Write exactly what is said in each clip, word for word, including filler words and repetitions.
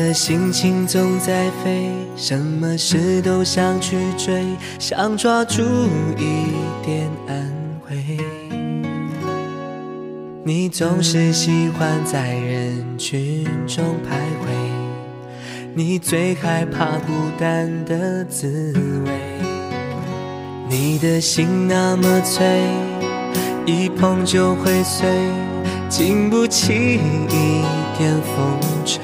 的心情总在飞，什么事都想去追，想抓住一点安慰。你总是喜欢在人群中徘徊，你最害怕孤单的滋味。你的心那么脆，一碰就会碎，经不起一点风吹。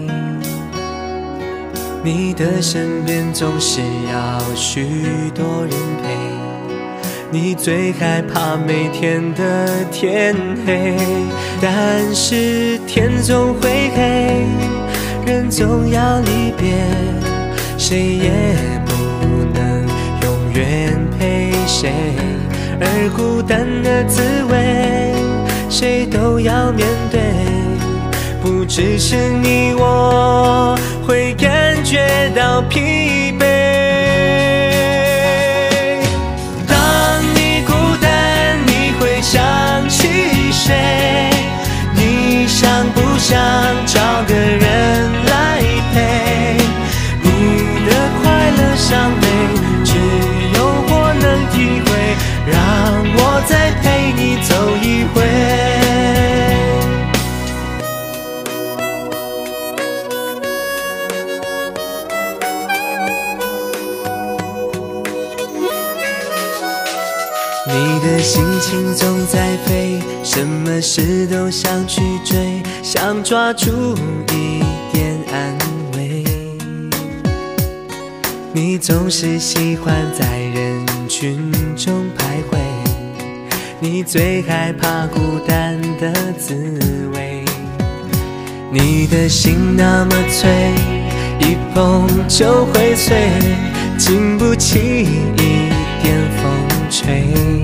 你的身边总是要许多人陪，你最害怕每天的天黑。但是天总会黑，人总要离别，谁也不能永远陪谁。而孤单的滋味，谁都要面对，不只是你我会感觉到疲惫。当你孤单，你会想起谁？你想不想找个人来陪？你的快乐伤悲，只有我能体会，让我再陪你走一回。你的心情总在飞，什么事都想去追，想抓住一点安慰。你总是喜欢在人群中徘徊，你最害怕孤单的滋味。你的心那么脆，一碰就会碎，经不起一点风吹。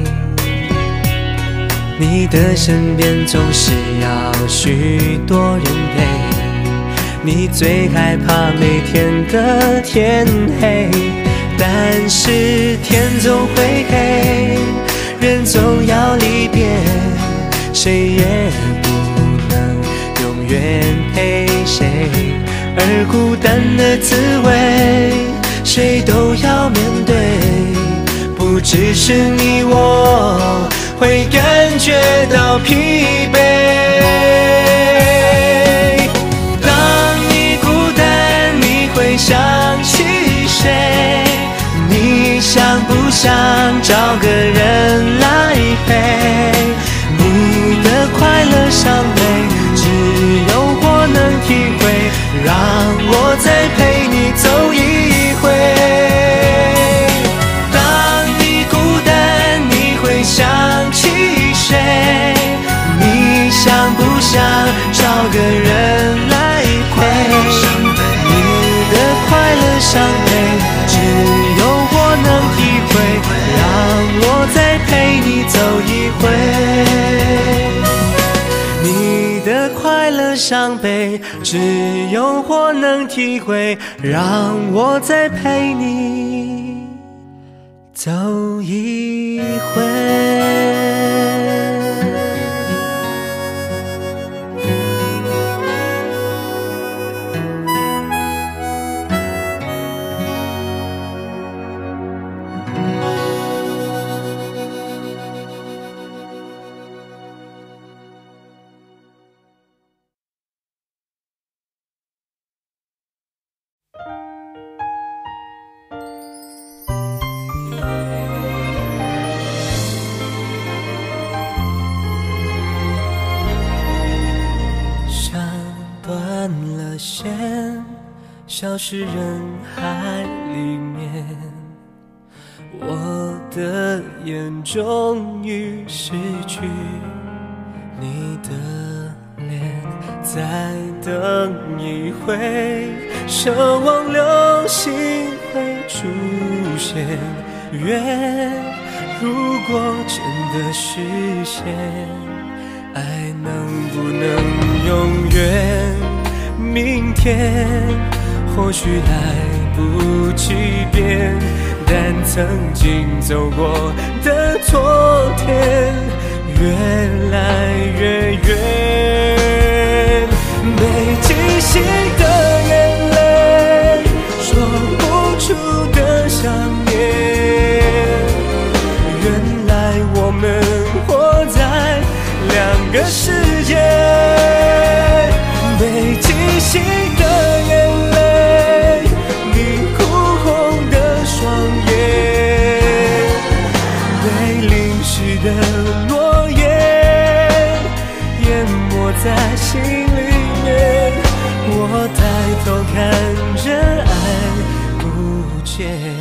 你的身边总是要许多人陪，你最害怕每天的天黑。但是天总会黑，人总要离别，谁也不能永远陪谁。而孤单的滋味，谁都要面对，不只是你我会感觉到疲惫。当你孤单，你会想起谁？你想不想找个人来陪？你的快乐伤悲，只有我能体会，让我再陪你走一回。当你孤单，你会想起谁？你想不想找个人来陪？你的快乐伤悲，只有我能体会，让我再陪你走一回。你的快乐伤悲，只有我能体会，让我再陪你走一回。消失人海里面，我的眼终于失去你的脸。再等一回，奢望流星会出现。愿如果真的实现，爱能不能永远？明天或许来不及变，但曾经走过的昨天越来越远。没惊喜的夜看人爱不见。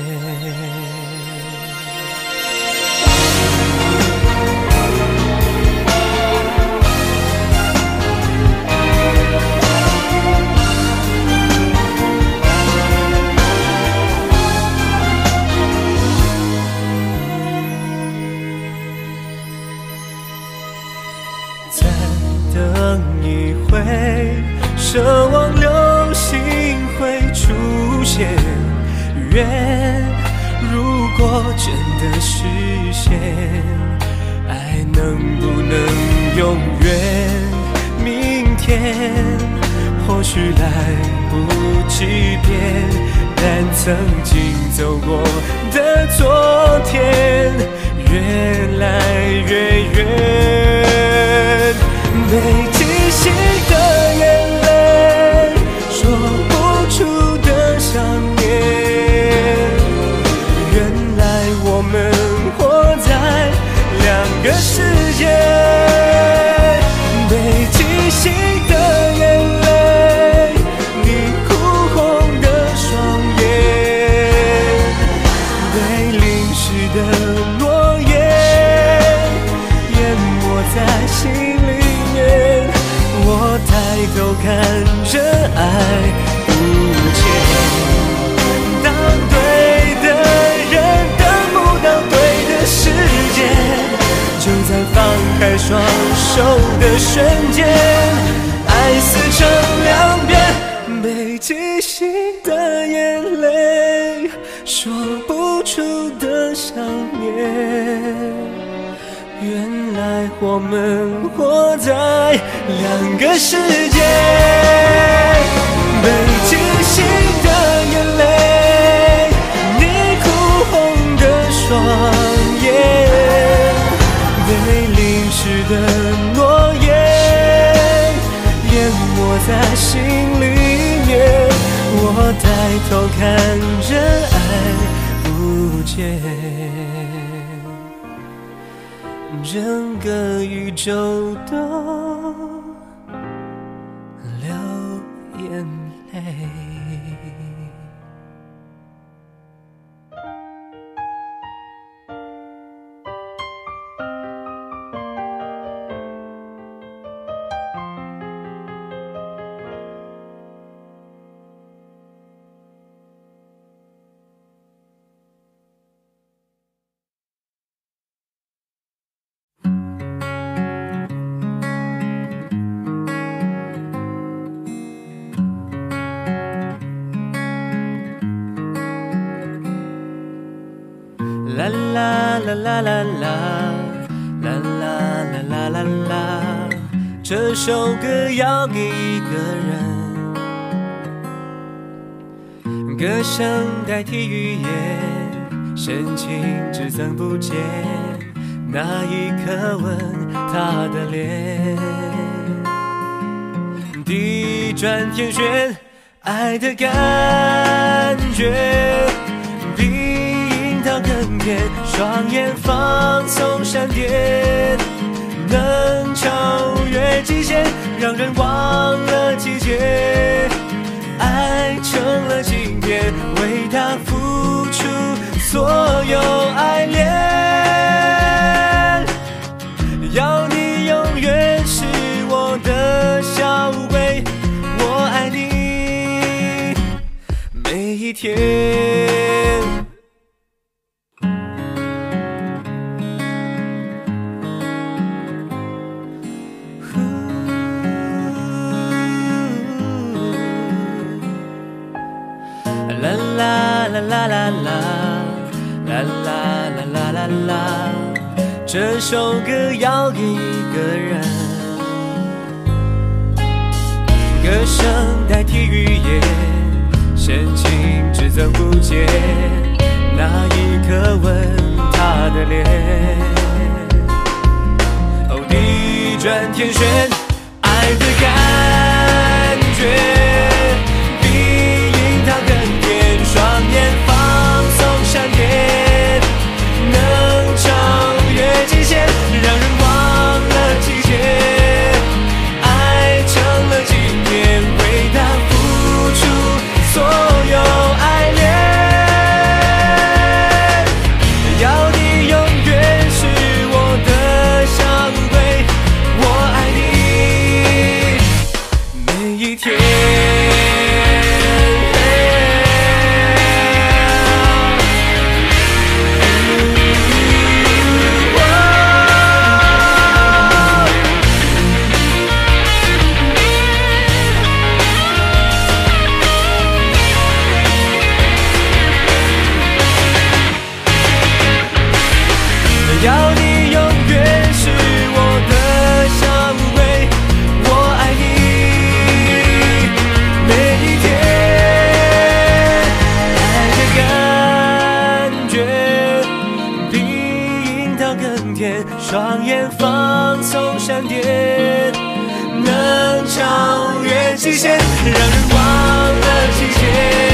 再等一回，奢望流星会出现。愿如果真的实现，爱能不能永远？明天或许来不及变，但曾经走过的昨天越来越远。被记醒的眼泪，说不出的想念。原来我们活在两个世界。被记醒的眼泪，你哭红的双眼，被淋湿的诺言淹没在心里。我抬头看人爱不见，当对的人等不到对的时间，就在放开双手的瞬间，爱撕成两边。被记醒的眼泪，说不出的想念。原来我们活在两个世界。被记醒的眼泪，你哭红的双眼，被淋湿的诺言淹没在心里面。我抬头看人爱不见，整个宇宙都流眼泪。啦啦啦啦啦啦啦啦啦啦啦啦，这首歌要给一个人，歌声代替语言，深情只增不减，那一刻吻他的脸，地转天旋，爱的感觉更甜，双眼放松闪电，能超越极限，让人忘了季节。爱成了经典，为他付出所有爱恋。要你永远是我的小乌龟，我爱你每一天。啦啦啦啦啦啦啦啦啦啦啦，这首歌要给一个人，歌声代替语言，深情只增不减，那一刻吻他的脸。哦，地转天旋，爱的感觉。双眼放松闪电，能超越极限，让人忘了季节。爱成了经典，为他付点，能超越极限，让人忘了季节，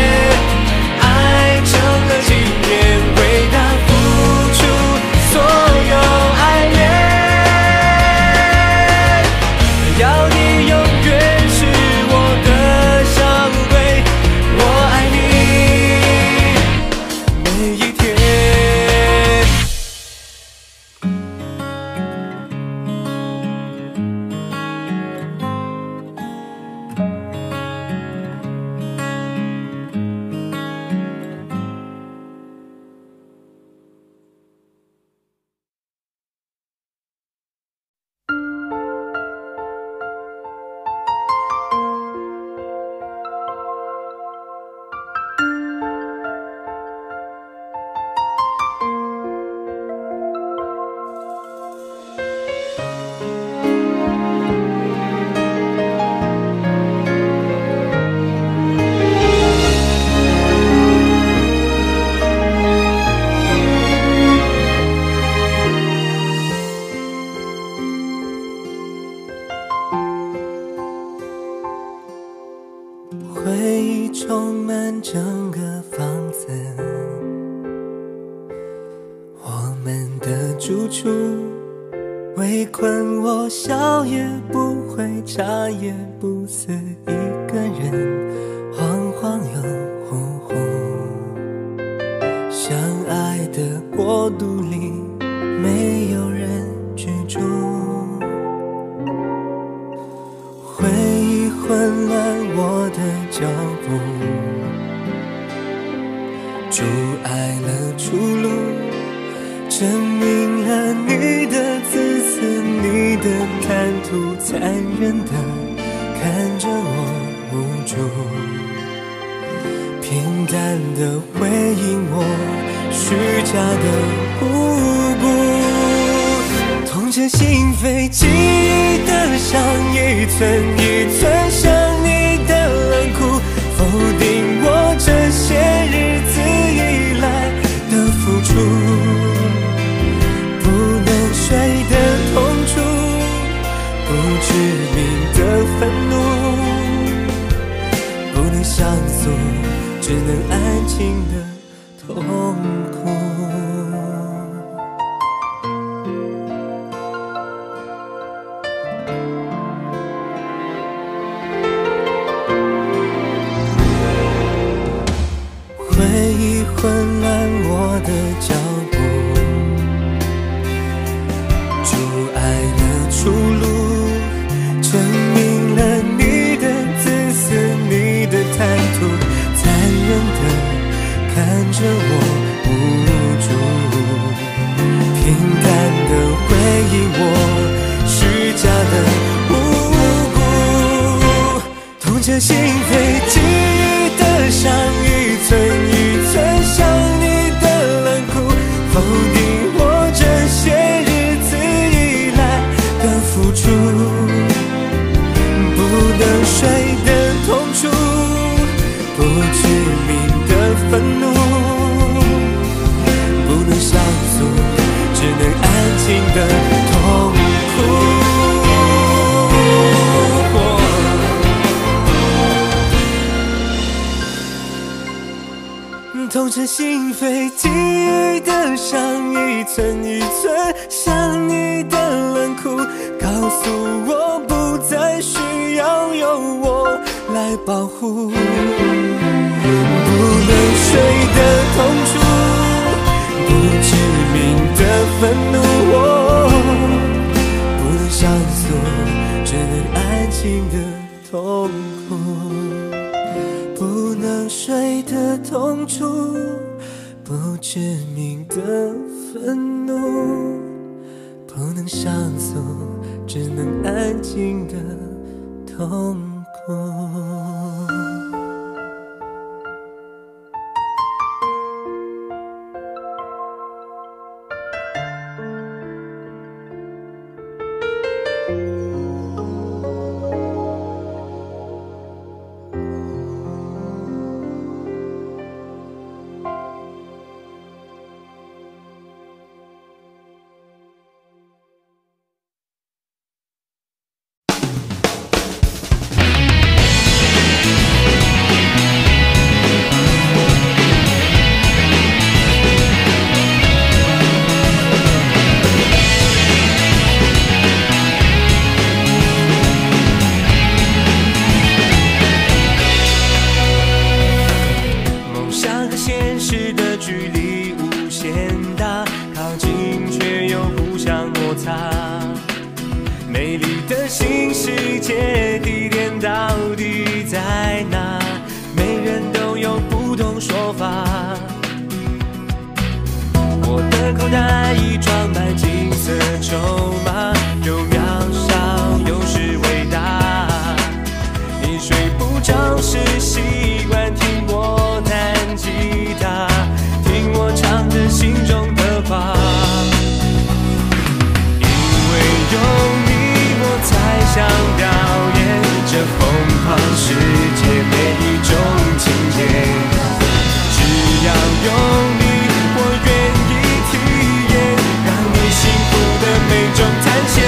爱成了纪念，为他付出所有爱恋。要你永远是我的小乌龟，我爱你每一天。回忆充满整个房子，我们的住处，围困我笑也不会，茶也不思，一个人恍恍又惚惚。相爱的国度里没有人居住，回忆混乱我的脚步，阻碍了出路，证明了你的自私，你的贪图，残忍的看着我无助，平淡的回应我虚假的无辜，痛彻心扉，记忆的伤一寸一寸像你的冷酷，否定我这些日子以来的付出，不能睡的痛楚，不知名的愤怒，不能上诉，只能安静的痛苦。回忆混乱我的脚步，阻碍了出路，证明了你的自私，你的贪图，残忍的看着我无助，平淡的回应我虚假的无辜，痛彻心扉，记忆的伤一寸一寸像你的冷酷，否定我这些日子以来的付出，不能睡的痛楚，不知名的愤怒，不能上诉，只能安静的痛苦。痛彻心扉，记忆的伤一寸一寸像你的冷酷，告诉我不再需要有我来保护，不能睡的痛楚，不知名的愤怒，不能上诉，只能安静的痛苦，不能睡的痛楚，不知名的愤怒，不能上诉，只能安静的痛苦。 装扮金色筹码，又渺小又是伟大。你睡不着时习惯听我弹吉他，听我唱着心中的话。因为有你，我才想表演这疯狂世界每一种情节。只要有你，我愿意体验，让你幸福的每种探险。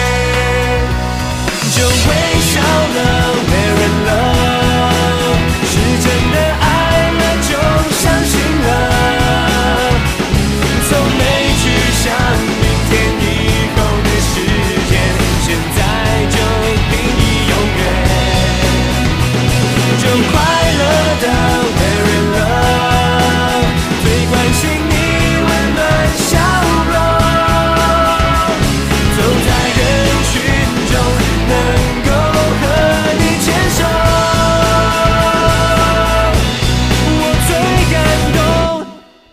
就微笑了 ，We're in love， 是真的爱了就相信了，从没去想明天以后的时间，现在就定义永远，就快乐的 We're in love， 最关心你温暖笑容，走在人群中能够和你牵手，我最感动。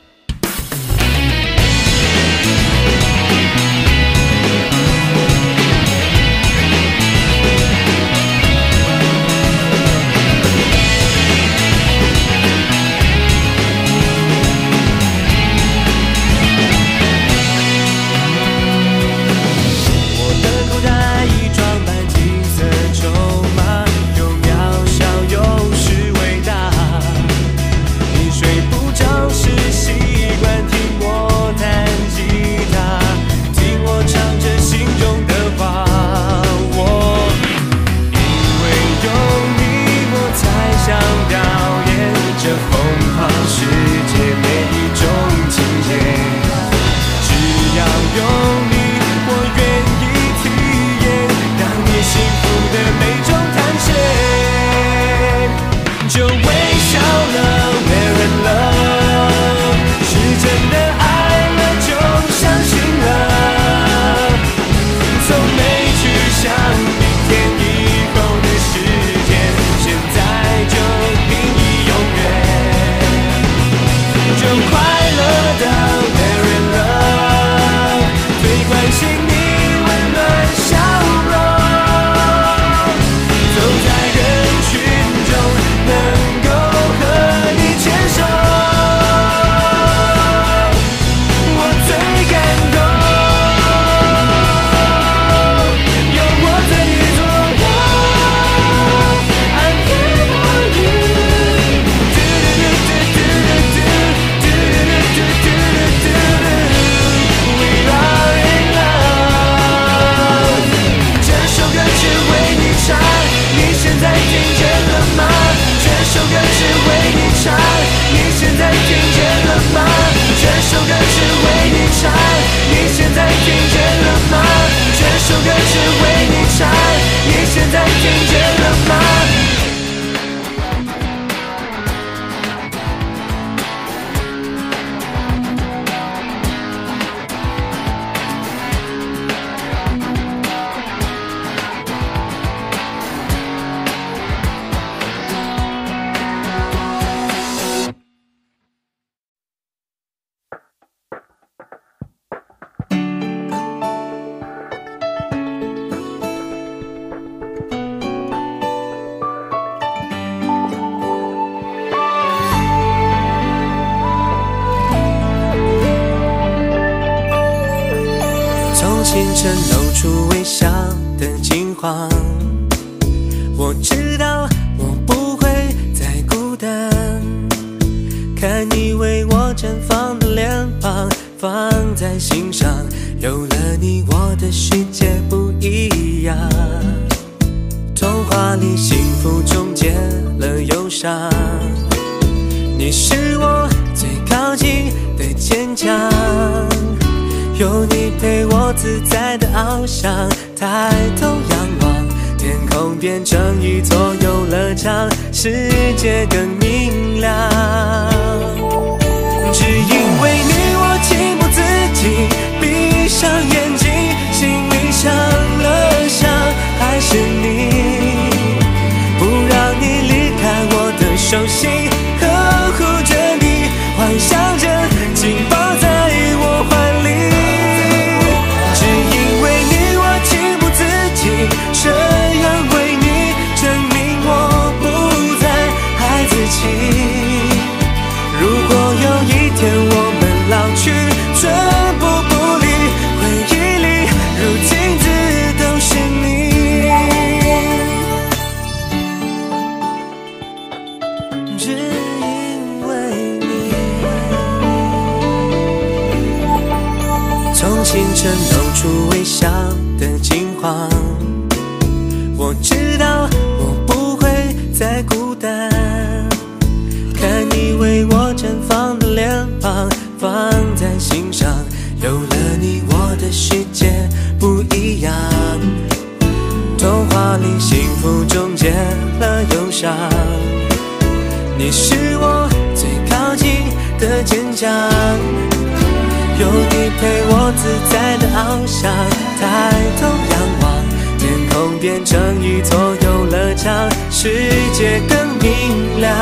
我的口袋已装满金色筹码，又渺小又是伟大。你睡不着时习惯听我弹吉他，听我唱着心中的话。我因为有你，我才想表演这疯狂世界每一种情节。只要有你，我愿意体验，让你幸福的每种探险。就微笑了 ，We're in love， 是真的爱了就相信了，从没去想明天以后的时间，现在就定义永远，就快乐的 We're in love， 最关心你温暖笑容，走在人群中能够和你牵手，我最感动，有我在你左右 I'm here for you， 嘟嘟嘟嘟嘟嘟嘟嘟嘟嘟 We are in love， 这首歌只为你唱，你现在听见了吗？这首歌只为你唱，你现在听见了吗？这首歌只为你唱，你现在听见了吗？这首歌只为你唱，你现在听见了吗？从清晨露出微笑的金黄，我知道我不会再孤单，看你为我绽放的脸庞放在心上，有了你我的世界不一样，童话里幸福终结了忧伤，你是我最靠近的坚强，有你陪我自在的翱翔，抬头仰望，天空变成一座游乐场，世界更明亮。只因为你，我情不自禁闭上眼睛，心里想了想，还是你，不让你离开我的手心，呵护着你，幻想着紧抱在我怀里。 清晨露出微笑的金黄。我知道我不会再孤单，看你为我绽放的脸庞，放在心上。有了你，我的世界不一样。童话里幸福终结了忧伤，你是我最靠近的坚强。有你陪我自在的翱翔，抬头仰望，天空变成一座游乐场，世界更明亮。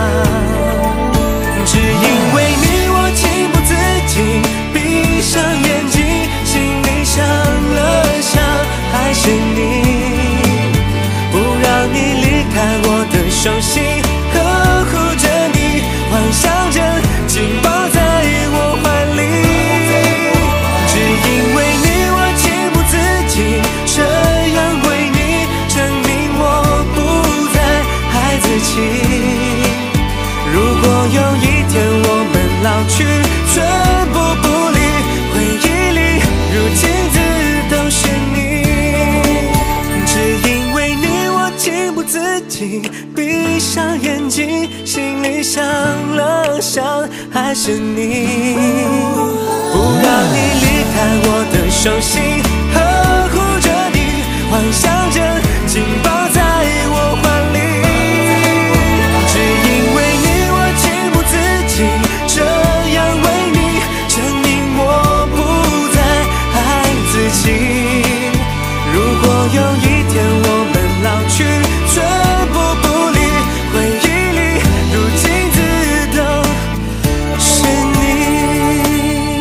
只因为你，我情不自禁闭上眼睛，心里想了想，还是你，不让你离开我的手心，呵护着你，幻想着紧抱在我怀里。只因为你，我情不自禁这样为你证明我不再孩子气。如果有一天我们老去，寸步不离，回忆里如镜子都是你。只因为你，我情不自禁闭上眼睛，心里想了想，还是你，不让你离开我的手心，呵护着你，幻想着紧抱在我怀里。只因为你，我情不自禁这样为你证明我不再孩子气。如果有一天我们老去，寸步不离，回忆里如镜子都是你。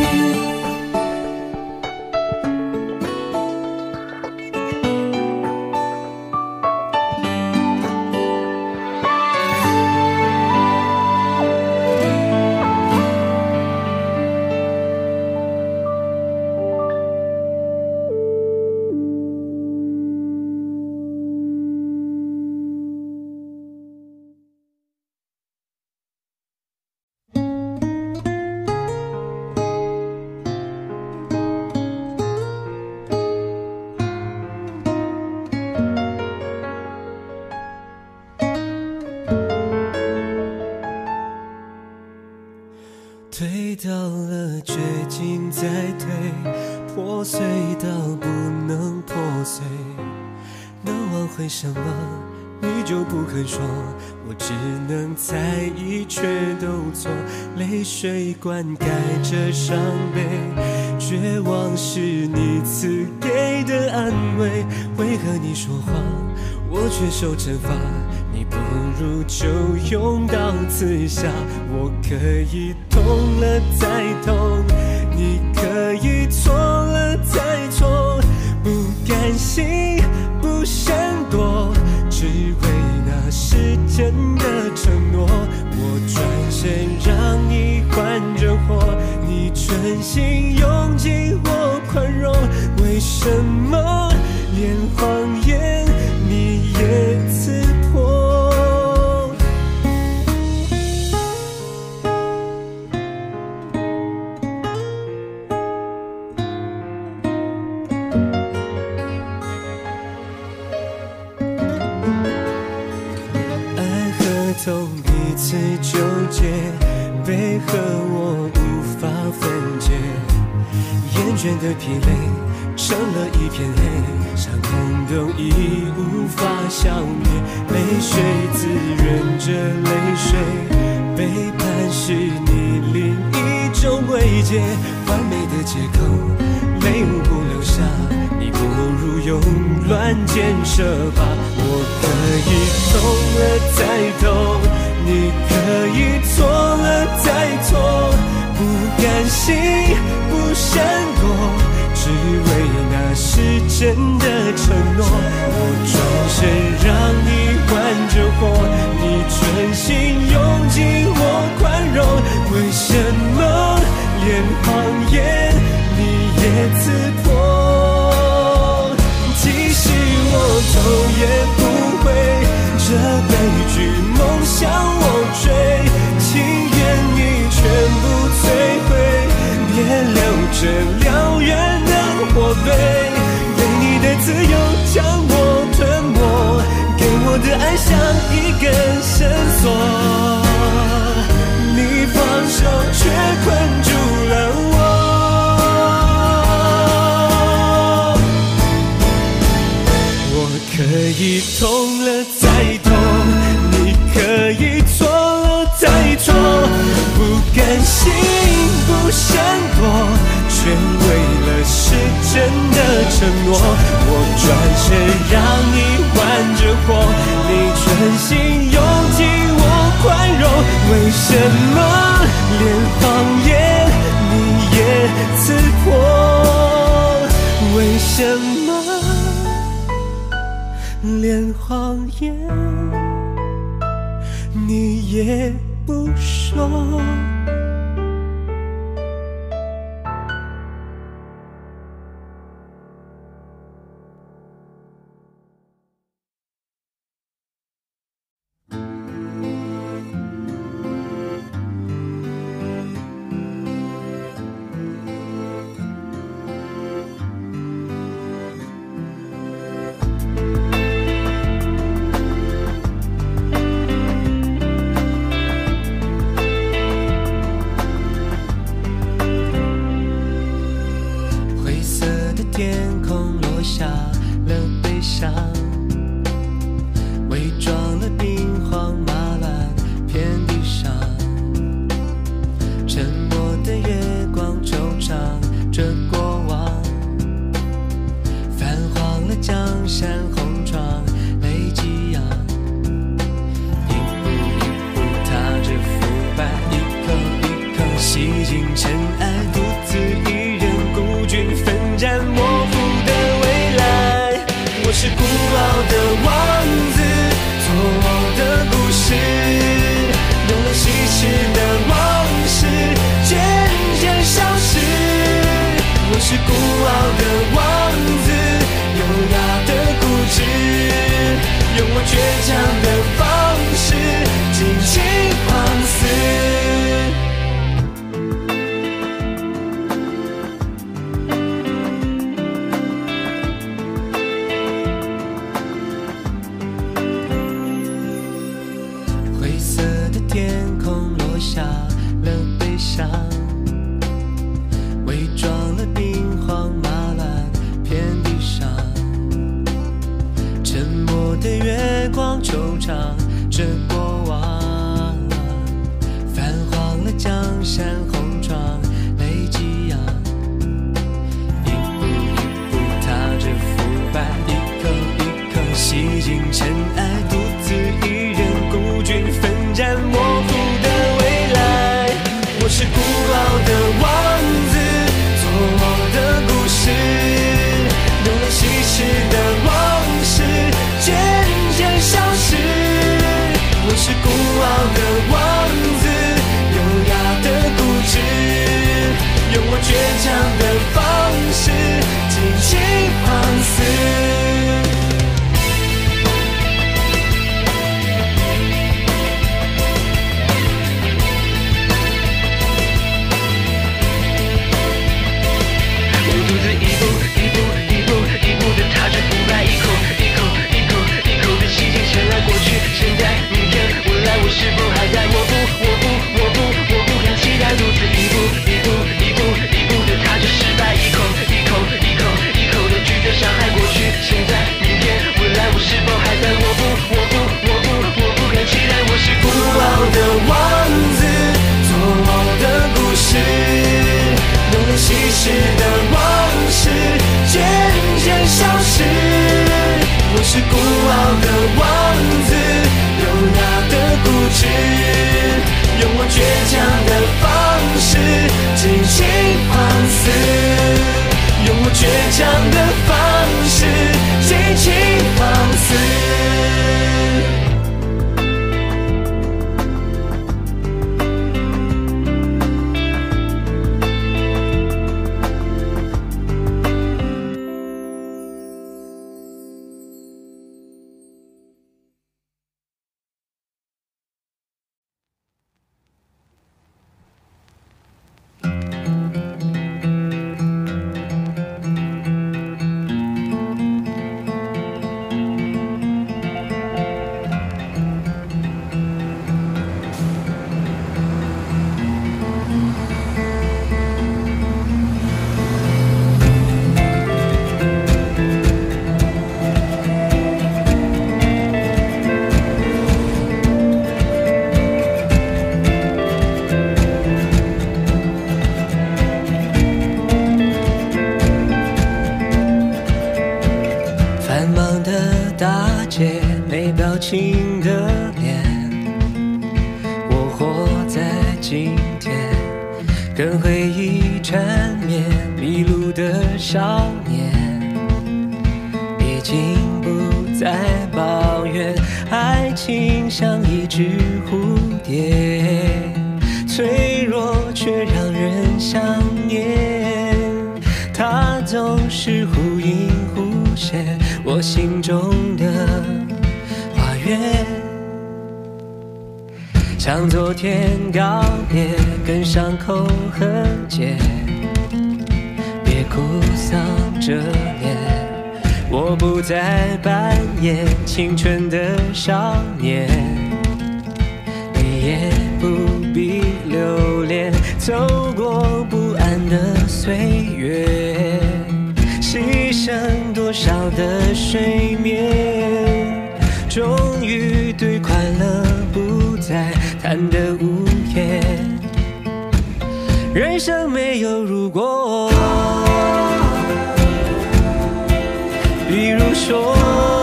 退到了绝境再退，破碎到不能破碎，能挽回什么你就不肯说，我只能猜疑却都错，泪水灌溉着伤悲，绝望是你赐给的安慰，为何你说谎我却受惩罚，你不如就用刀刺下，我可以痛了再痛，你可以错了再错，不甘心不闪躲，只为那是真的承诺，我转身让你换着活，你存心用尽我宽容，为什么连谎言你也刺破？爱和痛彼此纠结，悲和我无法分解，厌倦的疲累成了一片黑，伤痛都已无法消灭，泪水滋润着泪水，背叛是你另一种慰藉，完美的借口泪无不流下，你不如用乱箭射吧，我可以痛了再痛，你可以错了再错，不甘心不闪躲，只为那是真的承诺，我转身让你换着活，你存心用尽我宽容，为什么连谎言你也刺破？即使我头也不回，这悲剧梦想我追，情愿你全部摧毁，别留着燎原自由将我吞没，给我的爱像一根绳索，你放手却困住了我。我可以痛了再痛，你可以错了再错，不甘心不闪躲，却为了是真的承诺，我转身让你玩着火，你专心拥挤我宽容，为什么连谎言你也刺破？为什么连谎言你也不说？天空落下了悲伤，伪装了兵荒马乱遍地上，沉默的月光惆怅着过往，泛黄了江山红妆泪激扬，一步一步踏着腐败，一口一口吸进尘埃，独自一人孤军奋战，模糊的未来。我是古老的王子，错误的故事，用了稀释的往事渐渐消失。我是古老的王子，优雅的固执，用我倔强的方式尽情放肆。 今天，跟回忆缠绵，迷路的少年，已经不再抱怨。爱情像一只蝴蝶，脆弱却让人想念。它总是忽隐忽现我心中的花园。向昨天告别，跟伤口和解，别哭丧着脸。我不再扮演青春的少年，你也不必留恋走过不安的岁月，牺牲多少的睡眠，终于对快乐不再谈得无言。人生没有如果，比如说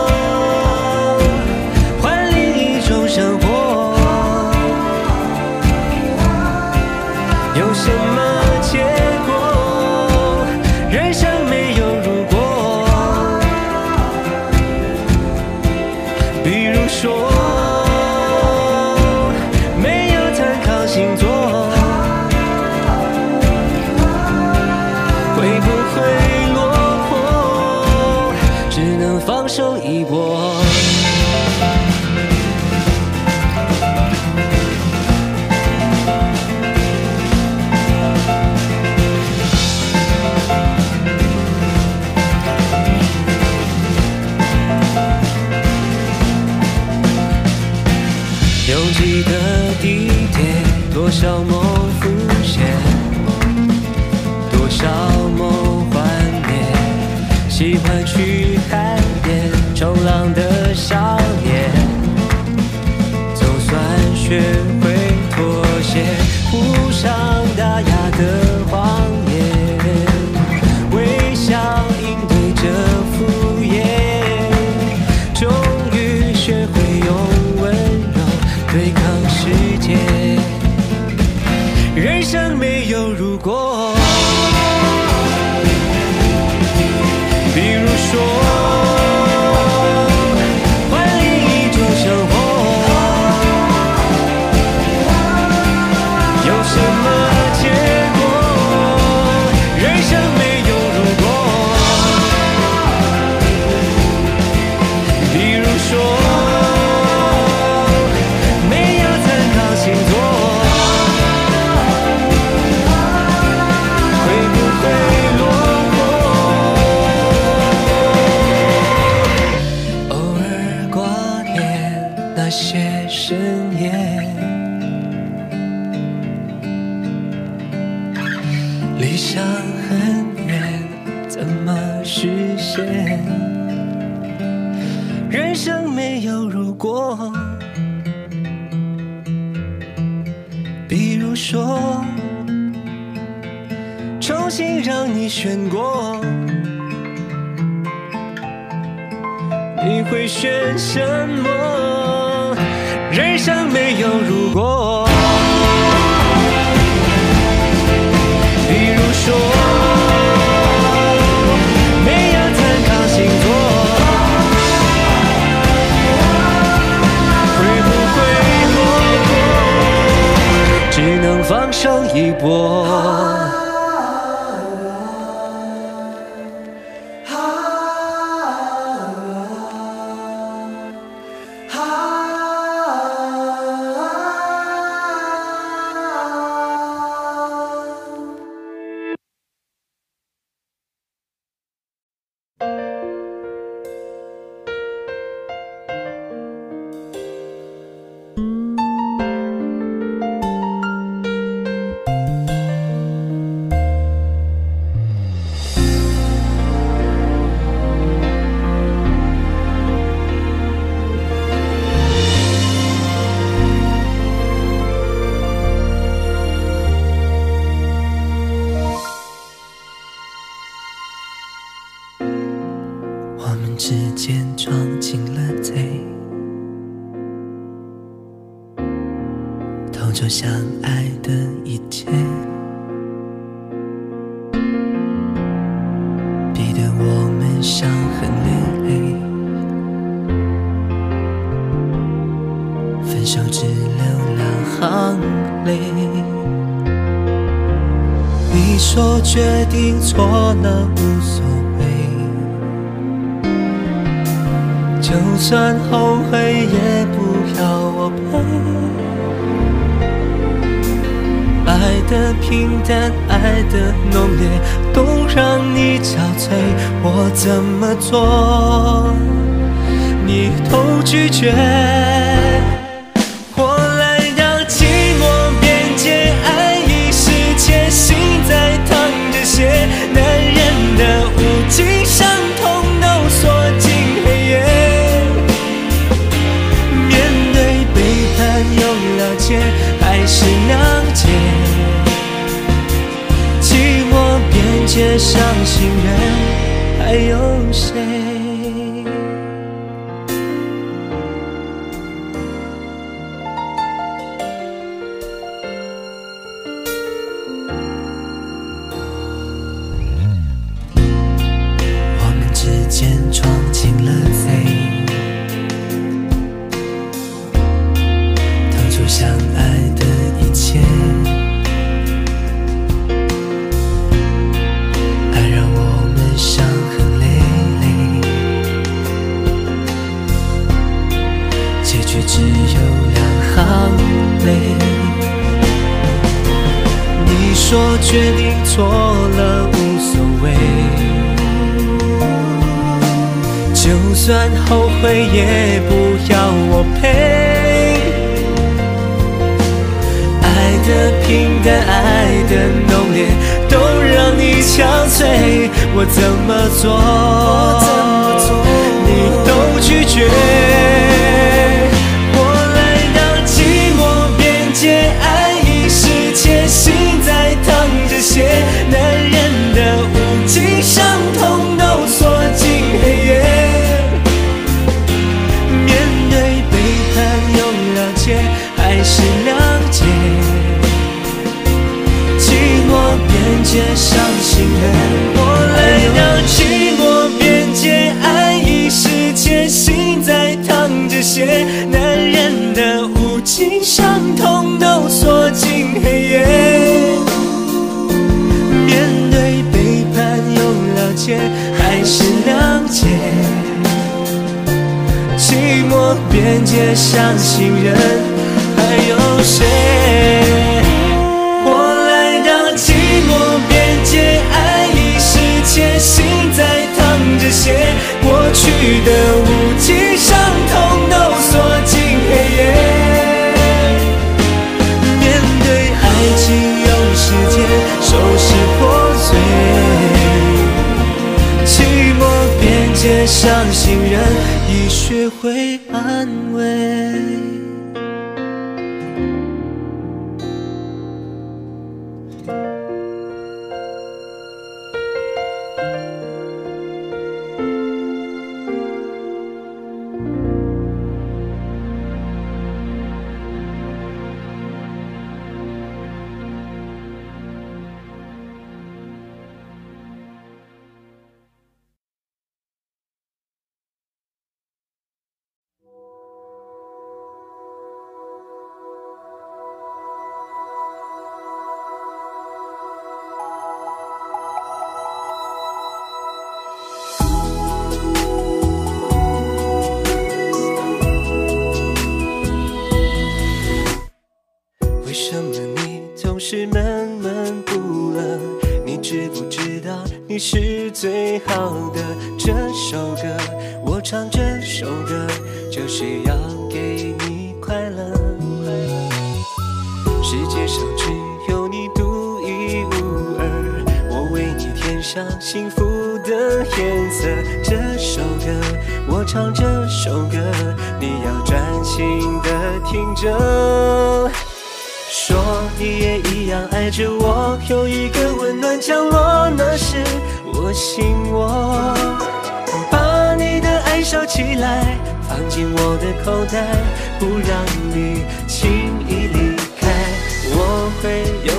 换另一种生活，有什么结果？人生没有如果，比如说没有参考星座，会不会落魄？只能放手一搏。拥挤的地铁，多少梦浮现，多少梦幻灭。喜欢去海边冲浪的少年，总算学会妥协，铺上大雅的谎言，微笑应对着敷衍，终于学会用温柔对抗世界。人生没有如果，比如说换另一种生活，有什么结果？人生没有如果，比如说没有参考星座，会不会落魄？偶尔挂念那些深夜，理想很远，怎么实现？人生没有如果，比如说重新让你选过，你会选什么？人生没有如果，比如说没有参考星座，会不会落魄？只能放手一搏。我们之间闯进了贼，偷做相爱的一切，逼得我们伤痕累累，分手只留两行泪。你说决定错了无所谓，就算后悔也不要我陪。爱的平淡，爱的浓烈，都让你憔悴，我怎么做你都拒绝。我来到寂寞边界，爱已是切，心在淌着血，男人的无尽伤痛都锁进黑夜。面对背叛又了解，还是谅解。寂寞边界伤心人还有谁？我们之间闯进了贼，当初相爱的一切，爱让我们伤痕累累，结局只有两行泪。你说决定错了无所谓，就算后悔也不要我陪。爱的平淡，爱的浓烈，都让你憔悴，我怎么做你都拒绝。我来到寂寞边界，爱已是切，心在淌着血，男人的无尽伤痛都锁进黑夜。面对背叛又了解，还是谅解。寂寞边界伤心人，我来到寂寞边界，爱已是切，心在淌着血，男人的无尽伤痛都锁进黑夜。面对背叛又了解，还是谅解。寂寞边界伤心人还有谁？我来到寂寞边界，爱已是切，心在淌着血，过去的无尽伤痛都锁进黑夜。面对爱情用时间收拾破碎，寂寞边界伤心人已学会安慰。为什么你总是闷闷不乐？你知不知道你是最好的？这首歌，我唱这首歌，就是要给你快乐。世界上只有你独一无二，我为你添上幸福的颜色。这首歌，我唱这首歌，你要专心的听着。说你也一样爱着我，有一个温暖角落，那是我心窝。把你的爱收起来，放进我的口袋，不让你轻易离开。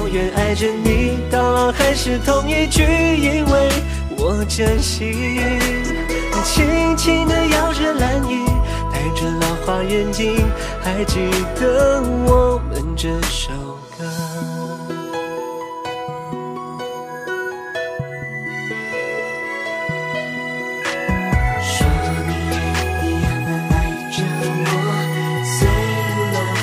远爱着你到老，还是同一句，因为我珍惜。轻轻地摇着篮椅，戴着老花眼镜，还记得我们这首歌。说你也一样的爱着我 ，Say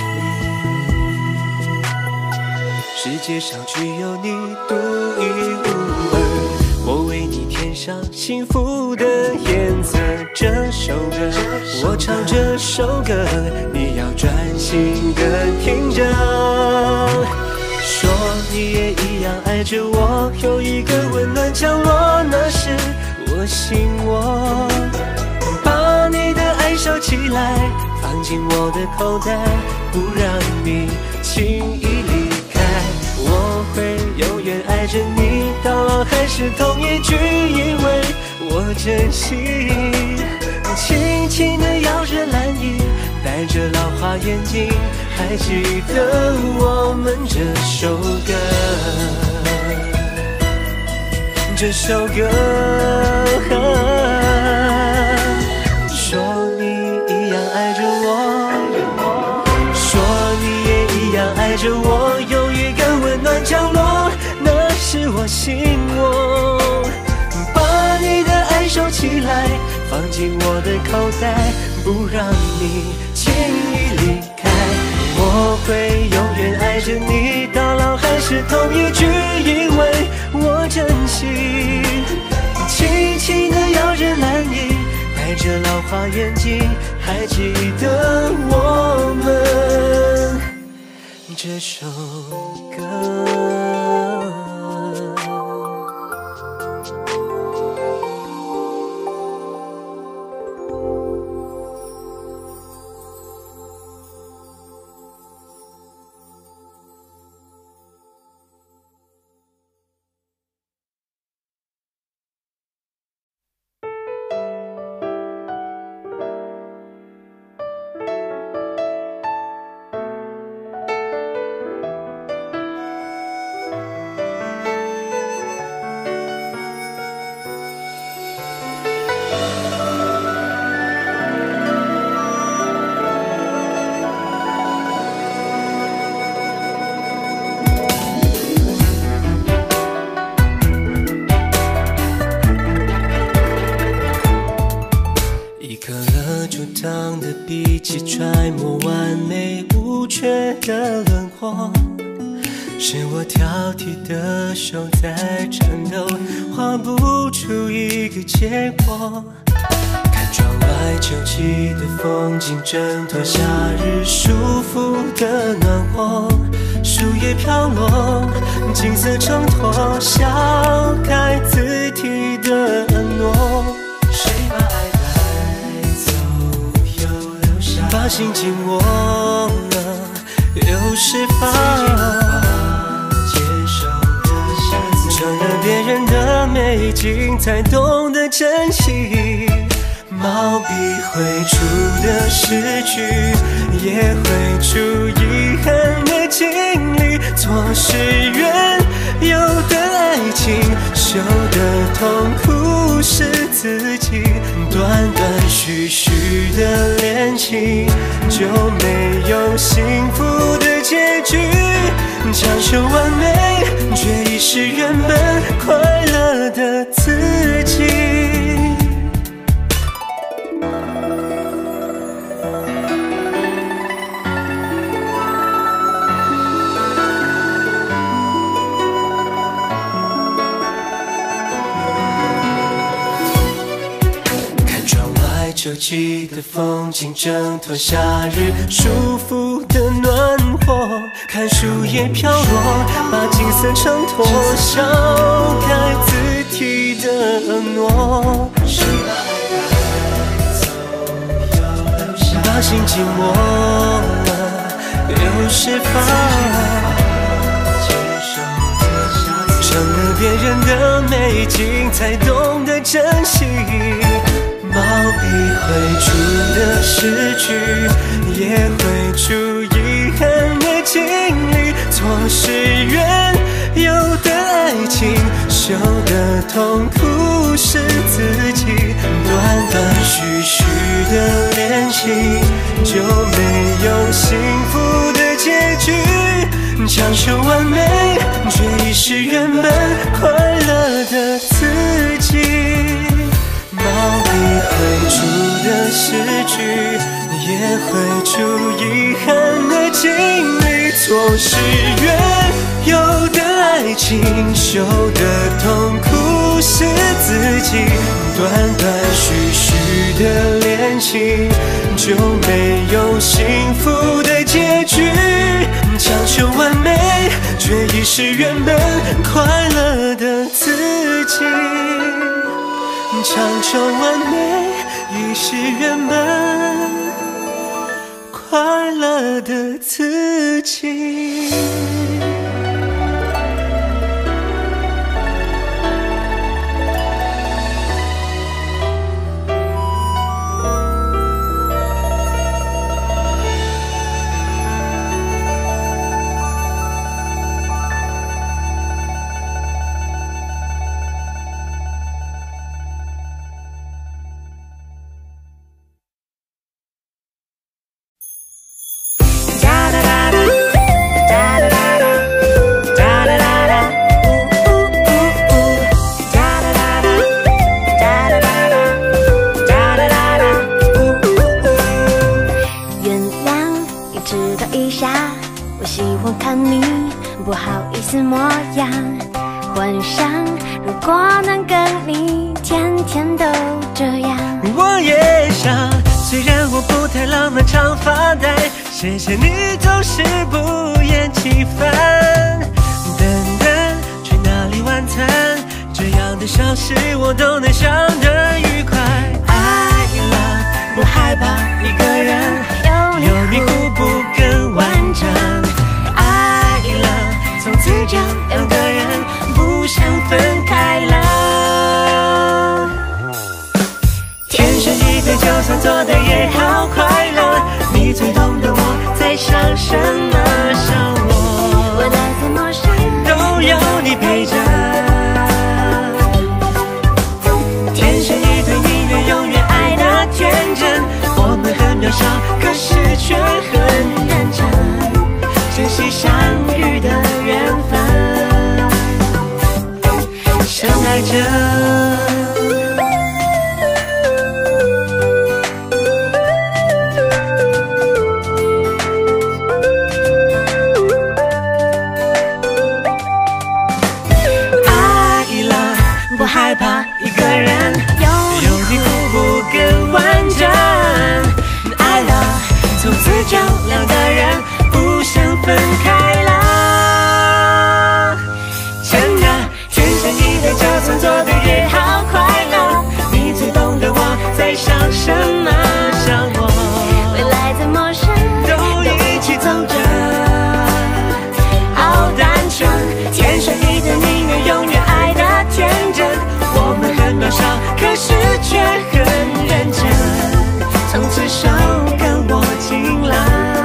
you love me。世界上只有你独一无二，我为你填上幸福的颜色。这首歌，我唱这首歌，你要专心的听着。说你也一样爱着我，有一个温暖角落，那是我心窝。把你的爱收起来，放进我的口袋，不让你轻易离开。我会永远爱着你到老，还是同一句，因为我珍惜。轻轻地摇着篮椅，戴着老花眼镜，还记得我们这首歌。这首歌，说你一样爱着我，说你也一样爱着我，有一个温暖角落，那是我心窝。把你的爱收起来，放进我的口袋，不让你轻易离开。我会永远爱着你到老，还是同一句，因为我珍惜。轻轻地摇着篮椅，戴着老花眼镜，还记得我们这首歌。笔记揣摩完美无缺的轮廓，是我挑剔的手在颤抖，画不出一个结果。看窗外旧气的风景，挣脱夏日束缚的暖和，树叶飘落，景色挣脱，笑开自体的诺。谁把爱把心紧握了，又释放，承认别人的美景，才懂得珍惜。毛笔绘出的诗句，也绘出遗憾的经历。错是缘，有的爱情，受的痛苦是自己。断断续续的恋情，就没有幸福的结局。强求完美，却遗失原本快乐的自己。旧气的风景，挣脱夏日束缚的暖和，看树叶飘落，把景色衬托，笑开自体的诺。把心紧握了，又释放，成了别人的美景，才懂得珍惜。毛笔绘出的诗句，也绘出遗憾的经历。错是缘， 的痛苦是自己，断断续续的恋情就没有幸福的结局，强求完美却遗失原本快乐的自己，毛笔绘出的诗句也绘出遗憾的经历，错是缘有的爱情，受的痛苦是自己，断断续续的恋情就没有幸福的结局，强求完美却遗失原本快乐的自己，强求完美遗失原本快乐的自己。 不好意思模样，幻想如果能跟你天天都这样。 我也想，虽然我不太浪漫常发呆，谢谢你总是不厌其烦。等等，去哪里晚餐？这样的小事我都能想得愉快。爱了，不害怕一个人，有你互补更完整。从此就两个人不想分开了，天生一对，就算做的也好快乐。你最懂得我在想什么，想我， 未来再陌生都有你陪着。天生一对，宁愿永远爱的天真。我们很渺小，可是却很认真，珍惜相遇的缘分，深爱着。爱了，不害怕一个人，有你互补更完整。爱了，从此就两个人不想分开了，真的，天生一对，就算做的也好快乐。你最懂得我在想什么，想我， 未来再陌生都一起走着，好单纯。天生一对，宁愿永远爱的天真。我们很渺小，可是却很认真，从此手跟我紧了。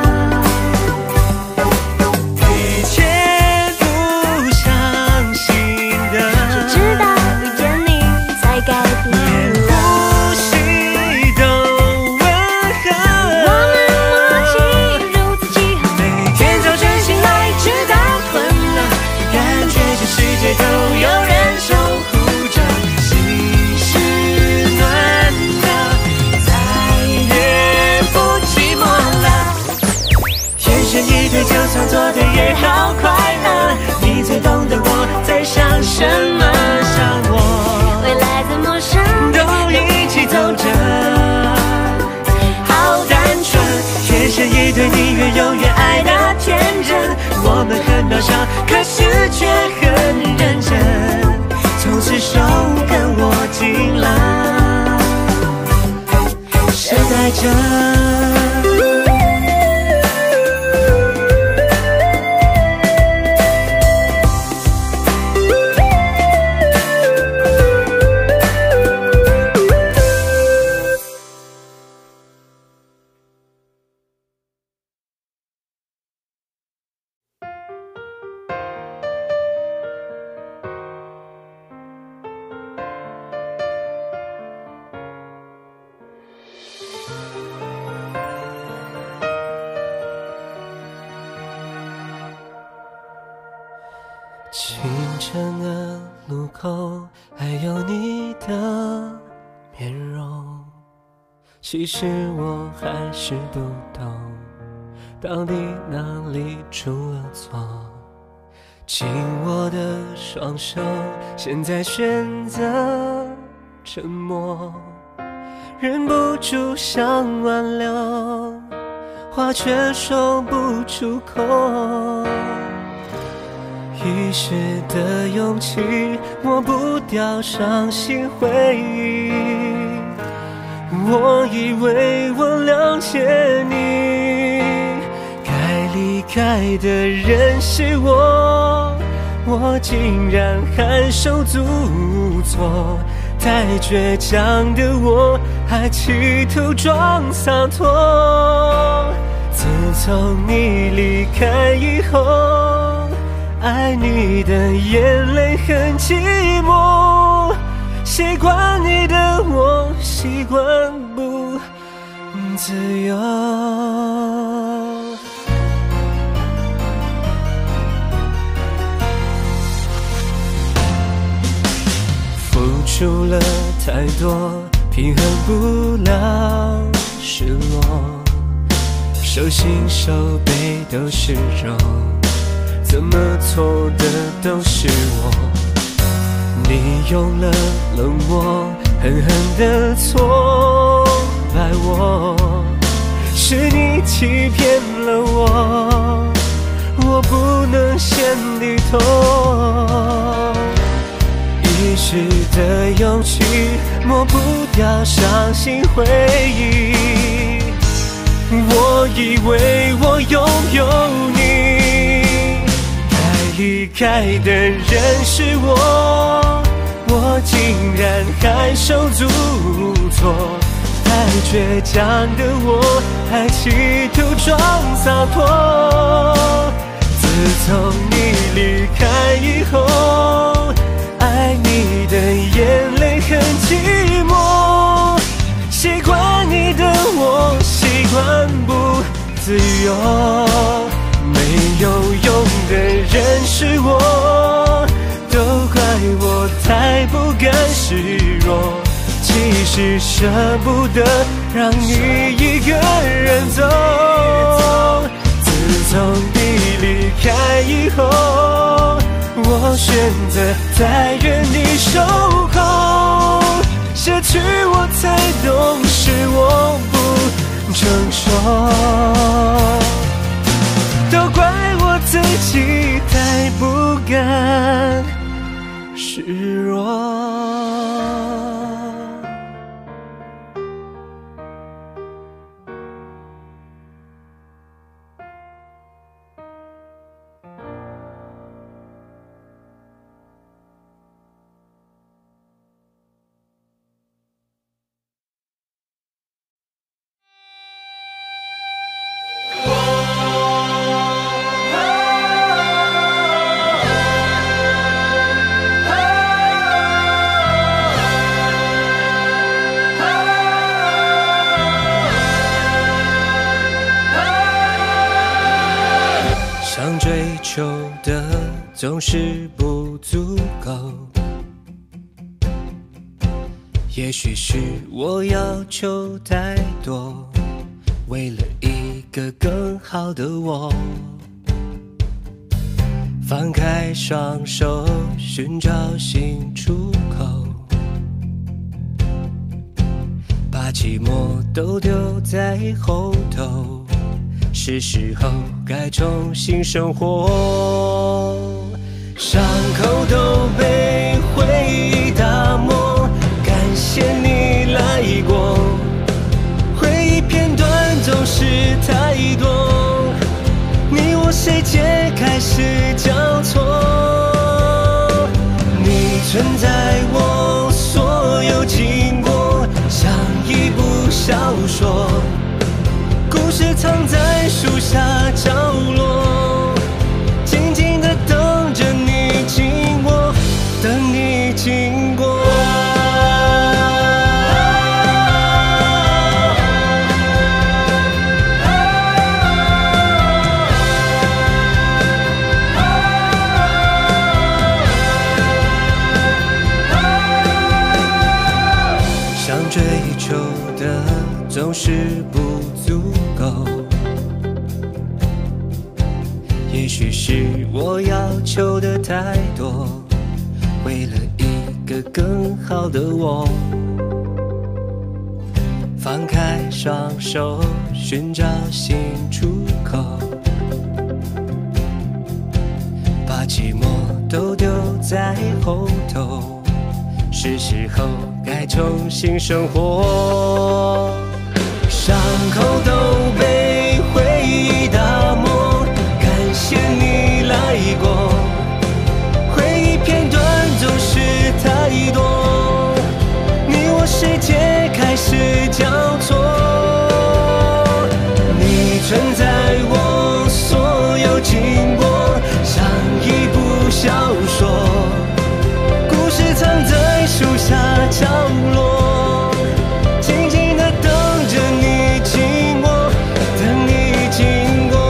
都有人守护着，心是暖的，再也不寂寞了。天生一对，就算做的也好快乐。你最懂得我在想什么，想我， 未来再陌生都一起走着，好单纯。天生一对，宁愿永远爱的天真。我们很渺小，可是却很认真，从此手跟我紧了，深爱着。 清晨的路口，还有你的面容。其实我还是不懂，到底哪里出了错。紧握的双手，现在选择沉默，忍不住想挽留，话却说不出口。一时的勇气抹不掉伤心回忆，我以为我了解你，该离开的人是我，我竟然还手足无措，太倔强的我还企图装洒脱。自从你离开以后，爱你的眼泪很寂寞，习惯你的我习惯不自由。付出了太多，平衡不了失落，手心手背都是肉，怎么错的都是我。你用了冷漠，狠狠地挫败我，是你欺骗了我，我不能先低头。一时的勇气抹不掉伤心回忆，我以为我拥有你，该离开的人是我，我竟然还手足无措，太倔强的我还企图装洒脱。自从你离开以后，爱你的眼泪很寂寞，习惯你的我习惯不自由，没有用的人是我，都怪我太不甘示弱，其实舍不得让你一个人走。自从你离开以后，我选择在原地守候，失去我才懂是我不成熟，都怪我自己太不甘示弱。想追求的总是不足够，也许是我要求太多，为了一个更好的我，放开双手寻找新出口，把寂寞都丢在后头，是时候该重新生活。伤口都被回忆打磨，感谢你来过，回忆片段总是太多，你我谁解开是交错，你存在我所有经过，像一部小说，故事藏在树下角落，静静地等着你经过，等你经过。 总是不足够。也许是我要求的太多，为了一个更好的我，放开双手寻找新出口，把寂寞都丢在后头，是时候该重新生活。伤口都被回忆打磨，感谢你来过，回忆片段总是太多，你我世界开始交错，你存在我所有经过，像一部小说，故事藏在树下角落，静静地等着你寂寞，等你经过。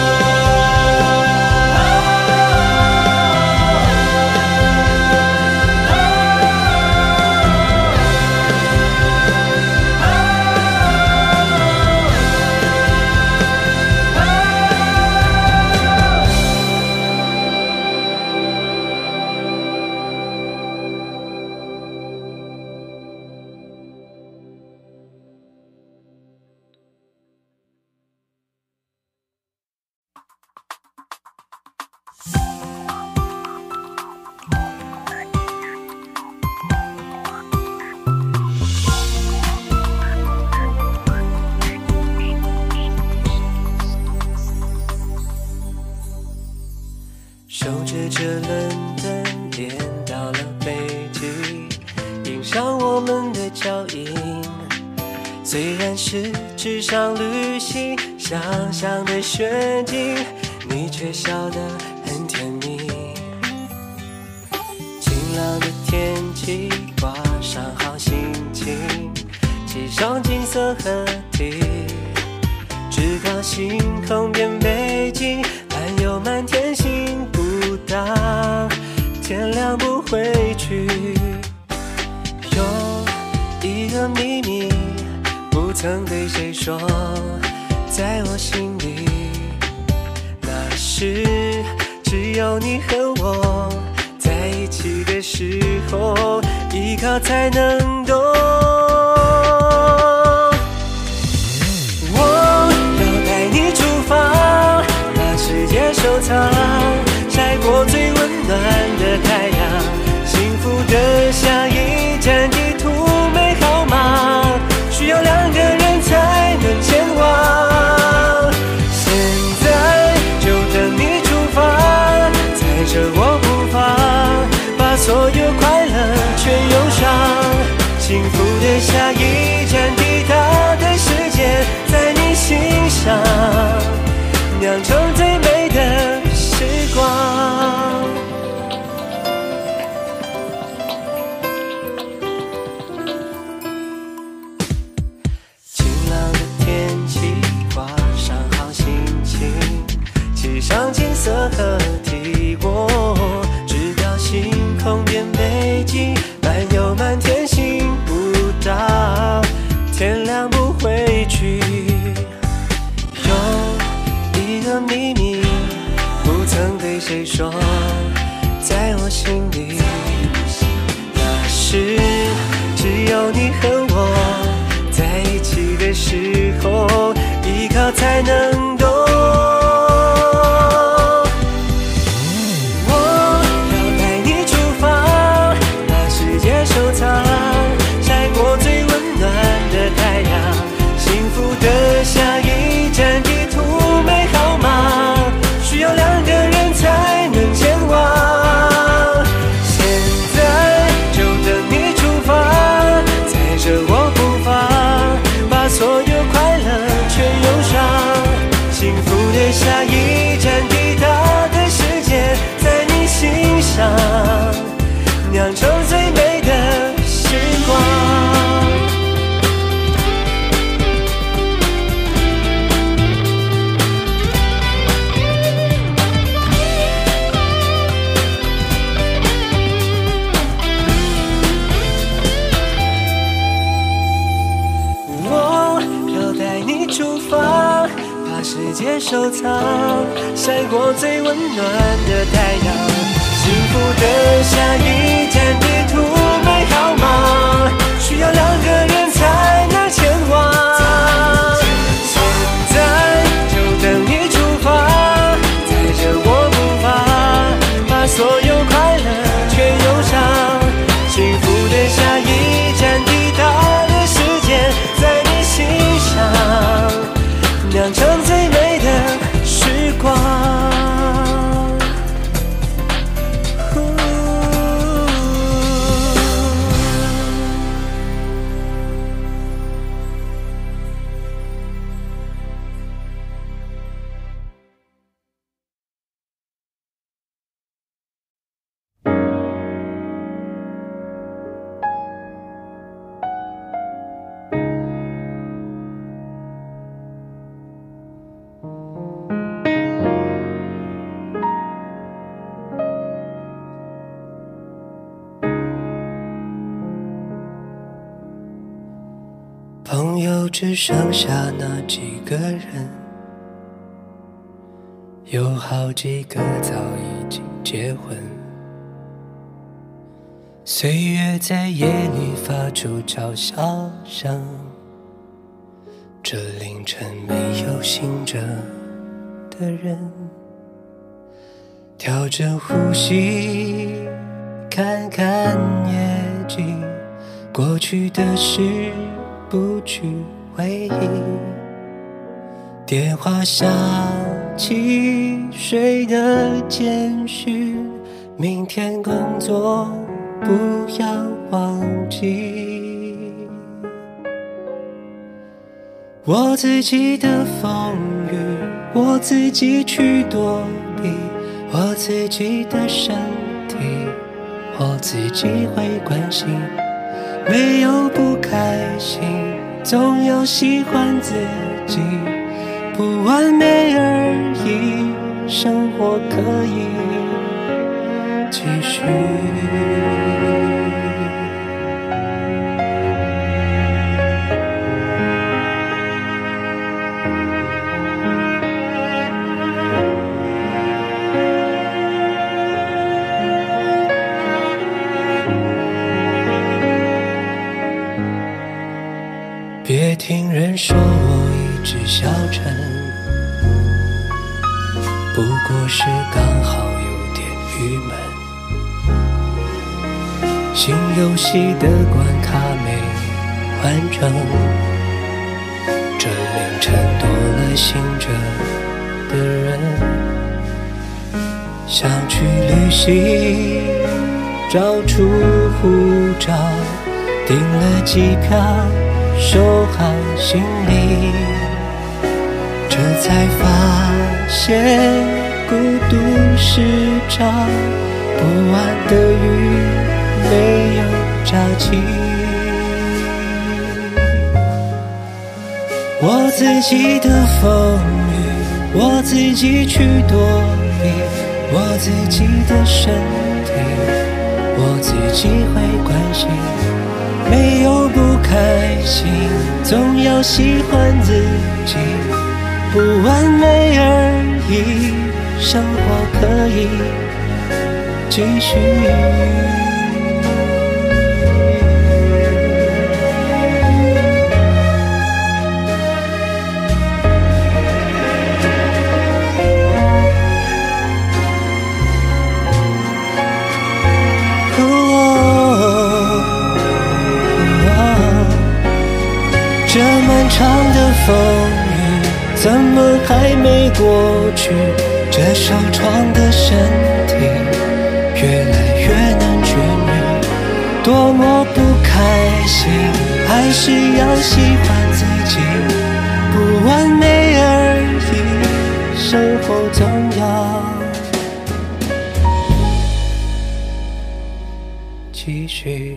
守着这冷灯点到了北极，映上我们的脚印。虽然是纸上旅行，想象的雪景，你却笑得很甜蜜。晴朗的天气，挂上好心情，系上金色合体，直到星空变北极，漫游满天星不到，天亮不回去。有一个秘密不曾对谁说，在我心里，那是只有你和我在一起的时候，依靠才能懂。收藏晒过最温暖的太阳，幸福的下一站地图没号码，需要两个人才能前往。现在就等你出发，载着我步伐，把所有快乐全涌上。幸福的下一站抵达的时间，在你心上，酿成最美的时光。晴朗的天气，挂上好心情，系上金色合体过，直到星空变北极，漫游满天星不到，天亮不回去。一个秘密不曾对谁说，在我心里，那是只有你和我在一起的时候，依靠才能懂。我要带你出发，把世界收藏，晒过最温暖的太阳，幸福的下一站地图没号码，需要两个人才能前往。现在就等你出发，载着我步伐，把所有快乐全涌上。幸福的下一站抵达的时间，在你心上，酿成最美的时光。 收藏，晒过最温暖的太阳。幸福的下一站地图没号码，需要两个人才能前往。现在就等你出发，踩着我步伐，把所有快乐全涌上。幸福的下一站抵达的时间，在你心上酿成最美的时光。朋友只剩下那几个人，有好几个早已经结婚。岁月在夜里发出嘲笑声，这凌晨没有醒着的人，调整呼吸，看看夜景，过去的事不去回忆。电话响起，谁的简讯？明天工作不要忘记。我自己的风雨，我自己去躲避，我自己的身体，我自己会关心。没有不开心，总有喜欢自己，不完美而已，生活可以继续。别听人说我一直消沉，不过是刚好有点郁闷。新游戏的关卡没完成，这凌晨多了醒着的人。想去旅行，找出护照，订了机票，收好行李，这才发现孤独是场不完的雨，没有假期。我自己的风雨，我自己去躲避，我自己的身体，我自己会关心。没有不开心，总要喜欢自己，不完美而已，生活可以继续。这漫长的风雨怎么还没过去？这受创的身体越来越难痊愈，多么不开心，还是要喜欢自己，不完美而已，生活总要继续。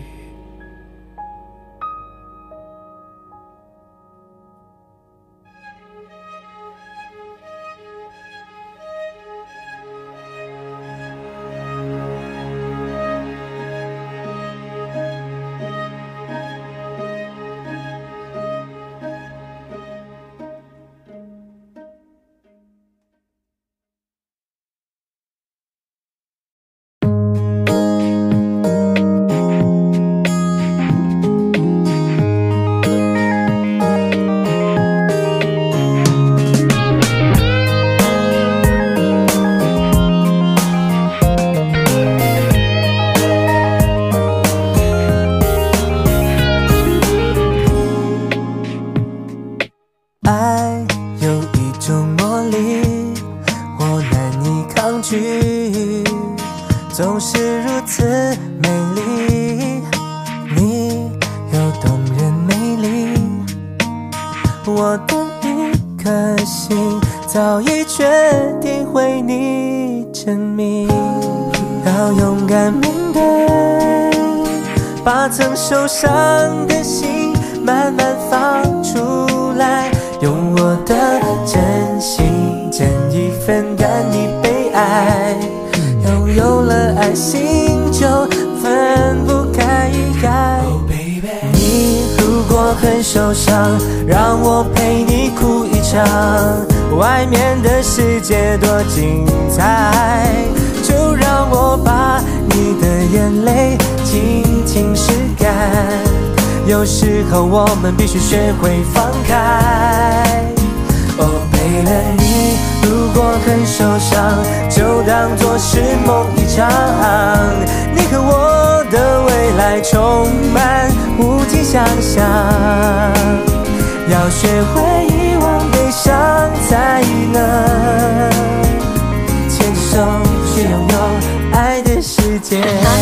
总是如此美丽，你有动人魅力，我的一颗心早已决定为你证明，要勇敢面对，把曾受伤的心慢慢放出来，用我的真心真意分担你被爱，拥有了爱心就分不开。Oh baby， 你如果很受伤，让我陪你哭一场，外面的世界多精彩，就让我把你的眼泪轻轻拭干，有时候我们必须学会放开。Oh baby， 你如果很受伤，就当作是梦一场，你和我的未来充满无尽想象，要学会遗忘悲伤，才能牵手去拥有爱的世界。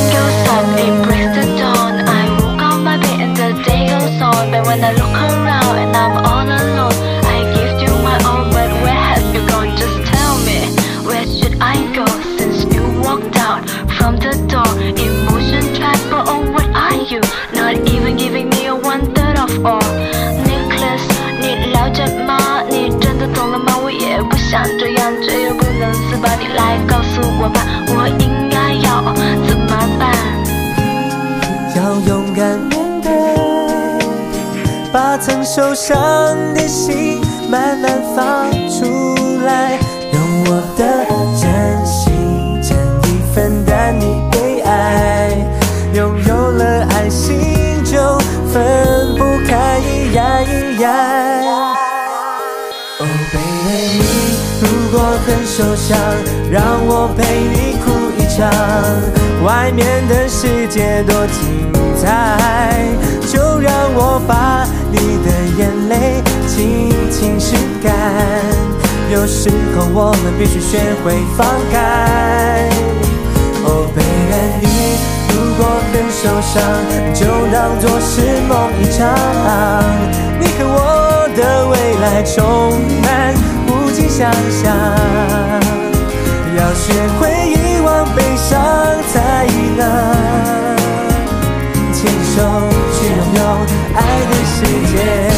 But when I look around and I'm all alone, I give you my all, but where have you gone? Just tell me, where should I go since you walked out from the door? Emotion trapper, oh what are you? Not even giving me a one third of all. Necklace， 你了解吗？你真的懂了吗？我也不想这样，却又不能自拔。你来告诉我吧，我应该要怎么办？ 要勇敢面对，把曾受伤的心慢慢放出来，用我的真心真意分担你被爱，拥有了爱心就分不开。Oh baby， 你如果很受伤，让我陪你哭一场，外面的世界多精彩，就让我把你的眼泪轻轻拭干，有时候我们必须学会放开。Oh baby， 你如果很受伤，就当作是梦一场，你和我的未来充满无尽想象，要学会遗忘悲伤，才能牵手去拥有爱的世界。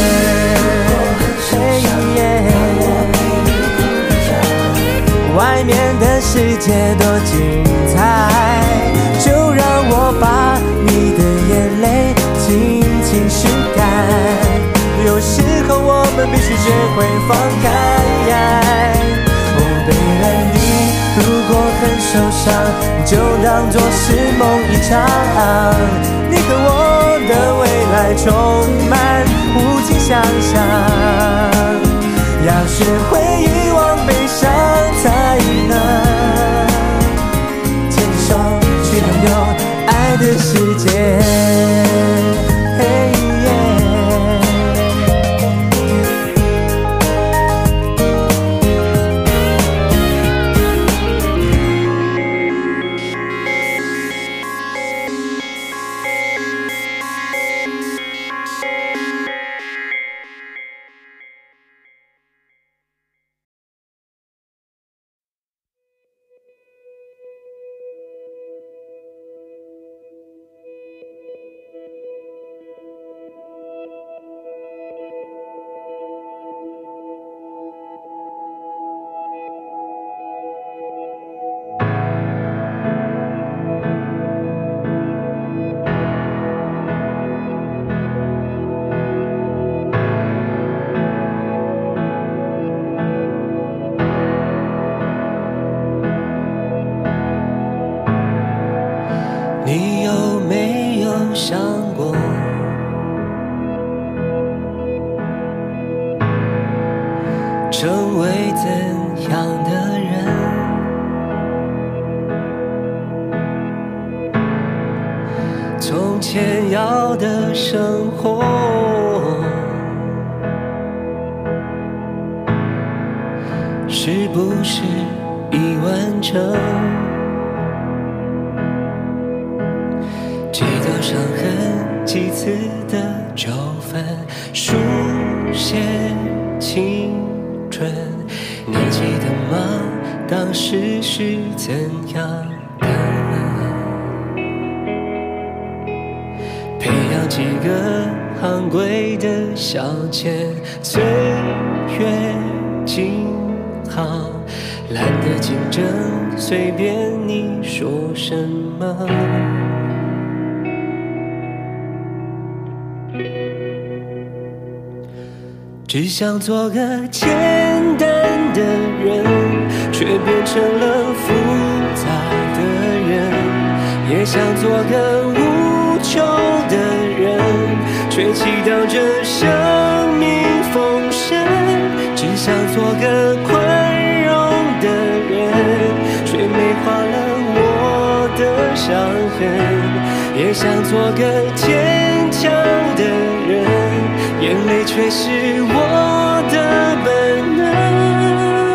外面的世界多精彩，就让我把你的眼泪轻轻拭干，有时候我们必须学会放开。Oh baby， 你如果很受伤，就当作是梦一场，你和我的未来充满无尽想象，要学会遗忘悲伤，才能牵手去拥有爱的世界。你有没有想过，成为怎样的人？从前要的生活，是不是已完成？ 伤痕，几次的纠纷，书写青春。你记得吗？当时是怎样的？培养几个昂贵的小钱，岁月静好，懒得竞争，随便你说什么。只想做个简单的人，却变成了复杂的人；也想做个无求的人，却祈祷着生命丰盛。只想做个宽容的人，却美化了我的伤痕；也想做个坚强的人，眼泪却是我的本能。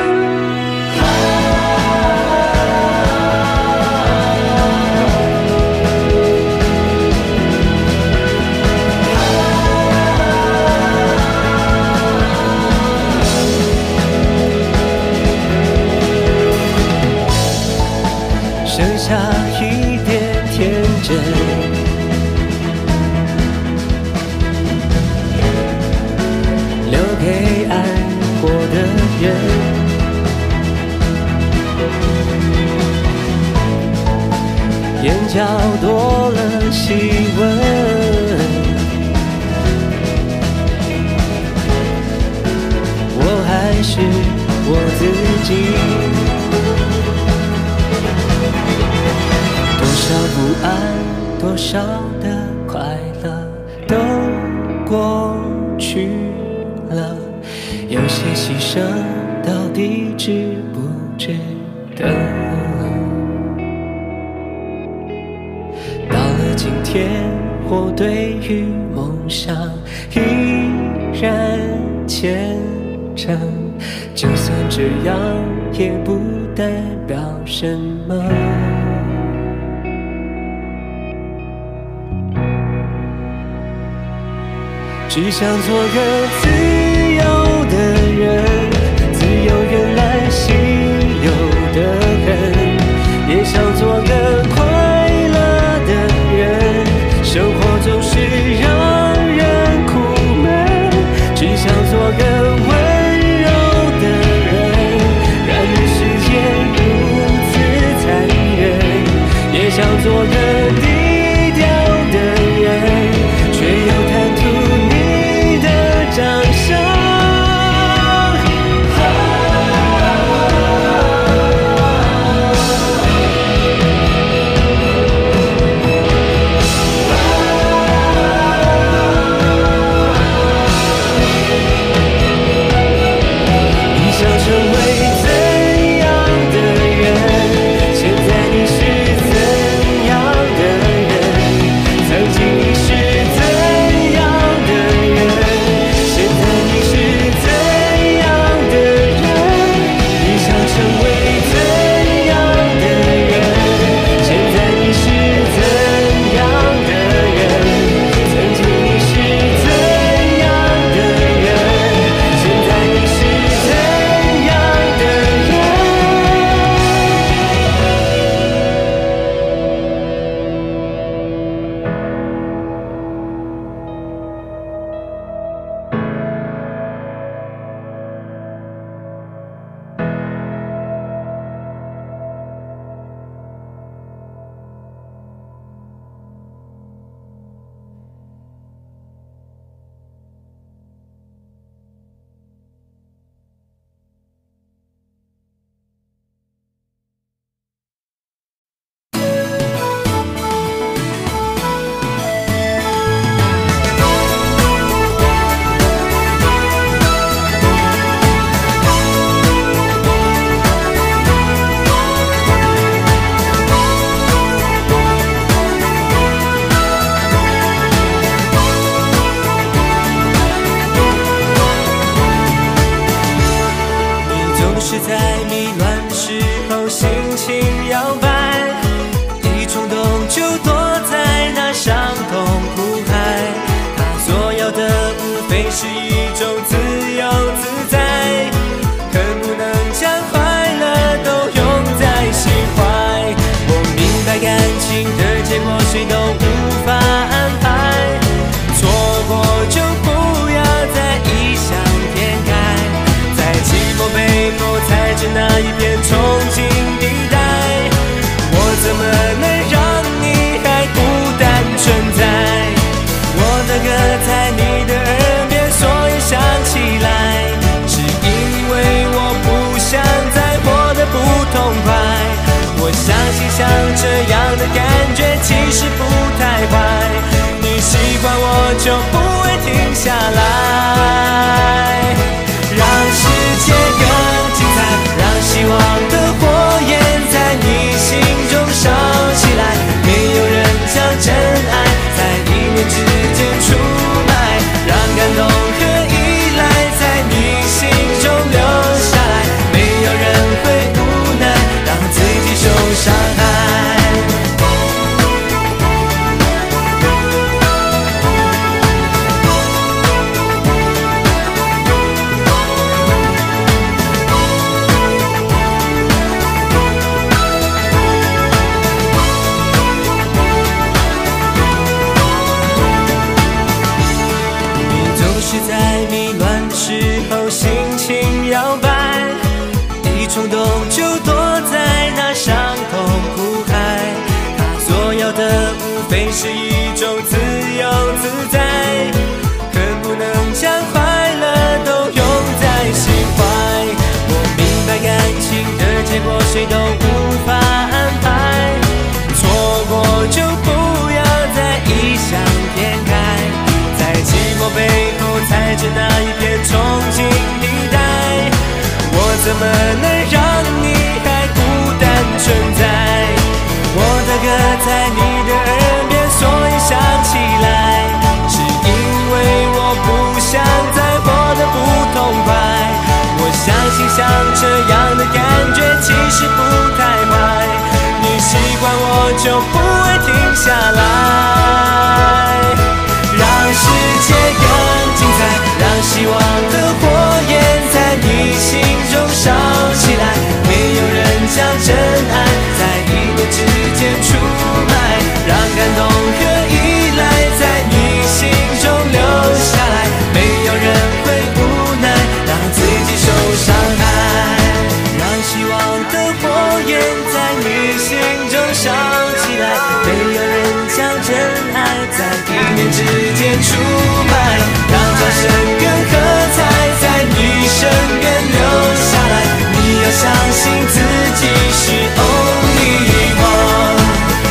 剩下一点天真，留给爱过的人。眼角多了细纹，我还是我自己。多少不安，多少的快乐都过去了，有些牺牲到底值不值得？到了今天，我对于梦想依然虔诚，就算这样也不代表什么。只想做个自由的人，自由原来稀有的很；也想做个快乐的人，生活总是让人苦闷。只想做个温柔的人，然而世界如此残忍；也想做个低调的人，却又贪图掌声。你想成为怎样的人？现在你是怎样的人？ 果谁都无法安排。错过就不要再异想天开，在寂寞背后踩着那一片憧憬地带。我怎么能让你还孤单存在？我的歌在你的耳边，所以想起来，是因为我不想再活得不痛快。我相信像这样的感觉其实不太坏，你喜欢我就不会停下来。让世界更精彩，让希望的火焰在你心中烧起来。没有人将真爱在一念之间出卖，让感动和依赖在你心中留下来。没有人会无奈让自己受伤害。是在迷乱的时候心情摇摆，一冲动就躲在那伤痛苦海。他所要的无非是一种自由自在，恨不能将快乐都拥在心怀。我明白感情的结果谁都无法安排，错过就不要再异想天开，在寂寞背后踩着那一片憧憬地带。我怎么能让你还孤单存在？我的歌在你的耳边，所以想起来，是因为我不想再活得不痛快。我相信像这样的感觉其实不太坏，你喜欢我就不会停下来。让世界更精彩，让希望的火焰在你心中烧起来。没有人将真爱在一念之间出卖，让感动和依赖在你心中留下来。没有人会无奈让自己受伤害，让希望的火焰在你心中烧起来。没有人将真爱在一念之间出卖，让掌声跟喝彩在你身边留下来。你要相信自己是 only one。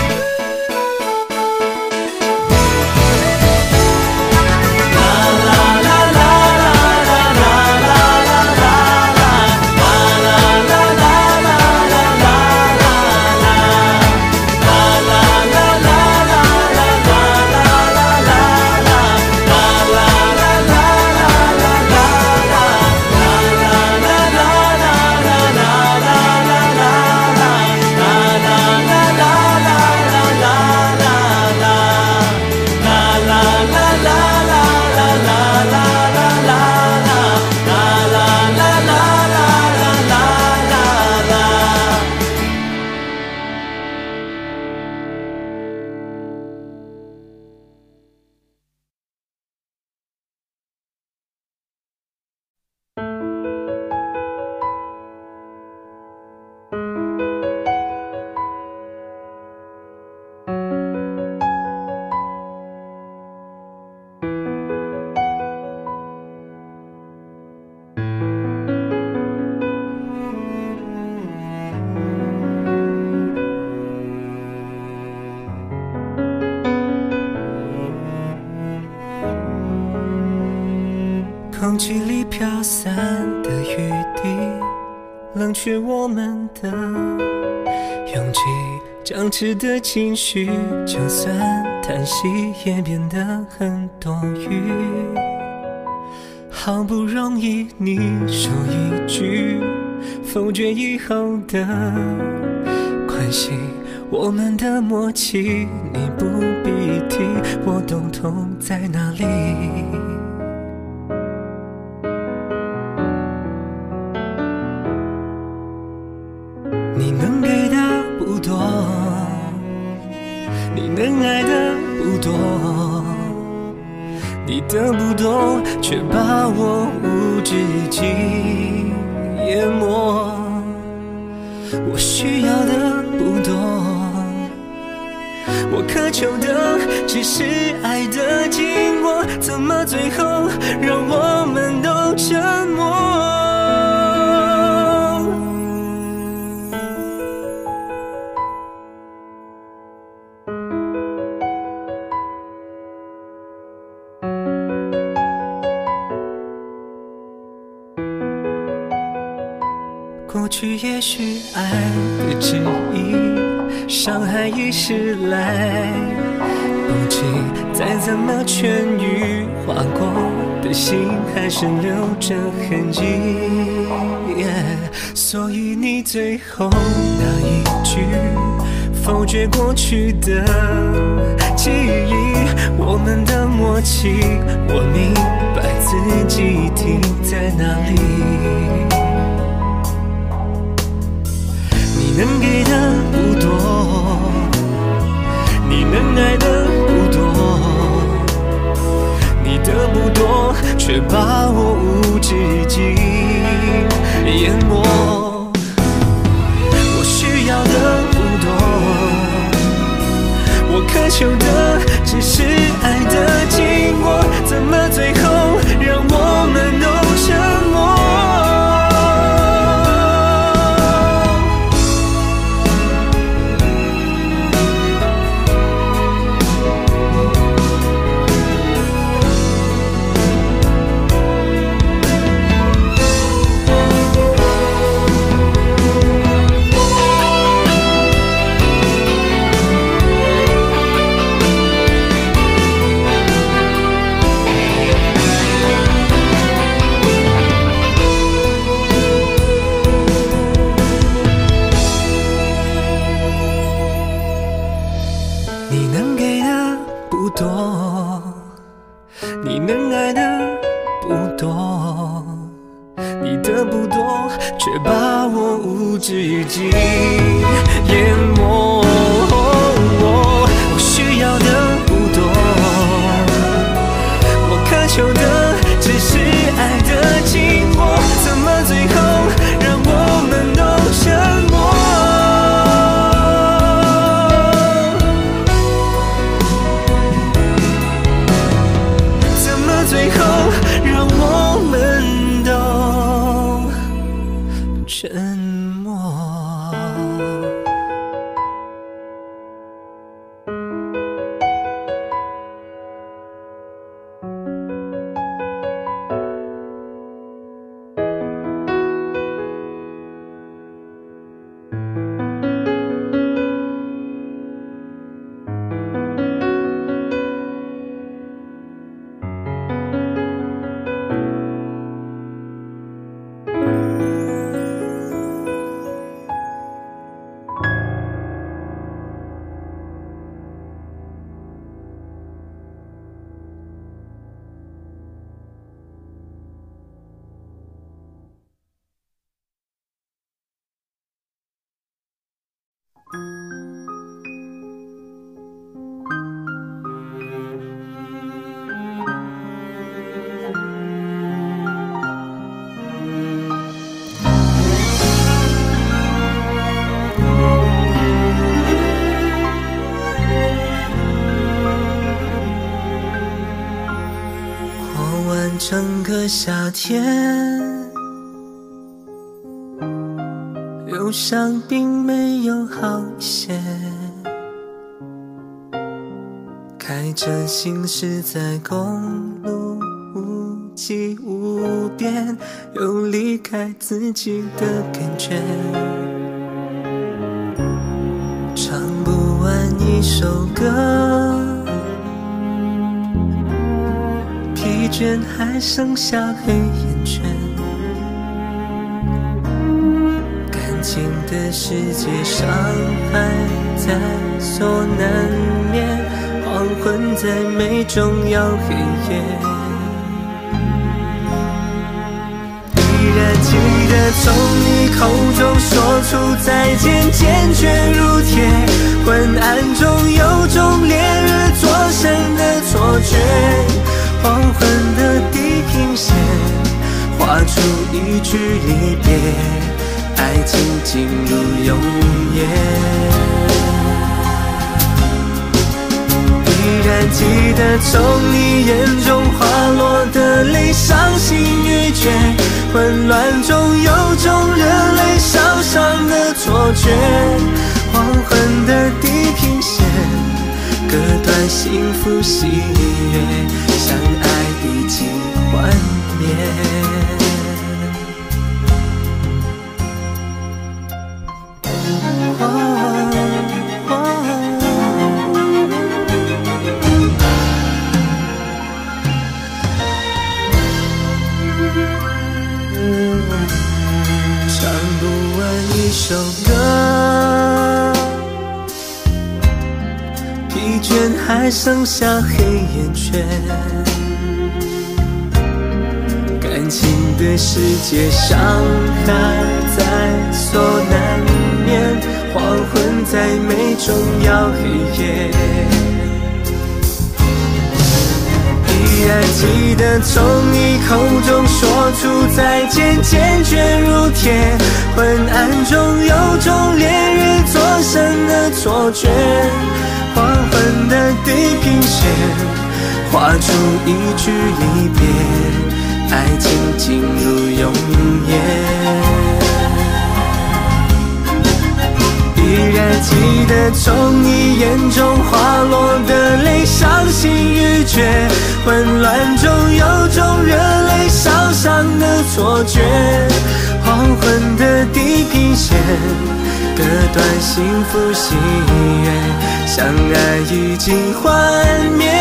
空气里飘散的雨滴，冷却我们的勇气，僵持的情绪，就算叹息也变得很多余。好不容易你说一句，否决以后的关系，我们的默契，你不必提，我懂痛在哪里。你能给的不多， 你能爱的不多，你的不懂却把我无止境淹没。我需要的不多，我渴求的只是爱的经过，怎么最后让我们都沉默？过去也许爱的旨意，伤害已袭来，不知再怎么痊愈，划过的心还是留着痕迹。yeah, 所以你最后那一句否决过去的记忆，我们的默契，我明白自己停在哪里。你能给的不多，你能爱的不多，你的不多却把我无止境淹没。我需要的不多，我渴求的只是爱的经过，怎么最后让我们都沉默？你能爱的不多，你的不多却把我无止境淹没。我需要的不多，我渴求的只是爱的经过，怎么最后让我们都沉默？最后让我们都沉默。过完整个夏天，忧伤并没有好一些，开着行驶在公路无际无边，有离开自己的感觉，唱不完一首歌，疲倦还剩下黑眼圈，感情的世界伤害在所难免，黄昏在每种要黑夜，依然记得从你口中说出再见，坚决如铁，昏暗中有种画出一句离别，爱情进入永夜。依然记得从你眼中滑落的泪，伤心欲绝，混乱中有种热泪烧伤的错觉。黄昏的地平线，割断幸福喜悦，相爱已经幻灭。一首歌，疲倦还剩下黑眼圈，感情的世界伤害在所难免，黄昏再美终要黑夜。依然记得从你口中说出再见，坚决如铁，昏暗中有种烈日灼身的错觉。黄昏的地平线，画出一句离别，爱情进入永夜。依然记得从你眼中滑落的泪，伤心欲绝，混乱中有种热泪烧伤的错觉。黄昏的地平线，割断幸福喜悦，相爱已经幻灭。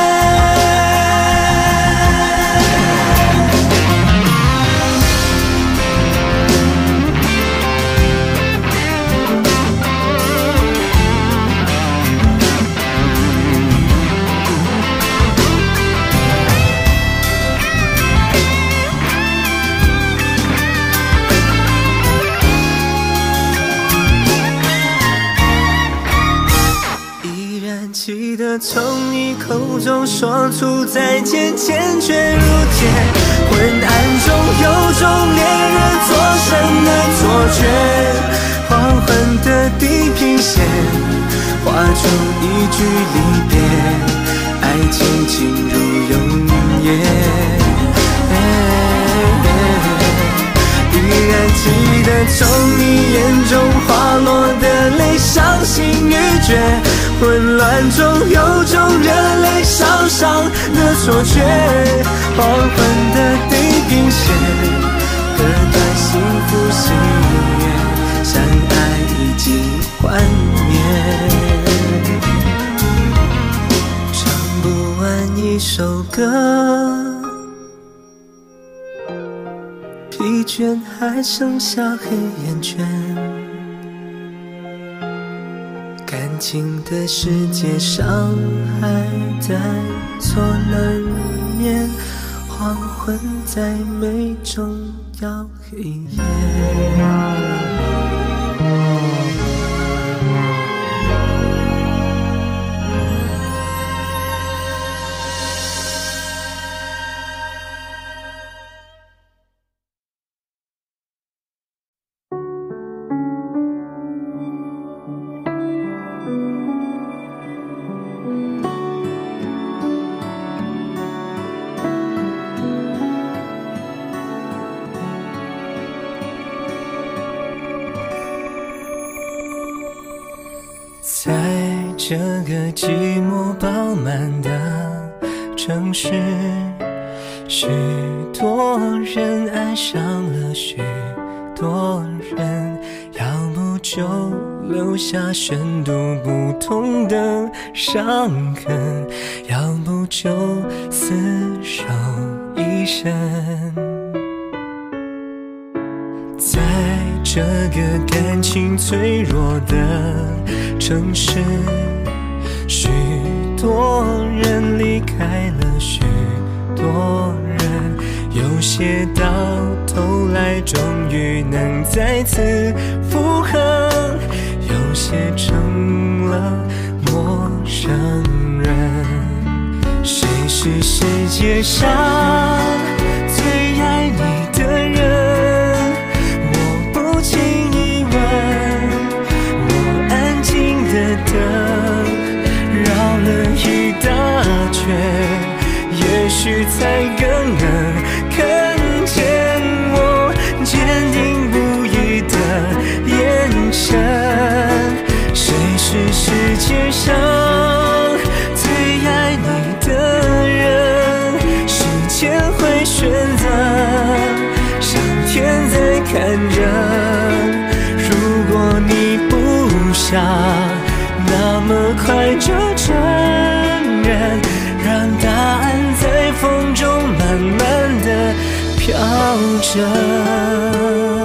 记得从你口中说出再见，坚决如铁，昏暗中有种烈日灼身的错觉。黄昏的地平线，画出一句离别，爱情进入永夜。依然记得从你眼中滑落的泪，伤心欲绝，混乱中有种热泪烧伤的错觉。黄昏的地平线，割断幸福喜悦，相爱已经幻灭。唱不完一首歌，疲倦还剩下黑眼圈，感情的世界伤害在所难免，黄昏再美终要黑夜。在这个寂寞饱满的城市，许多人爱上了许多人，要不就留下深度不同的伤痕，要不就厮守一生。在这个感情脆弱的城市，许多人离开了许多人，有些到头来终于能再次复合，有些成了陌生人。谁是世界上最爱你的上最爱你的人，时间会选择，上天在看着。如果你不想那么快就承认，让答案在风中慢慢地飘着。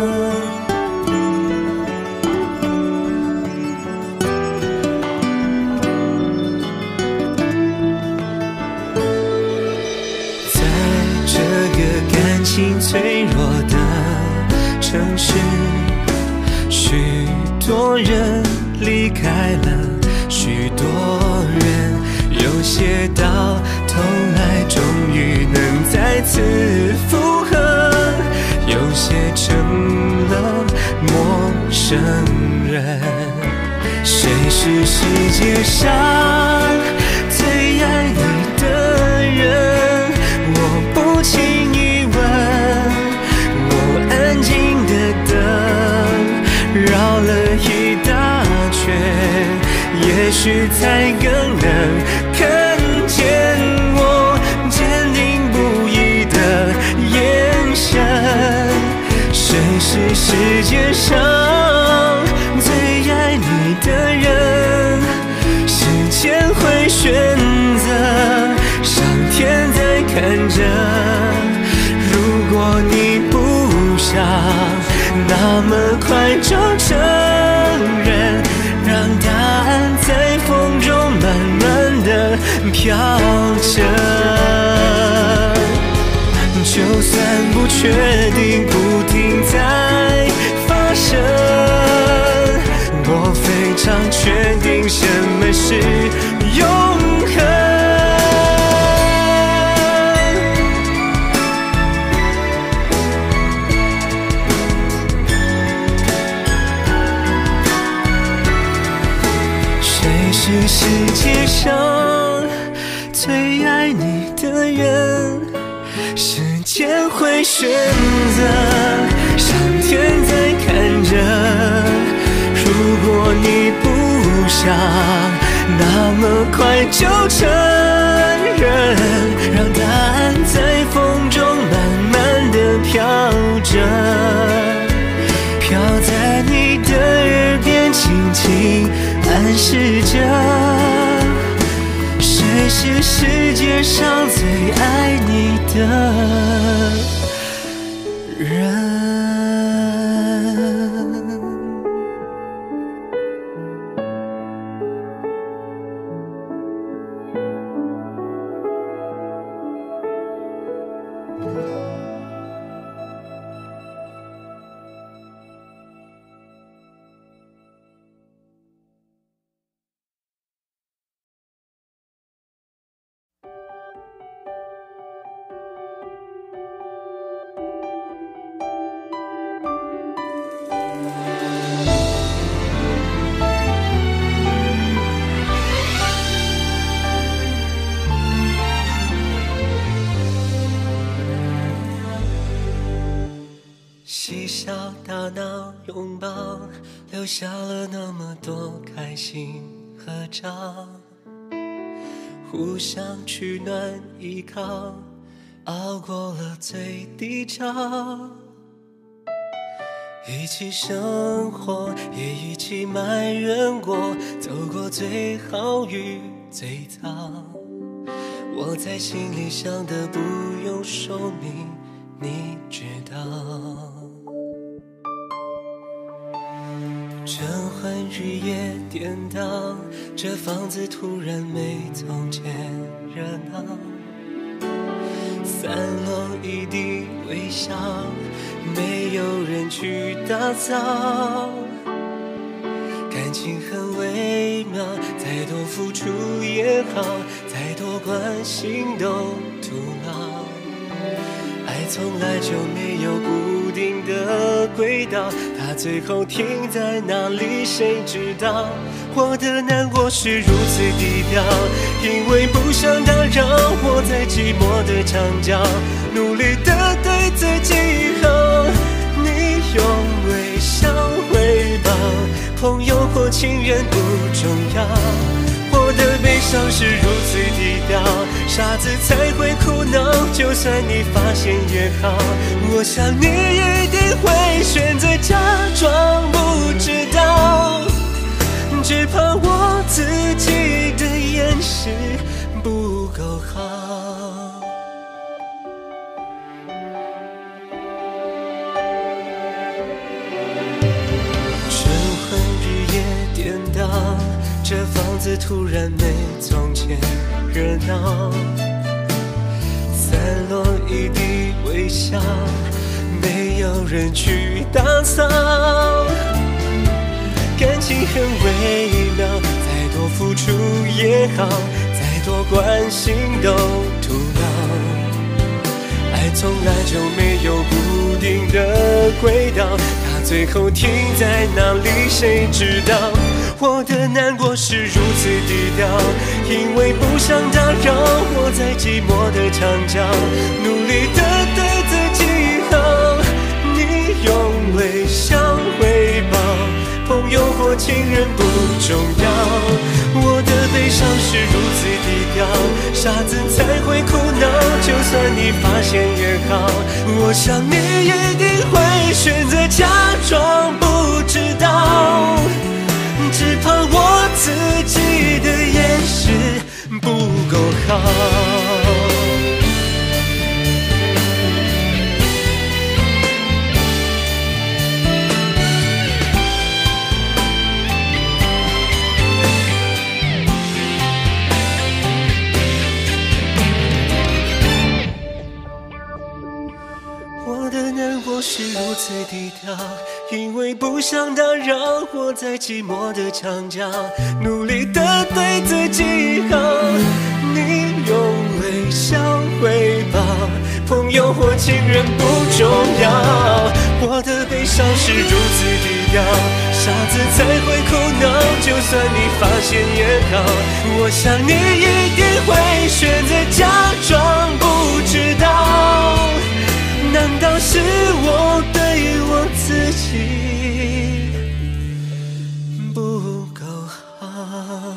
感情脆弱的城市，许多人离开了，许多人有些到头来终于能再次复合，有些成了陌生人。谁是世界上最爱你的人？我不轻易问，我安静的等，绕了一大圈，也许才更能看见我坚定不移的眼神。谁是世界上最爱你的人？时间会选择，上天在看着。如果你不想那么快就承认，让答案在风中慢慢地飘着。就算不确定不停在发生，我非常确定什么是永恒。谁是世界上最爱你的人？时间会选择，上天在看着。如果你不想那么快就承认，让答案在风中慢慢地飘着，飘在你的耳边轻轻暗示着。谁是世界上最爱你的人？嬉笑打闹拥抱，留下了那么多开心合照，互相取暖依靠，熬过了最低潮，一起生活也一起埋怨过，走过最好与最糟，我在心里想的不用说明，你知道。晨昏日夜颠倒，这房子突然没从前热闹，散落一地微笑，没有人去打扫。感情很微妙，再多付出也好，再多关心都徒劳。爱从来就没有固定的轨道，它最后停在哪里谁知道？我的难过是如此低调，因为不想打扰，我在寂寞的长角努力的对自己好。你用微笑回报，朋友或情人不重要，我伤是如此低调，傻子才会苦恼，就算你发现也好，我想你一定会选择假装不知道，只怕我自己的掩饰不够好。晨昏日夜颠倒，这房子突然没从前热闹，散落一地微笑，没有人去打扫。感情很微妙，再多付出也好，再多关心都徒劳。爱从来就没有固定的轨道，它最后停在哪里谁知道？我的难过是如此低调，因为不想打扰，我在寂寞的墙角努力的对自己好，你用微笑回报，朋友或情人不重要，我的悲伤是如此低调，傻子才会苦恼，就算你发现也好，我想你一定会选择假装不知道，只怕我自己的掩饰不够好。是如此低调，因为不想打扰，我在寂寞的墙角努力的对自己好，你用微笑回报，朋友或情人不重要，我的悲伤是如此低调，傻子才会苦恼，就算你发现也好，我想你一定会选择假装不知道，难道是我对我自己不够好？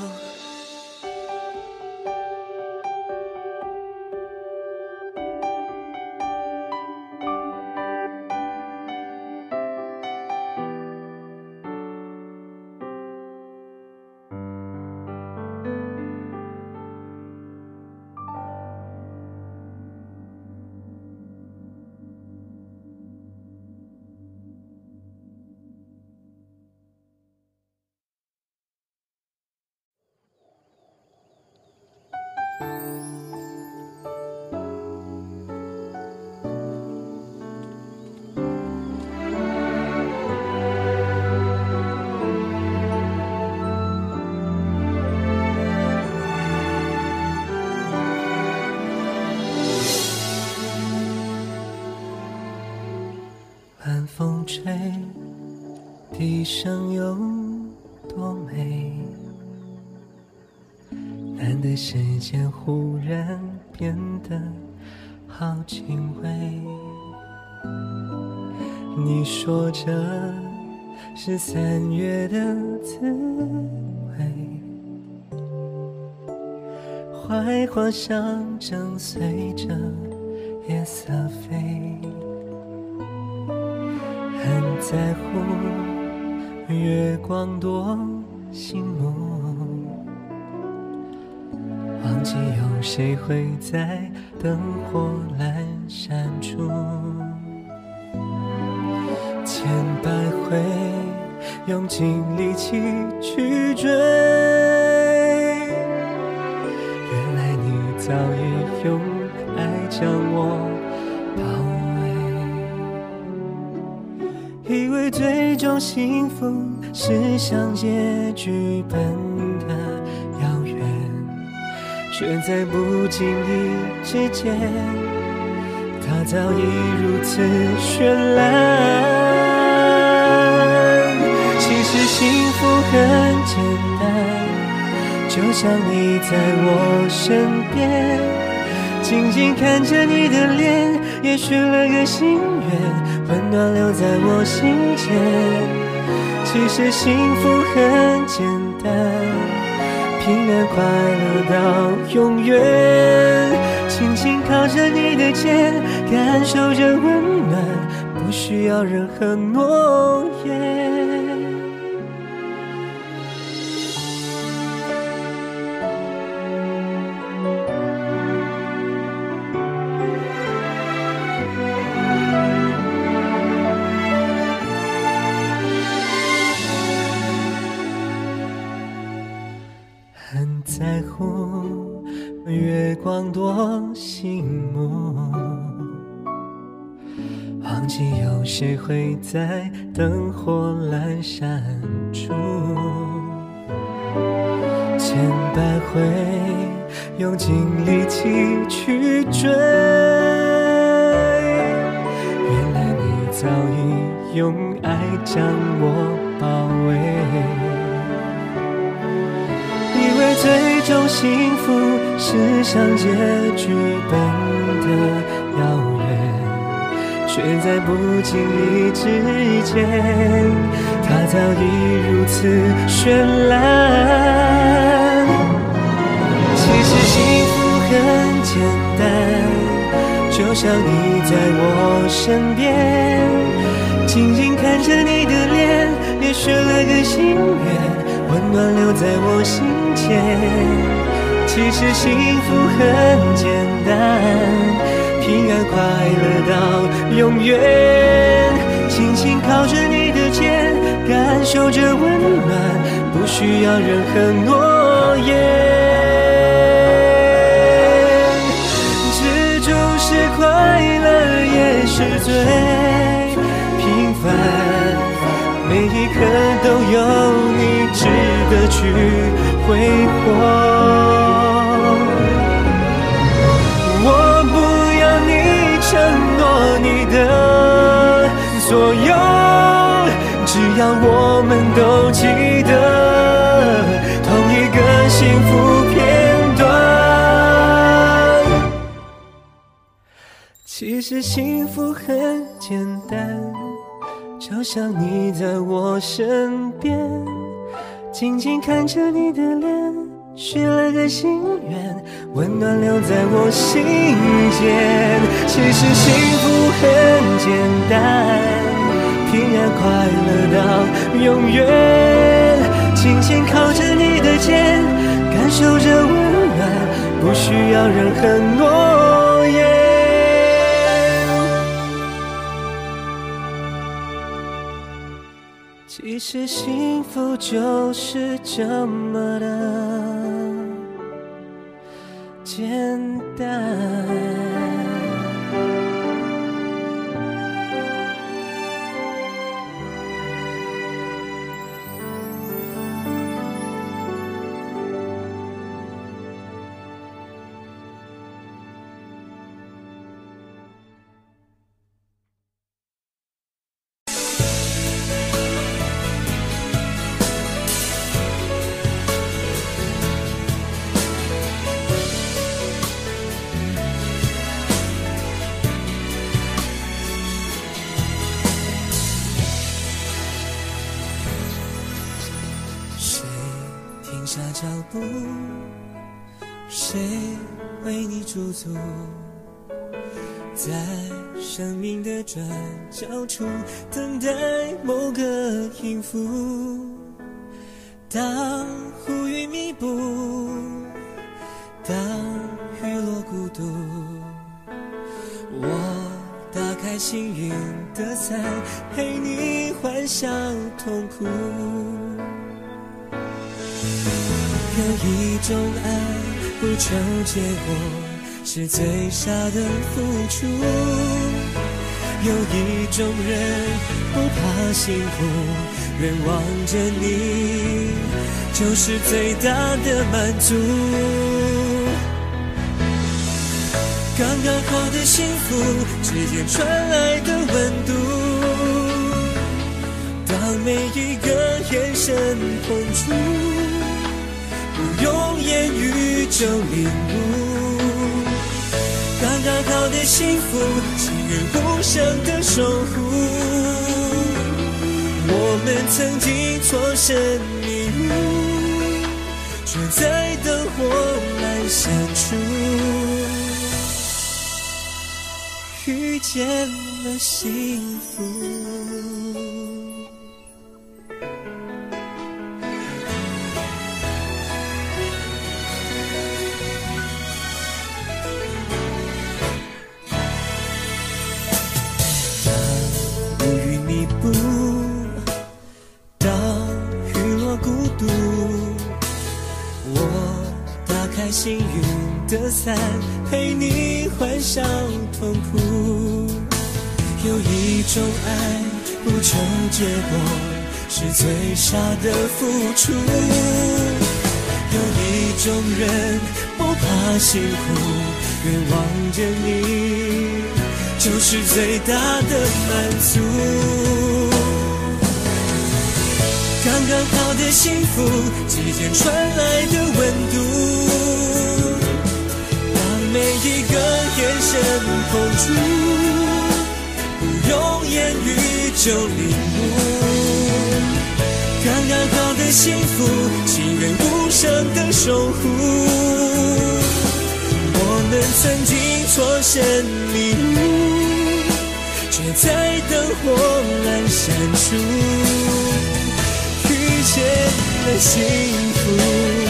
晚风吹，地上有多美，难得时间忽然变得好轻微。你说这是三月的滋味，槐花香正随着夜色飞，很在乎月光多醒目，忘记有谁会在灯火阑珊处，千百回用尽力气去追，原来你早已用爱将我以为最终幸福是像结局般的遥远，却在不经意之间，它早已如此绚烂。其实幸福很简单，就像你在我身边，静静看着你的脸，也许了个心愿，温暖留在我心间。其实幸福很简单， 平安快乐到永远。轻轻靠着你的肩，感受着温暖，不需要任何诺言。很在乎月光多醒目，忘记有谁会在灯火阑珊处，千百回用尽力气去追，原来你早已用爱将我包围。以为最终幸福是像结局般的遥远，却在不经意之间，它早已如此绚烂。其实幸福很简单，就像你在我身边，静静看着你的脸，也许了个心愿，温暖留在我心间。其实幸福很简单，平安快乐到永远。轻轻靠着你的肩，感受着温暖，不需要任何诺言。知足是快乐，也是最平凡，每一刻都有你值得去挥霍。我不要你承诺你的所有，只要我们都记得同一个幸福片段。其实幸福很简单，就像你在我身边，静静看着你的脸，许了个心愿，温暖留在我心间。其实幸福很简单，平安快乐到永远。轻轻靠着你的肩，感受着温暖，不需要任何诺言。其实幸福就是这么的简单。下脚步，谁为你驻足，在生命的转角处等待某个音符。当乌云密布，当雨落孤独，我打开幸运的伞，陪你欢笑痛苦。有一种爱不求结果，是最傻的付出。有一种人不怕辛苦，愿望着你就是最大的满足。刚刚好的幸福之间传来的温度，当每一个眼神碰触，不用言语就领悟，刚刚好的幸福，情愿无声的守护。我们曾经错身迷路， 却在灯火阑珊处遇见了幸福。当乌云密布，当雨落孤独，我打开幸运的伞，陪你欢笑痛苦。有一种爱不求结果，是最傻的付出。有一种人不怕辛苦，愿望着你就是最大的满足。刚刚好的幸福，季节传来的温度，当每一个眼神碰触，不用言语就领悟。刚刚好的幸福，情愿无声的守护。我们曾经错身迷路，却在灯火阑珊处遇见了幸福。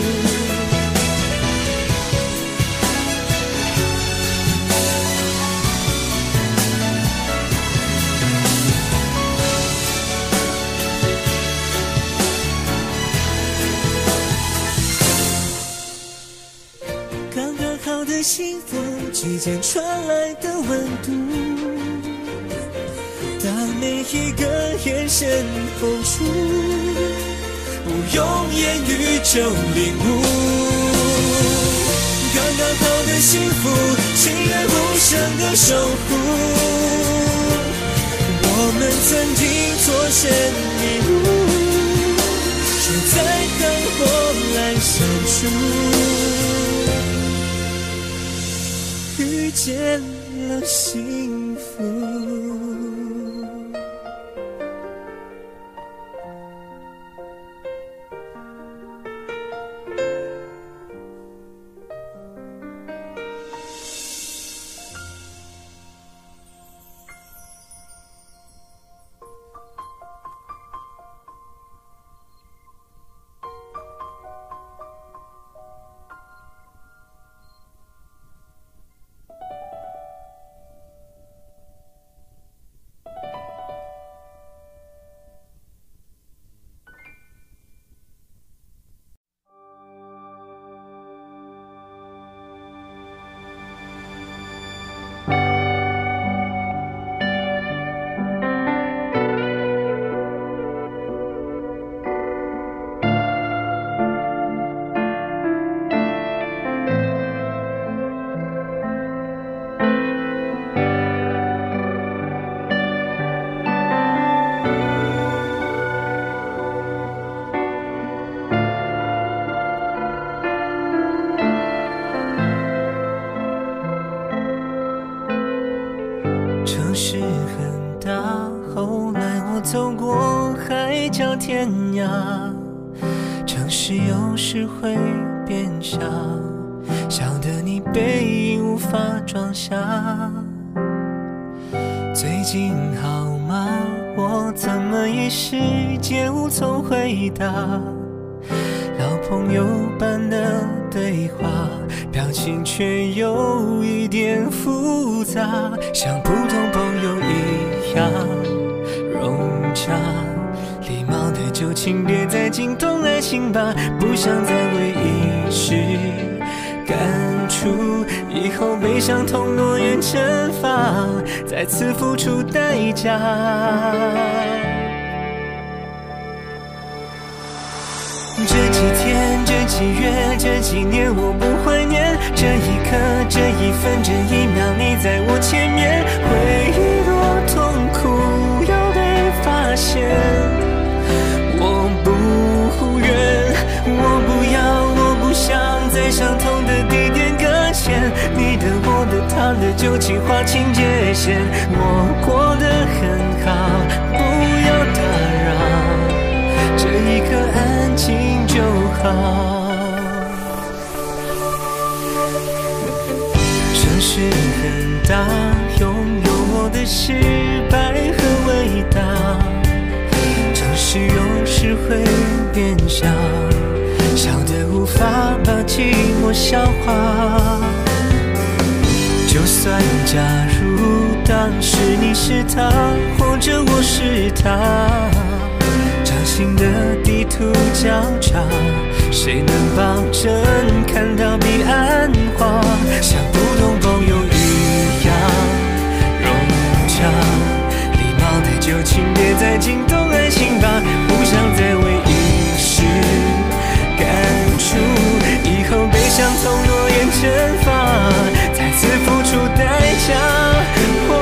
刚刚好的幸福，之间传来的温度，当每一个眼神碰触，不用言语就领悟。刚刚好的幸福，情愿无声的守护。我们曾经错身迷路，却在灯火阑珊处遇见了幸福。城市很大，后来我走过海角天涯。城市有时会变小，小的你背影无法装下。最近好吗？我怎么一时间无从回答。老朋友般的对话，表情却有一点复杂，像普通朋友一样融洽。礼貌的就请别再惊动爱情吧，不想再为一时感触，以后悲伤痛诺言蒸发，再次付出代价。这几天，这几月，这几年，我不怀念这一刻，这一分，这一秒，你在我前面。回忆多痛苦，要被发现。我不愿，我不要，我不想在相同的地点搁浅。你的、我的、他的，就请划清界限。我过得很好，不要打扰。这一刻安静就好。 世很大，拥有我的失败和伟大。城市有时会变小，小得无法把寂寞消化。就算假如当时你是他，或者我是他，掌心的地图交叉，谁能保证看到彼岸花？像普通朋友一样融洽，礼貌的旧情别再惊动爱情吧，不想再为一时感触，以后被伤痛诺言蒸发，再次付出代价。哦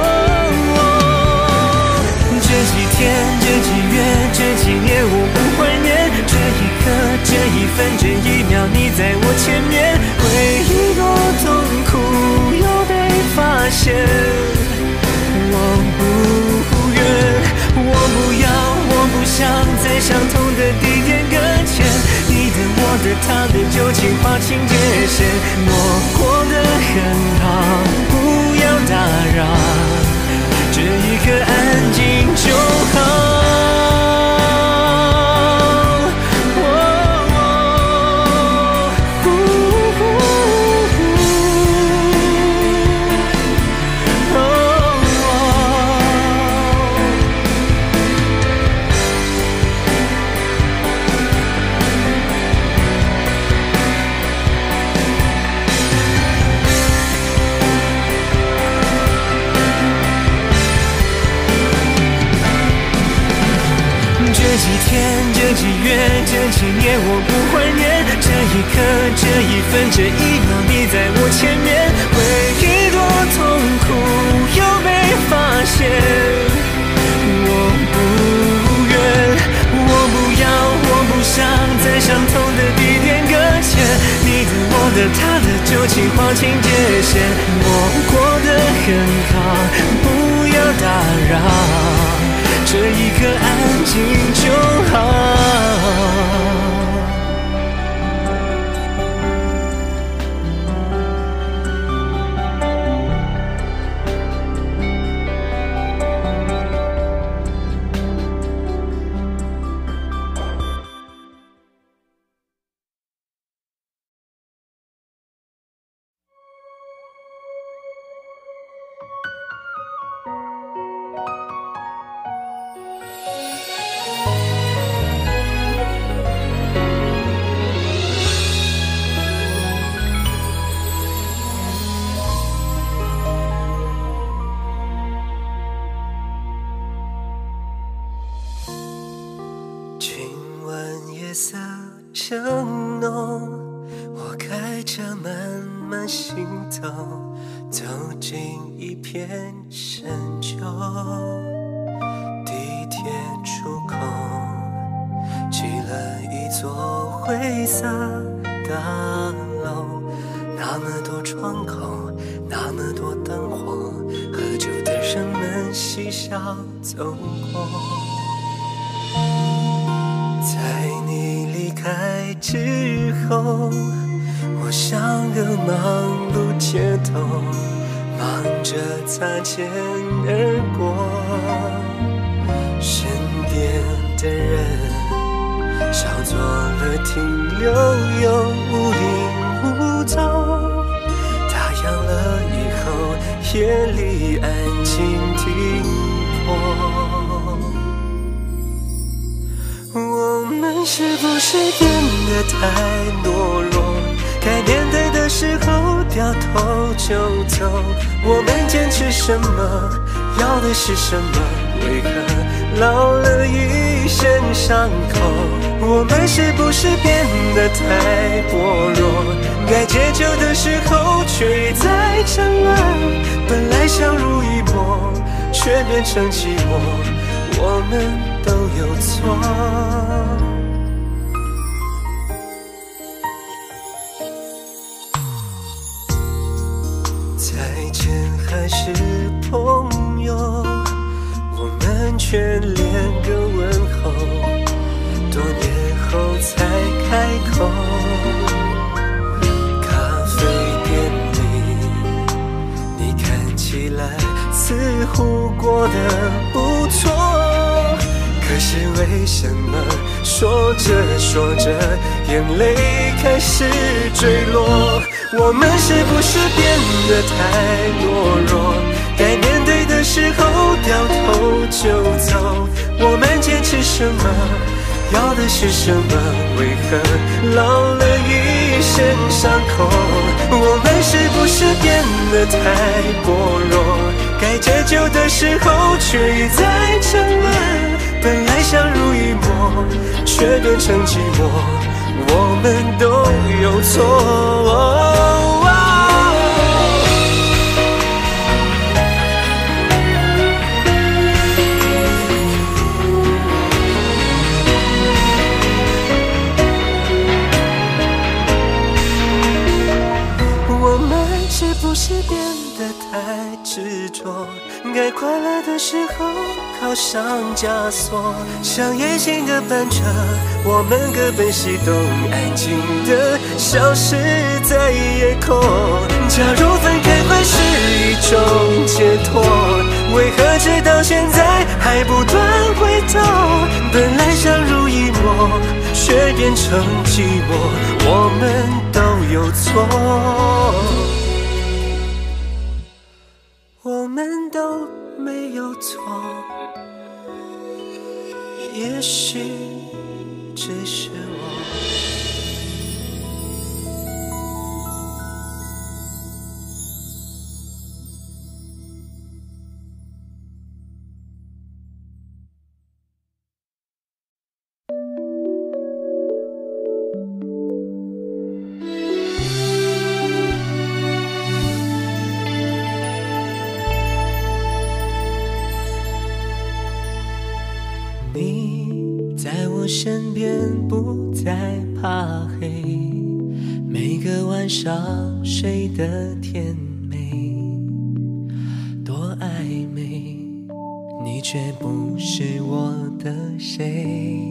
哦，这几天，这几月，这几年，我不怀念这一刻，这一分，这一秒，你在我前面。回忆多痛苦，又被发现。我不愿，我不要，我不想在相同的地点搁浅。你的、我的、他的，就请划清界限。我过得很好，不要打扰，这一刻安静就好。这几天，这几月，这几年，我不怀念这一刻，这一分，这一秒，你在我前面。回忆多痛苦，又被发现。我不愿，我不要，我不想在相同的地点搁浅。你的、我的、他的，就请划清界限。我过得很好，不要打扰，这一刻安静就好。夜色正浓，我开着慢慢行动，走进一片深秋。地铁出口挤了一座灰色大楼，那么多窗口，那么多灯火，喝酒的人们嬉笑走过。在你离开之后，我像个忙碌街头，忙着擦肩而过，身边的人少做了停留，又无影无踪。打烊了以后，夜里安静停泊。我们是不是变得太懦弱？该面对的时候掉头就走。我们坚持什么？要的是什么？为何老了一身伤口？我们是不是变得太薄弱？该解救的时候却一再沉沦。本来相濡以沫，却变成寂寞。我们都有错。再见还是朋友，我们却连个问候，多年后才开口。咖啡店里什么？说着说着，眼泪开始坠落。我们是不是变得太懦弱？该面对的时候掉头就走。我们坚持什么？要的是什么？为何老了一身伤口？我们是不是变得太薄弱？该解救的时候却一再沉沦。本来相濡以沫，却变成寂寞。我们都有错。哦哦是不是变得太执着？该快乐的时候靠上枷锁，像夜行的班车，我们各奔西东，安静的消失在夜空。假如分开会是一种解脱，为何直到现在还不断回头？本来相濡以沫，却变成寂寞，我们都有错。我们都没有错，也许只是我。你在我身边，不再怕黑，每个晚上睡得甜美，多暧昧，你却不是我的谁。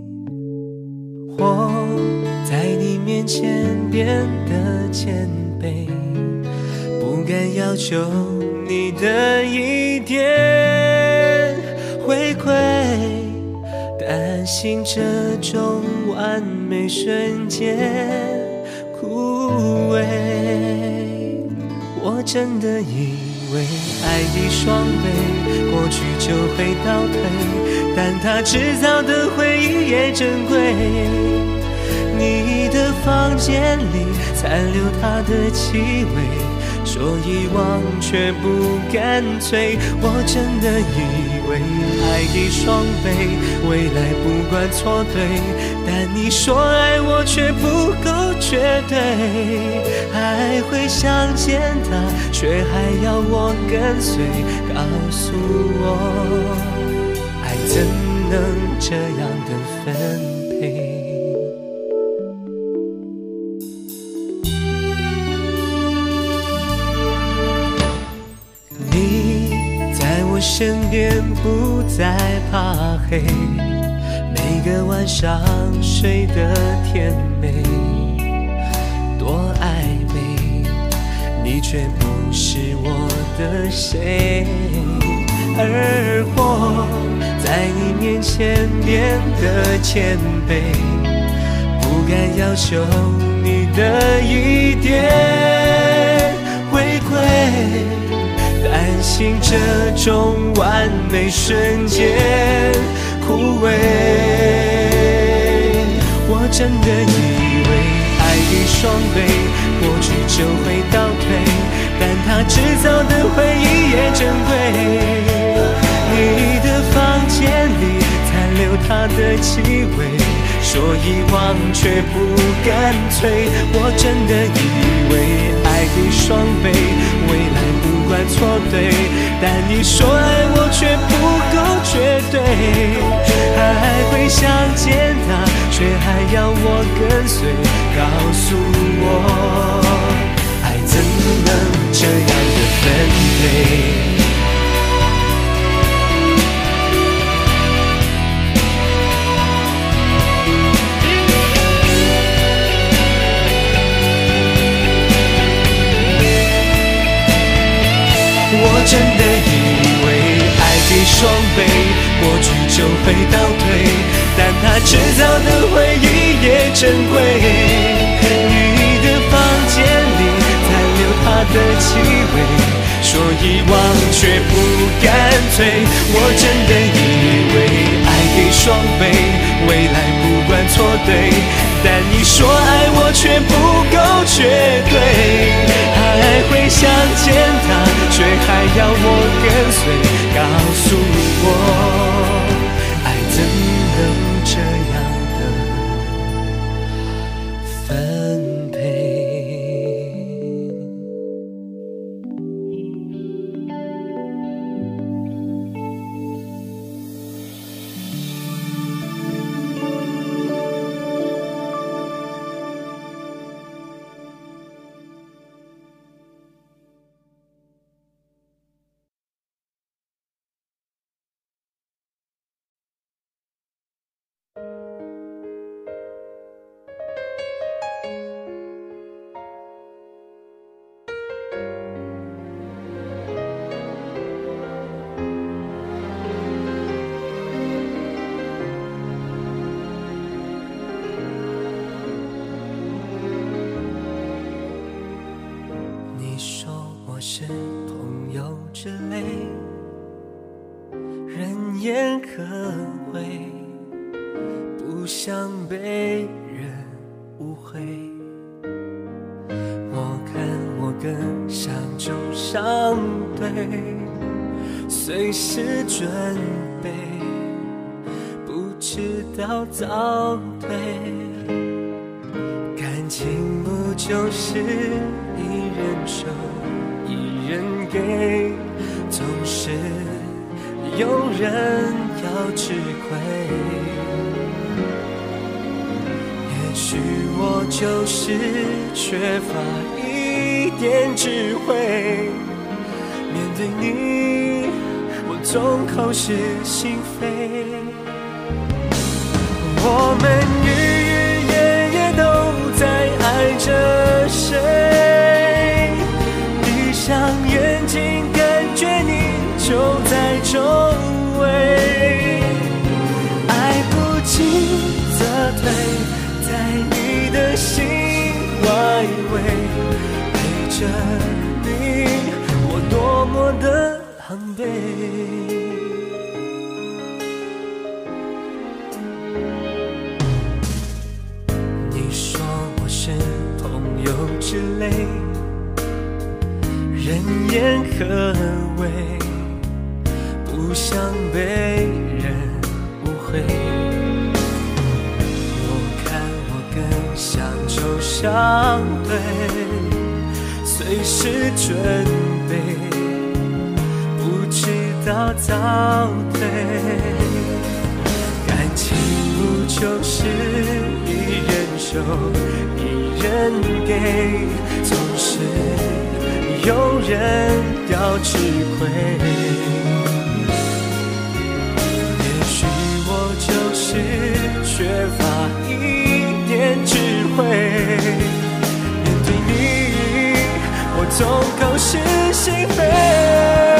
我在你面前变得谦卑，不敢要求你的一点回馈，担心这种完美瞬间枯萎。我真的以为爱已双倍，过去就会倒退，但它制造的回忆也珍贵。你的房间里残留它的气味，说遗忘却不干脆。我真的以为爱已双倍，未来不管错对，但你说爱我却不够绝对。爱会相见它，却还要我跟随，告诉我爱怎能这样的分配。身边不再怕黑，每个晚上睡得甜美，多暧昧，你却不是我的谁。而我在你面前变得谦卑，不敢要求你的一点回馈，担心这种完美瞬间枯萎。我真的以为爱已双倍，过去就会倒退，但它制造的回忆也珍贵。你的房间里残留它的气味，说遗忘却不干脆。我真的以为爱已双倍，未来不管错对，但你说爱我却不够绝对。爱会相见它，却还要我跟随，告诉我爱怎能这样的分配。我真的以为爱已双倍，过去就会倒退， 但它制造的回忆也珍贵。你的房间里残留它的气味，说遗忘却不干脆。我真的以为爱给双倍，未来不管错对，但你说爱我却不够绝对。还会想见他，却还要我跟随，告诉我爱怎能这样的分配。是朋友之类，人言可畏，不想被人误会。我看我跟上就上对，随时准备，不知道早退。感情不就是一人收一人给，总是有人要吃亏。也许我就是缺乏一点智慧，面对你我总口是心非。我们日日夜夜都在爱着谁，闭上眼睛感觉你就在周围，爱不进则退，在你的心外围，陪着你我多么的狼狈。你说我是朋友之类，人言可畏，不想被人误会。我看我跟想就上对，随时准备，不知道早退。感情不就是一人收一人给，总是有人要吃亏。也许我就是缺乏一点智慧，面对你我总口是心非。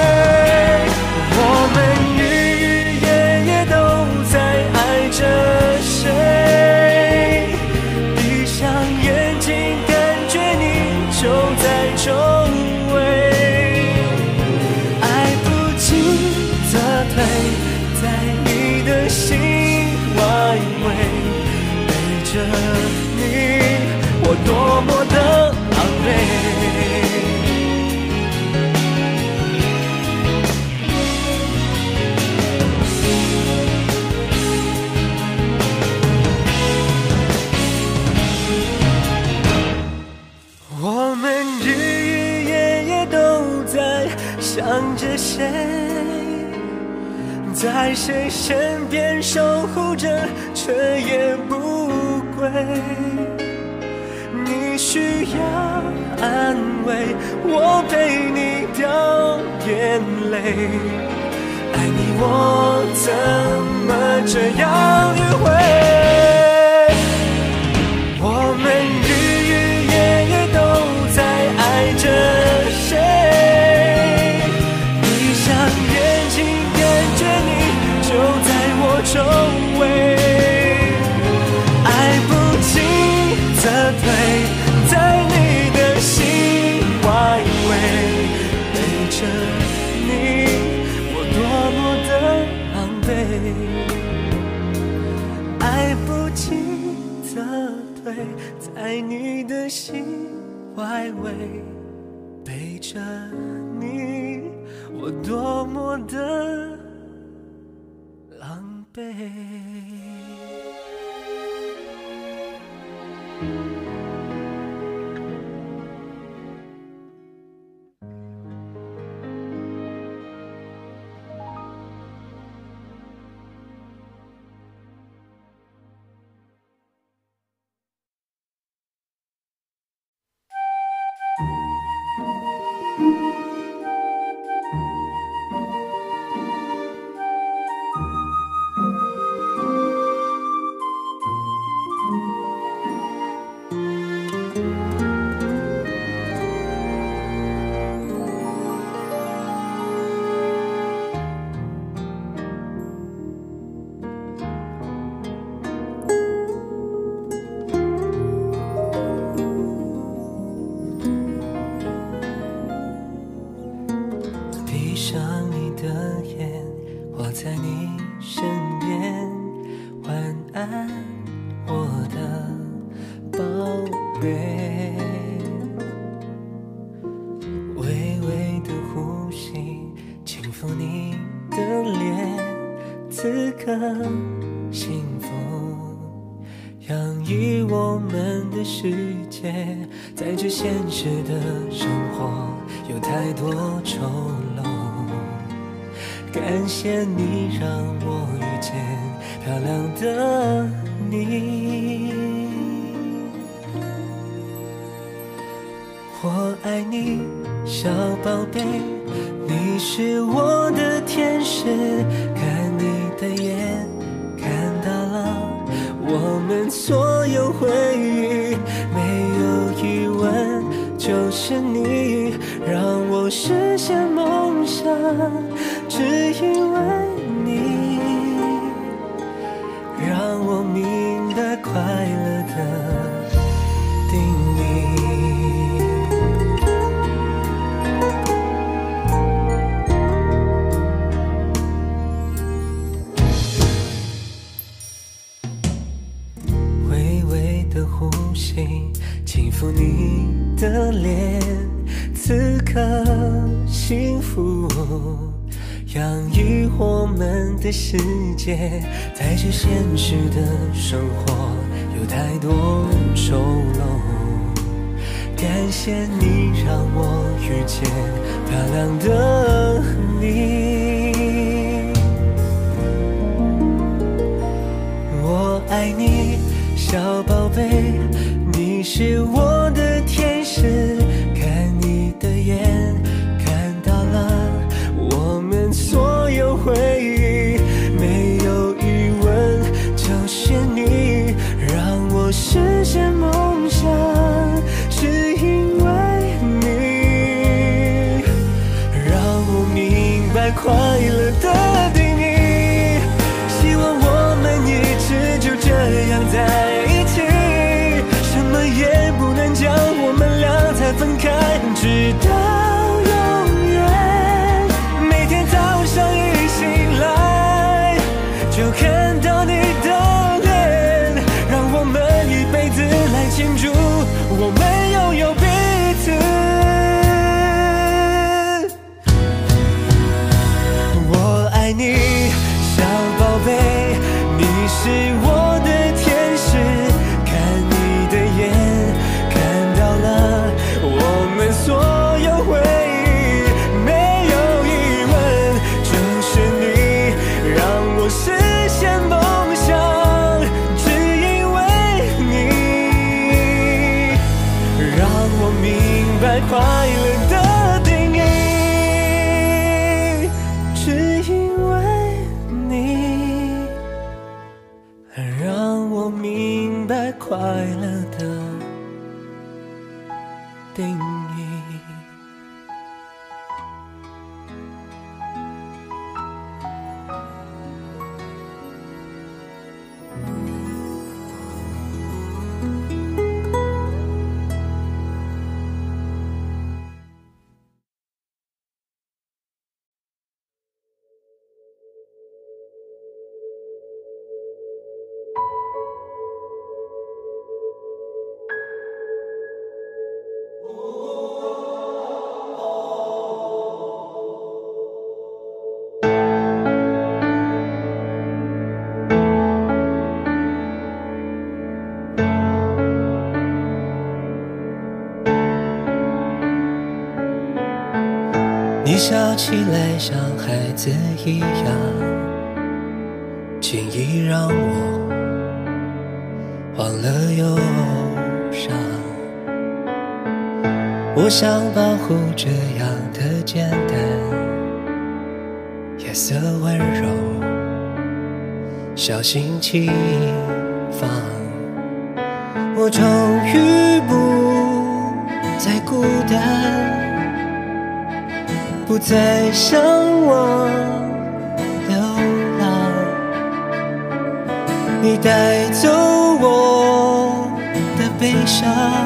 我们日日夜夜都在爱着谁，闭上眼睛感觉你就在周围，爱不进则退，在你的心外围，陪着你我多么的狼狈。我们日日夜夜都在想着谁，在谁身边守护着，彻夜不归。你需要安慰，我陪你掉眼泪，爱你我怎么这样迂回？我们日日夜夜都在爱着谁，闭上眼睛感觉你就在我周围， 爱你的心外围背着你，我多么的狼狈。闭上你的眼，我在你身边，晚安，我的宝贝。微微的呼吸，轻抚你的脸，此刻幸福洋溢我们的世界。在这现实的生活有太多丑陋，感谢你让我遇见漂亮的你。我爱你，小宝贝，你是我的天使。看你的眼，看到了我们所有回忆，没有疑问，就是你让我实现梦想，只因为你让我明白快乐的定义。微微的呼吸，轻抚你的脸，此刻幸福洋溢我们的世界。在这现实的生活有太多丑陋，感谢你让我遇见漂亮的你。我爱你，小宝贝，你是我的天使。看你的眼，看到了我们所有回忆，没有疑问，就是你让我实现梦想，是因为你让我明白快乐的定义。希望我们一直就这样在一起，什么也不能将我们俩再分开，直到永远。每天早上一醒来，就看到你的脸，让我们一辈子来庆祝我们拥有彼此。我爱你，小宝贝，你是我的天使。看你的眼，看到了我们所有回忆，没有疑问，就是你让我实现梦想，只因为你让我明白快乐的定义，只因为你让我明白快乐的定义。 你笑起来像孩子一样，轻易让我忘了忧伤。我想保护这样的简单，夜色温柔，小心轻放。我终于不再孤单，不再向往流浪。你带走我的悲伤，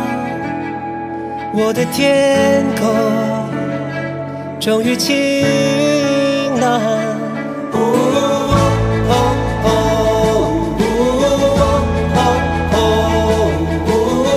我的天空终于晴朗。哦哦哦哦哦哦哦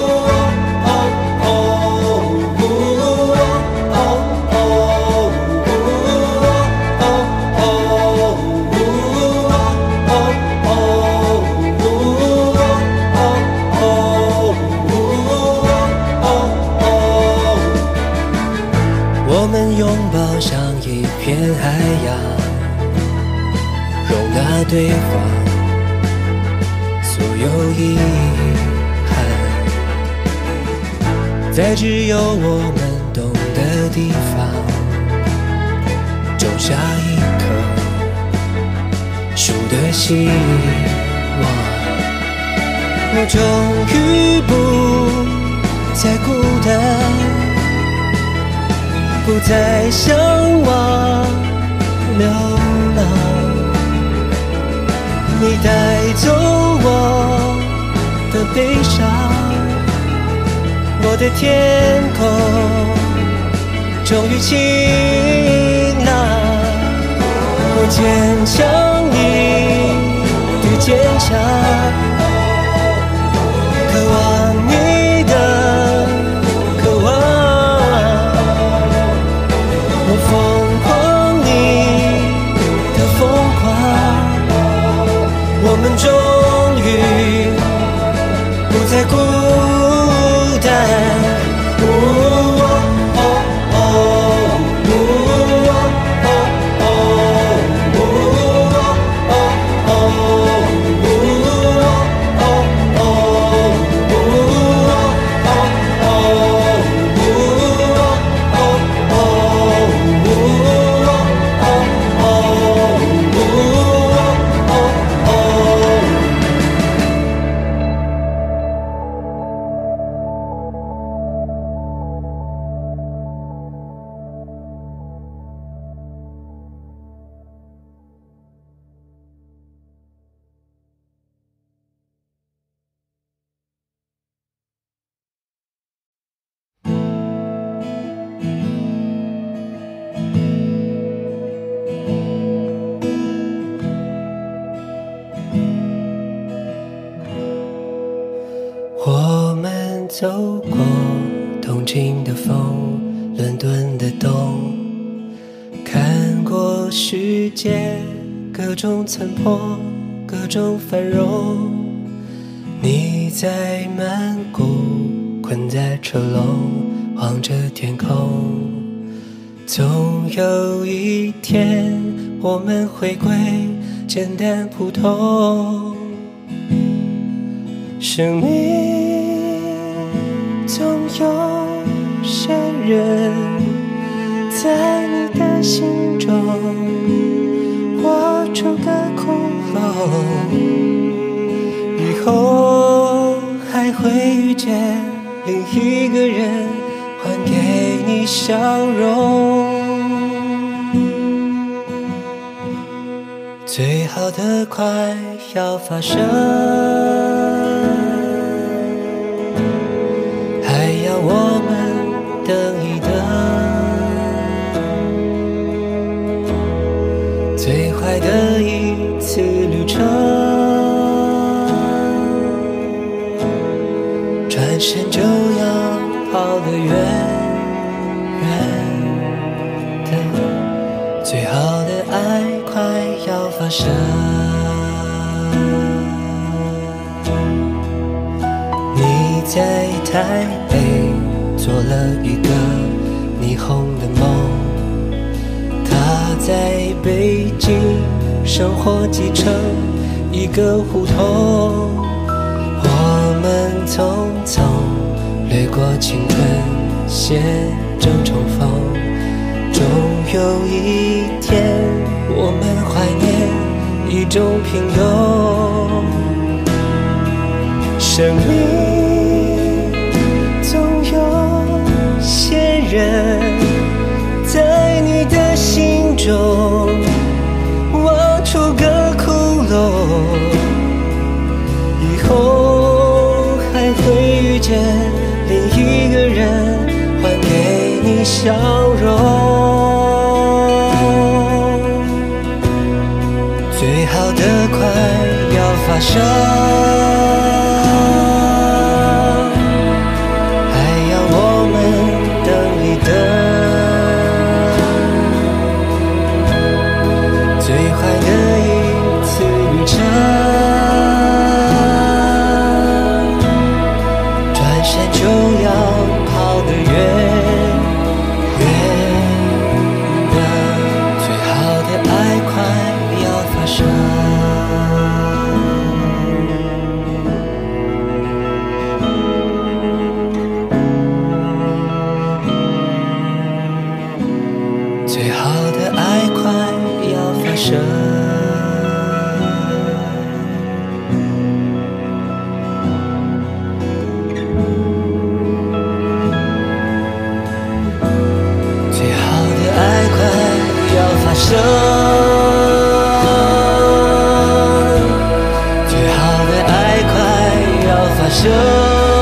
我们拥抱像一片海洋，容纳对方所有遗憾，在只有我们懂的地方种下一颗树的希望。我终于不再孤单，不再向往流浪。你带走我的悲伤，我的天空终于晴朗。我坚强你的坚强，渴望你的渴望。我疯狂你的疯狂，我们终于不再孤单。哦哦哦哦哦哦哦我们走过东京的风，伦敦的冬，看过世界各种残破，各种繁荣。你在曼谷困在车笼，望着天空。总有一天我们回归简单普通。生命总有些人在你的心中挖出个窟窿，以后还会遇见另一个人，还给你笑容。最好的快要发生，还要我们等一等。最坏的一次旅程，转身就要跑得远远的。最好的爱快要发生。你在台北做了一个霓虹的梦， 在北京生活几成一个胡同，我们匆匆掠过青春写正重逢，终有一天我们怀念一种平庸。生命总有些人在你的心中挖出个窟窿，以后还会遇见另一个人还给你笑容。最好的快要发生，还要我们等一等。最坏的一次旅程，转身就要跑得远远的。最好的爱快要发生。最好的爱快要发生。最好的爱快要发生。最好的爱快要发生。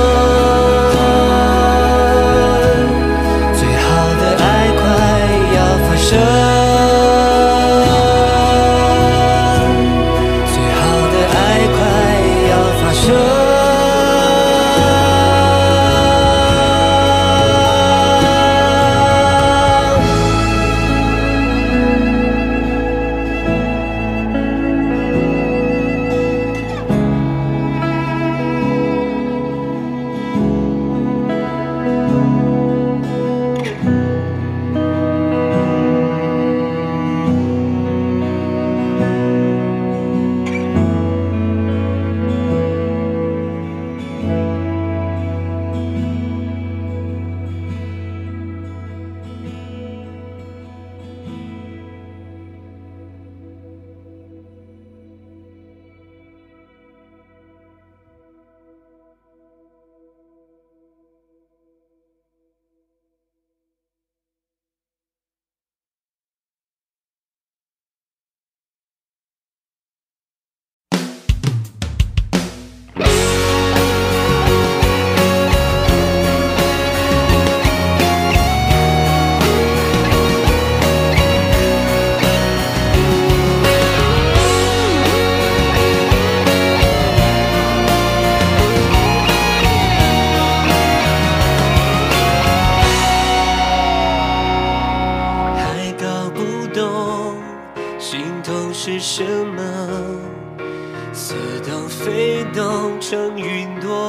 是什么？似懂非懂成云朵，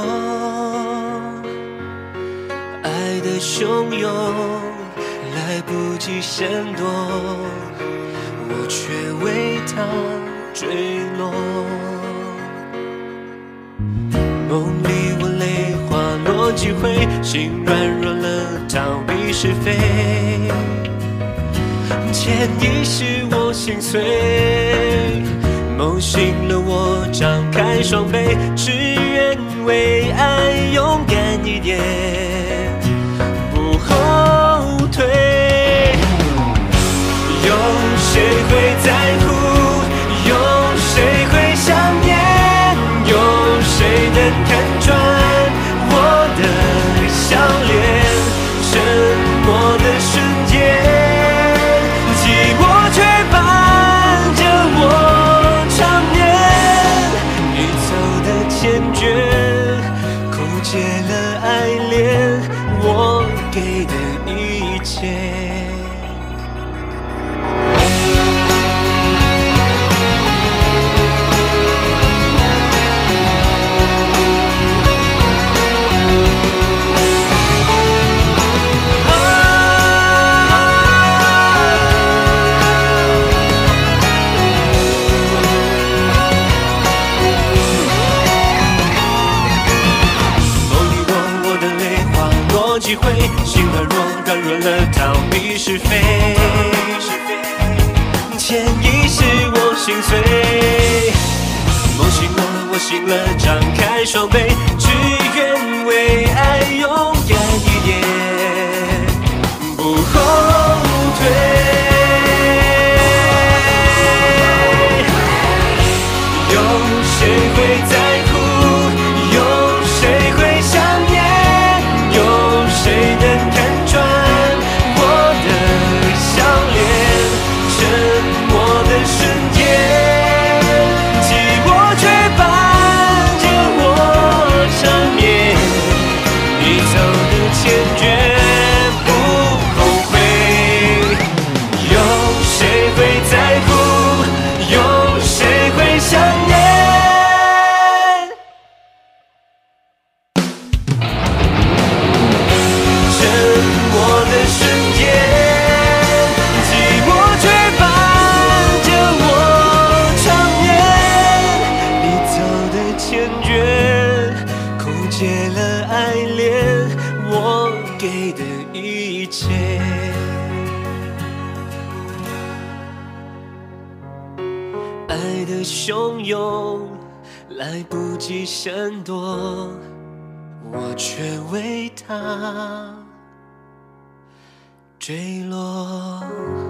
爱的汹涌来不及闪躲，我却为它坠落。梦里我泪滑落几回，心软弱了逃避是非，潜意识我心碎，梦醒了我张开双臂，只愿为爱勇敢一点，不后退。有谁会在乎？有谁会想念？有谁能看穿我的笑脸？沉默的瞬间，解了爱恋我给的一切。 心软弱，软弱了逃避是非。潜意识我心碎，梦醒了，我醒了，张开双臂，只愿为爱勇敢一点，不后退。有谁会在乎？有谁会想念？有谁能看穿我的笑脸？沉默的瞬间，寂寞却伴着我长眠。你走的坚决不后悔。有谁会在乎？有谁会想念？沉默的瞬间，寂寞却伴着我长眠。你走的坚决，枯竭了爱恋，我给的一切。爱的汹涌，来不及闪躲，我却为它坠落。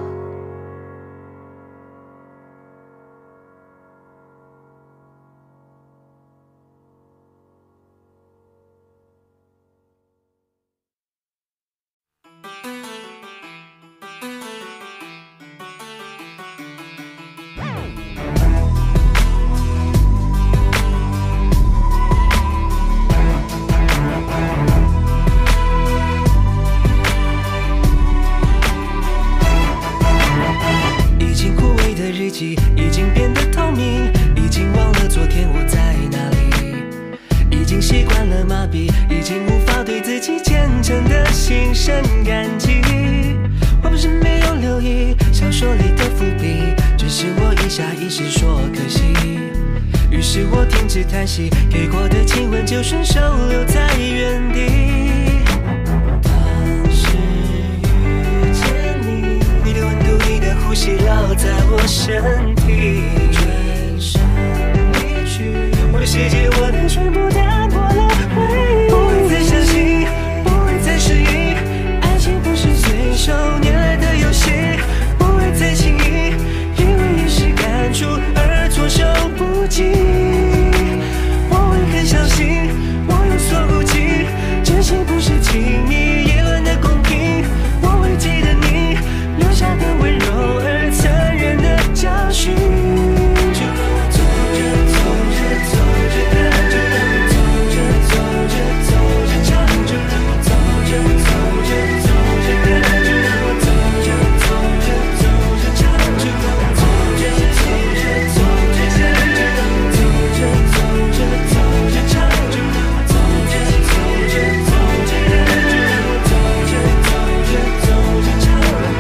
已经枯萎的日记，已经变得透明，已经忘了昨天我在哪里，已经习惯了麻痹，已经无法对自己虔诚的心生感激。我不是没有留意小说里的伏笔，只是我一下意识说可惜，于是我停止叹息，给过的亲吻就顺手留在原地。当时遇见你，你的温度，你的呼吸烙在我身体，转身离去，我的世界，我的全部淡薄了回忆。不会再相信，不会再适应，爱情不是随手拈来的游戏，不会再轻易因为一时感触而措手不及。我会很小心，我有所顾忌，真心不是轻易议论的公平。我会记得你留下的温柔而残忍的教训。就让我走着走着走着看，就让我走着走着走着唱，就让我走着走着走着看，就让我走着走着走着唱，就让我走着走着走着看，就让我走着走着走着唱，就让我走着走着走着看，就让我走着走着走着唱。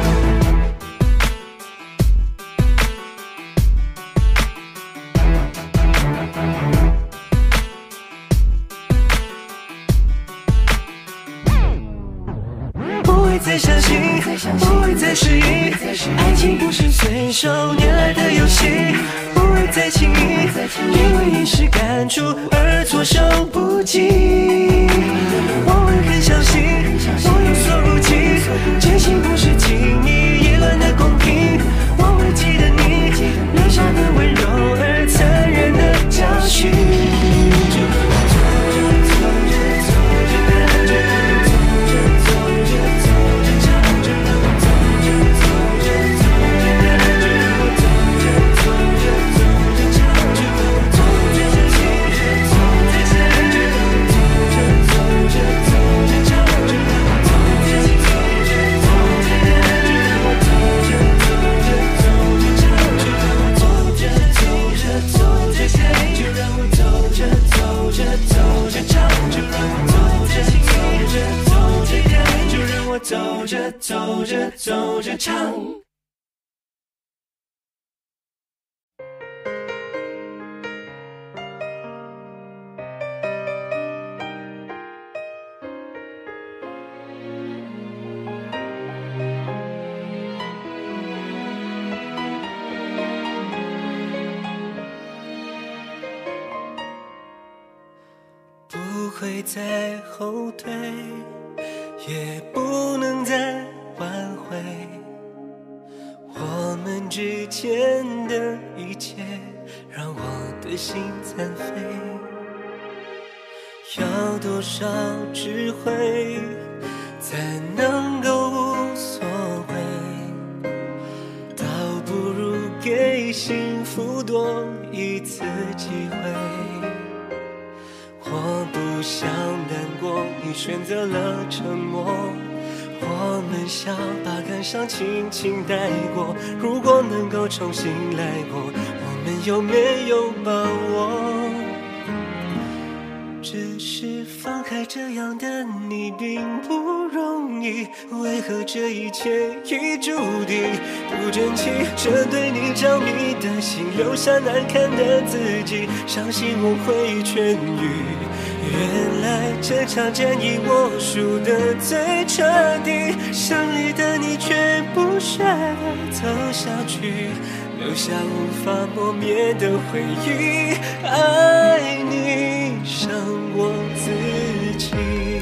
不会再相信，不会再适应，爱情不是随手拈来的游戏，不会再轻易因为一时感触而措手不及。我会很小心，我有所顾忌，真心不是轻易议论的公平。我会记得你留下的温柔而残忍的教训。就让我走着走着走着看，就让我走着走着走着唱，就让我走着走着走着看，就让我走着走着走着唱，就让我走着走着走着看，就让我走着走着走着唱，就让我走着走着走着看，就让我走着走着走着唱，就让我走着走着走着看，就让我走着走着走着唱，就让我走着走着走着看，就让我走着走着走着唱。 会再后退，也不能再挽回我们之间的一切，让我的心残废。要多少智慧才能够无所谓，倒不如给幸福多一次机会。我不想难过，你选择了沉默，我们想把感伤轻轻带过，如果能够重新来过，我们有没有把握？只是放开这样的你并不容易，为何这一切已注定不争气？这对你着迷的心留下难看的自己，相信我会痊愈。原来这场战役我输得最彻底，胜利的你却不舍得走下去，留下无法磨灭的回忆。爱你胜我自己。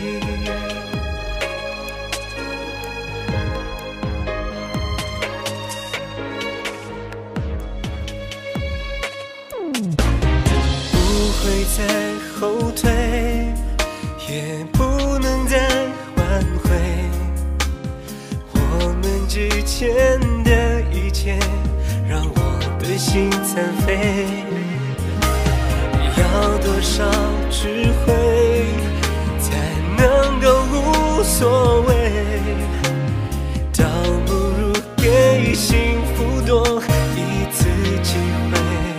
不会再后退，也不能再挽回我们之间的一切，让我的心残废。要多少智慧才能够无所谓，倒不如给幸福多一次机会。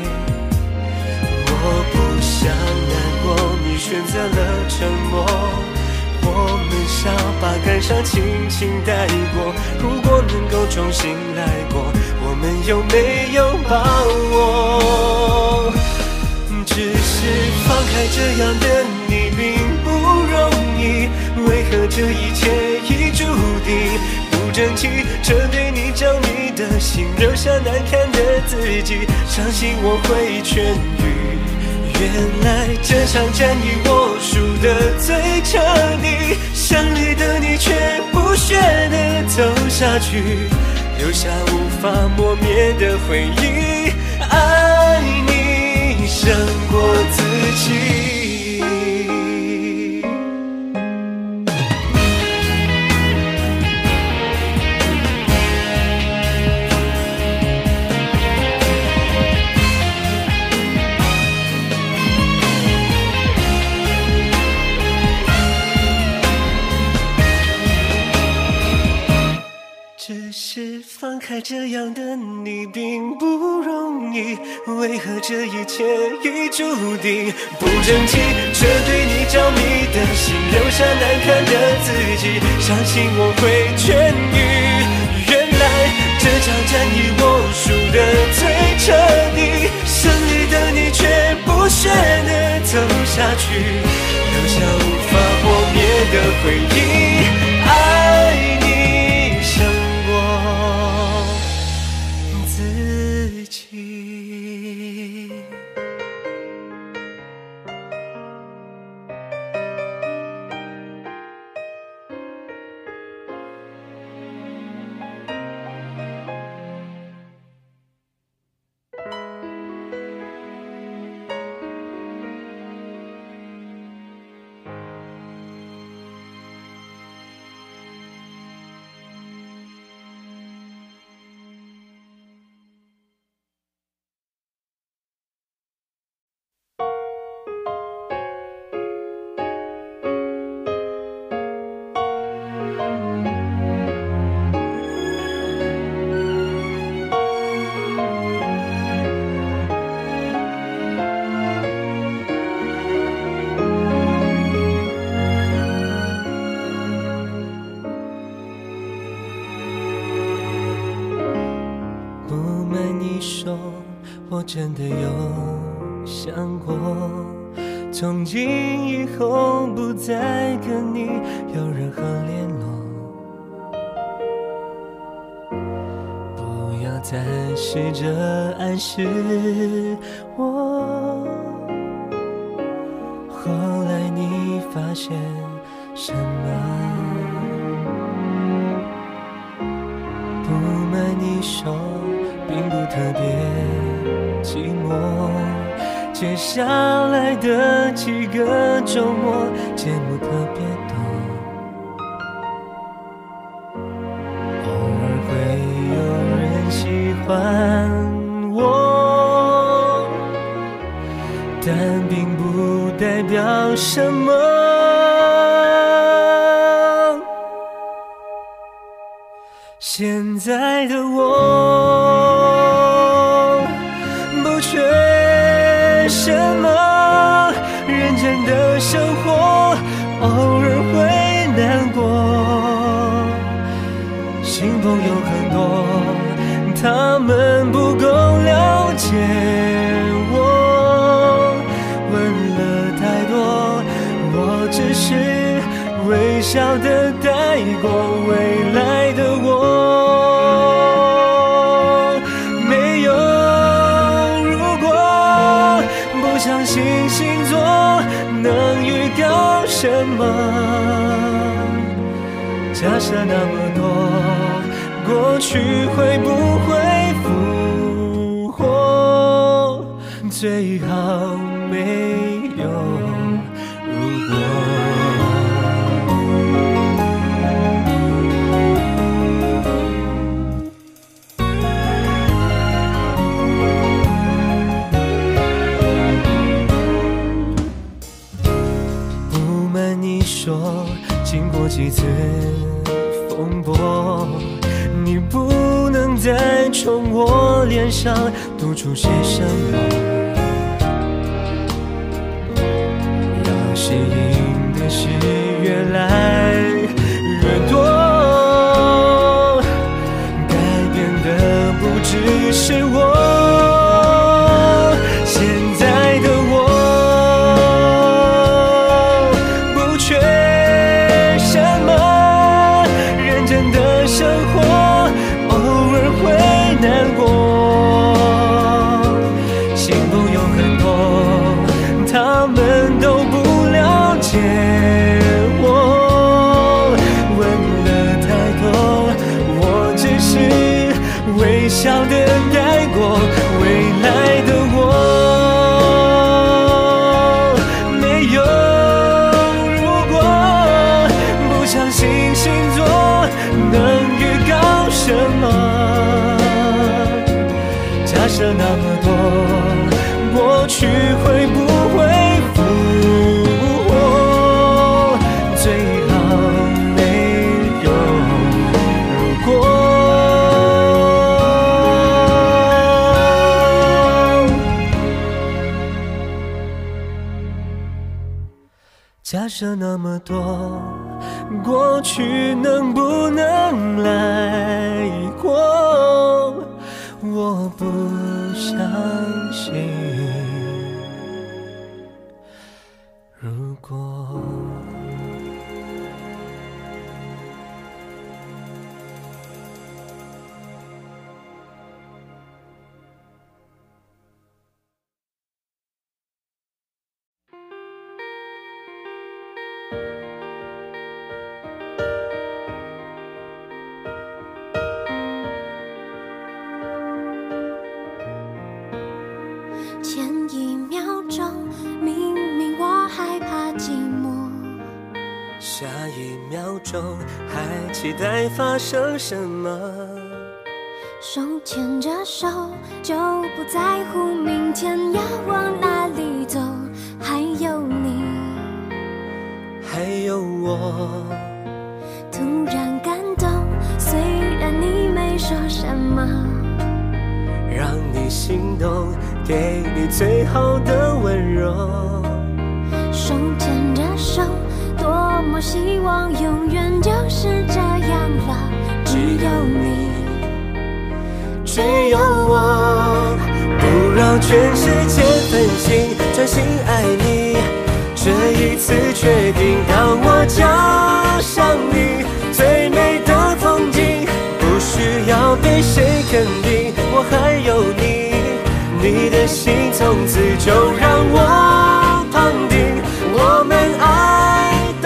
我不想难过，你选择了沉默，我们想把感伤轻轻带过，如果能够重新来过，我们有没有把握？只是放开这样的你并不容易，为何这一切已注定不争气？这对你着迷的心留下难看的自己，相信我会痊愈。原来这场战役我输得最彻底，胜利的你却不屑地走下去，留下无法磨灭的回忆。爱你胜过自己。只是放开这样的你并不容易，为何这一切已注定不争气？这对你着迷的心留下难看的自己，相信我会痊愈。原来这场战役我输得最彻底，胜利的你却不屑地走下去，留下无法磨灭的回忆。爱你胜自己。我真的有想过，从今以后不再跟你有任何联络，不要再试着暗示我。后来你发现什么。不瞒你说，并不特别寂寞。接下来的几个周末，节目特别多，偶尔会有人喜欢我，但并不代表什么。现在的我不缺什么，认真的生活，偶尔会难过。新朋友很多，他们不够了解我，问了太多，我只是微笑的带过未来的我。没有如果，不相信星座能预告什么。假设那么多，过去会不会复活？最好没有如果。说经过几次风波，你不能再从我脸上读出些什么。要吸引的是越来越多，改变的不只是我。现在的我难过，新朋友很多，他们都不了解我，问了太多，我只是微笑的带过未来的我。没有如果，不相信星座能预告什么。假设那么多，过去会不会复活？最好没有如果。假设那么多，过去能不能来过？我不相信如果。 前一秒钟，明明我害怕寂寞， 下一秒钟还期待发生什么？ 手牵着手，就不在乎明天要往哪里走。还有你， 还有我， 突然感动，虽然你没说什么， 让你心动，给你最好的温柔。 手牵着手，多么希望永远就是这样了。只有你， 只有我，不让全世界分心，专心爱你。这一次决定，当我加上你，最美的风景，不需要对谁肯定，我还有你。你的心从此就让我旁听，我们爱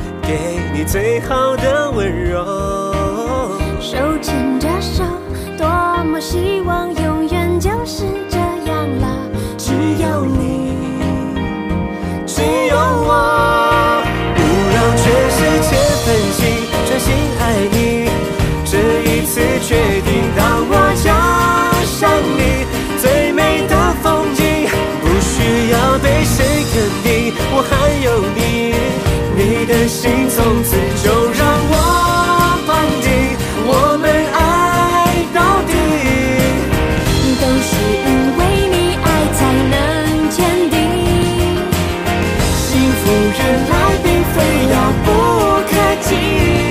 给你最好的温柔。 手牵着手，多么希望永远就是这样了。只有你， 只有我，不让全世界分清，专心爱你。这一次决定，当我交上你最美的风景，不需要被谁肯定，我还有你，你的心从此就让我绑定，我们爱到底。 都是因为你爱才能坚定， 幸福原来并非遥不可及，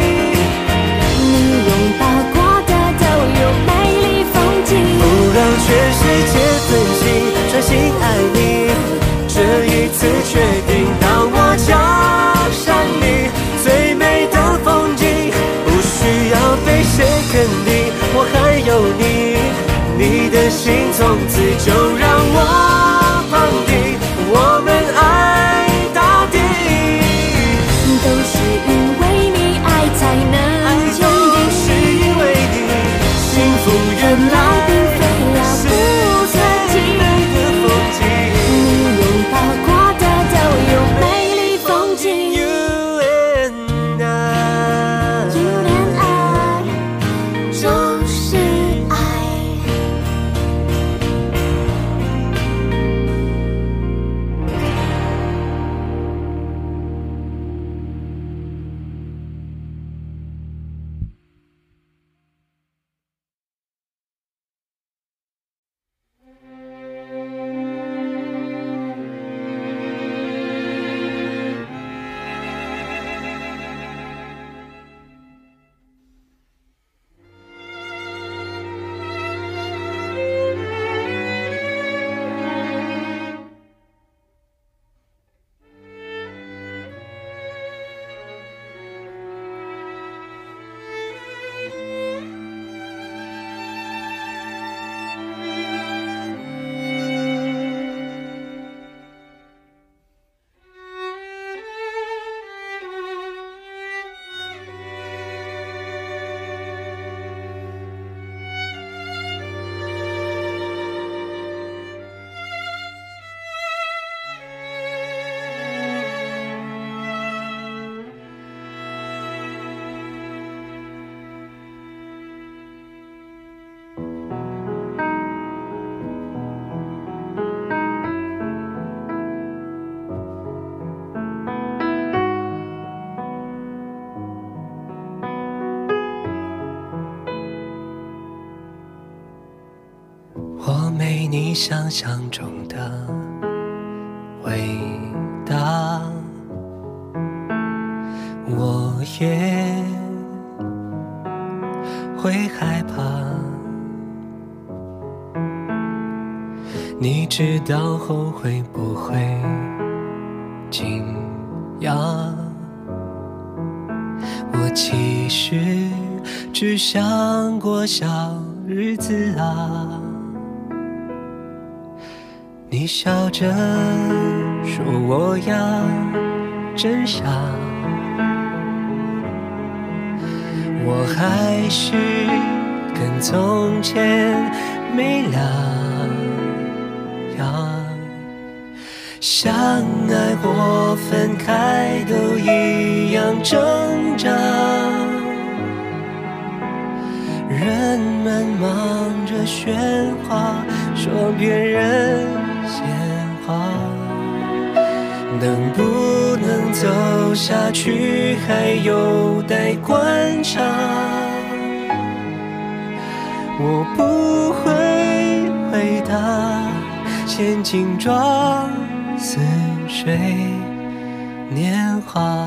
你拥抱过的都有美丽风景。 不让全世界分心，专心爱你。这一次决定，当我交上你最美的风景，不需要被谁肯定，我还有你，你的心从此就让我绑定，我们爱到底。 都是因为你爱才能坚定， 都是因为你，幸福原来并非遥不可及。 的风景。 你拥抱过的都有美丽风景。 You and I， You and I 就是爱。 我没你想象中的伟大，我也会害怕。你知道后会不会惊讶？我其实只想过小日子啊。你笑着说我呀真傻，我还是跟从前没两样，相爱或分开都一样挣扎。人们忙着喧哗，说别人闲话，能不能走下去还有待观察。我不会回答，陷阱撞似水年华。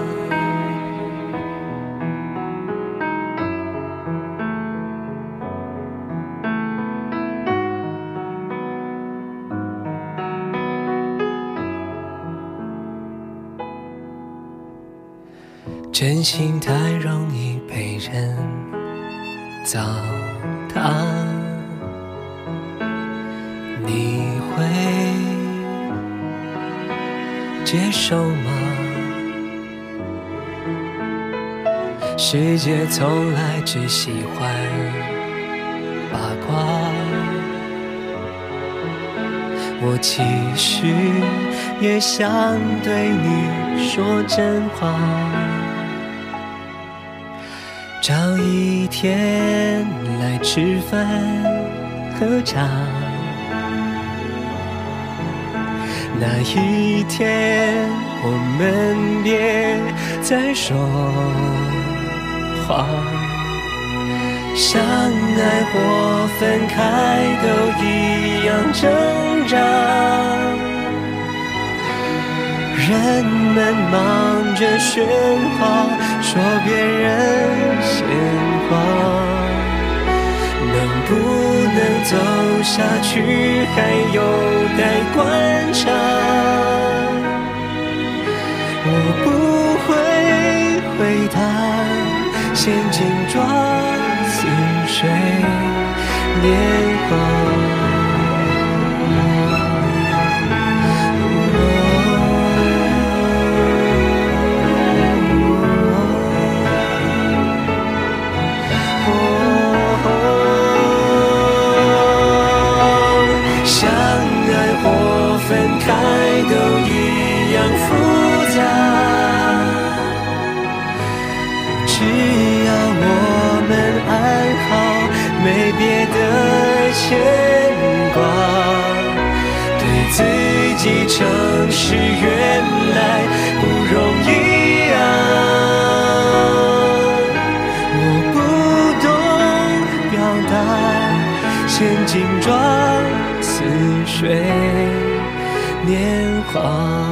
真心太容易被人糟蹋，你会接受吗？ 世界从来只喜欢八卦，我其实也想对你说真话。找一天来吃饭喝茶，那一天我们别再说话。相爱或分开都一样挣扎，人们忙着喧哗，说别人闲话，能不能走下去还有待观察。我不会回答，陷阱抓似水年华。开都一样复杂，只要我们安好，没别的牵挂。对自己诚实，原来不容易啊！我不懂表达，陷阱抓似水年华。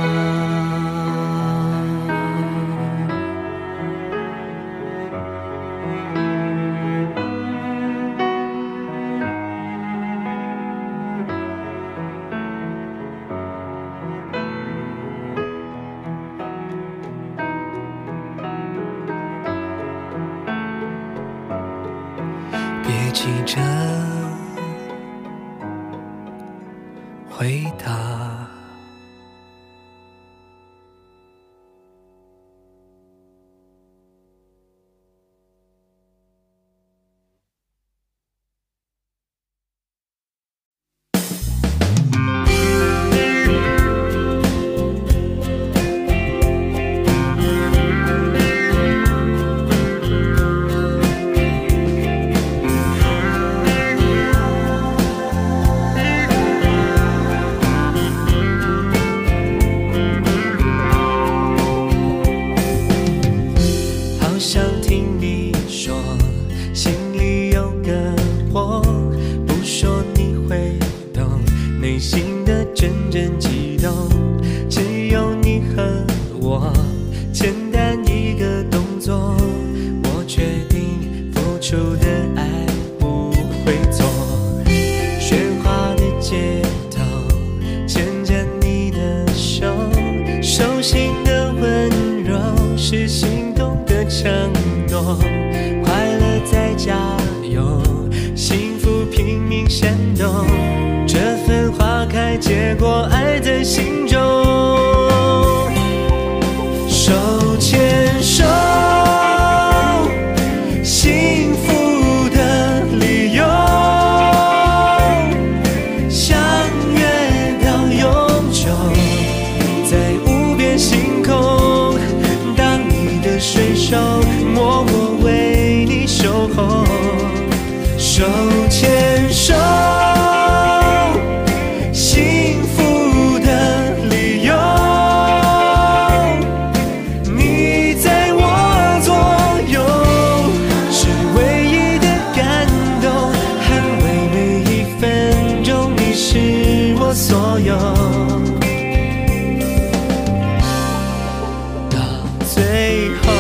别急着回答。想听你说，心里有个我，不说你会懂，内心的阵阵悸动。只有你和我，简单一个动作，我决定付出的爱不会错。喧哗的街头，牵着你的手，手心的温柔是心动的承诺，快乐在加油，幸福拼命闪动，这份花开结果爱在心中。手牵手，幸福的理由，相约到永久，在无边星空，当你的水手，默默为你守候。手牵手，幸福的理由，你在我左右，是唯一的感动，捍卫每一分钟，你是我所有。到最后，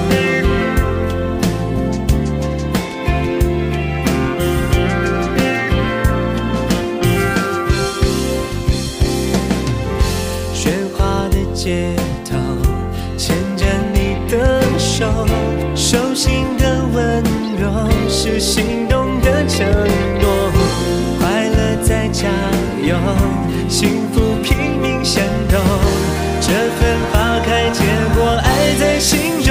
街头，牵着你的手，手心的温柔是心动的承诺，快乐在加油，幸福拼命闪动，这份花开结果爱在心中。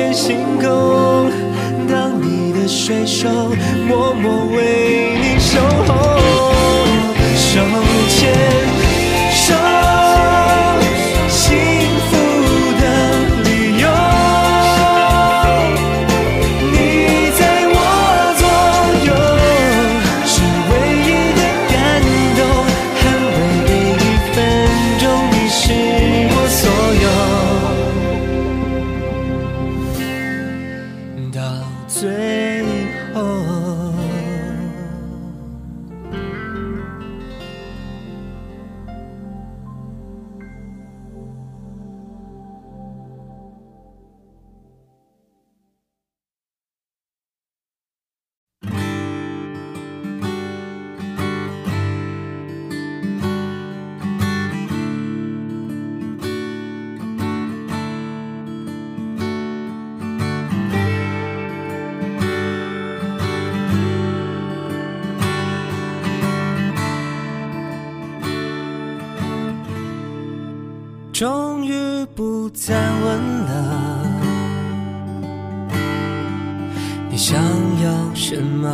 片星空，当你的水手，默默为你守候，手牵手，幸福的理由，你在我左右，是唯一的感动，和每一分钟，你是我所有，到最后。终于不再问了，你想要什么？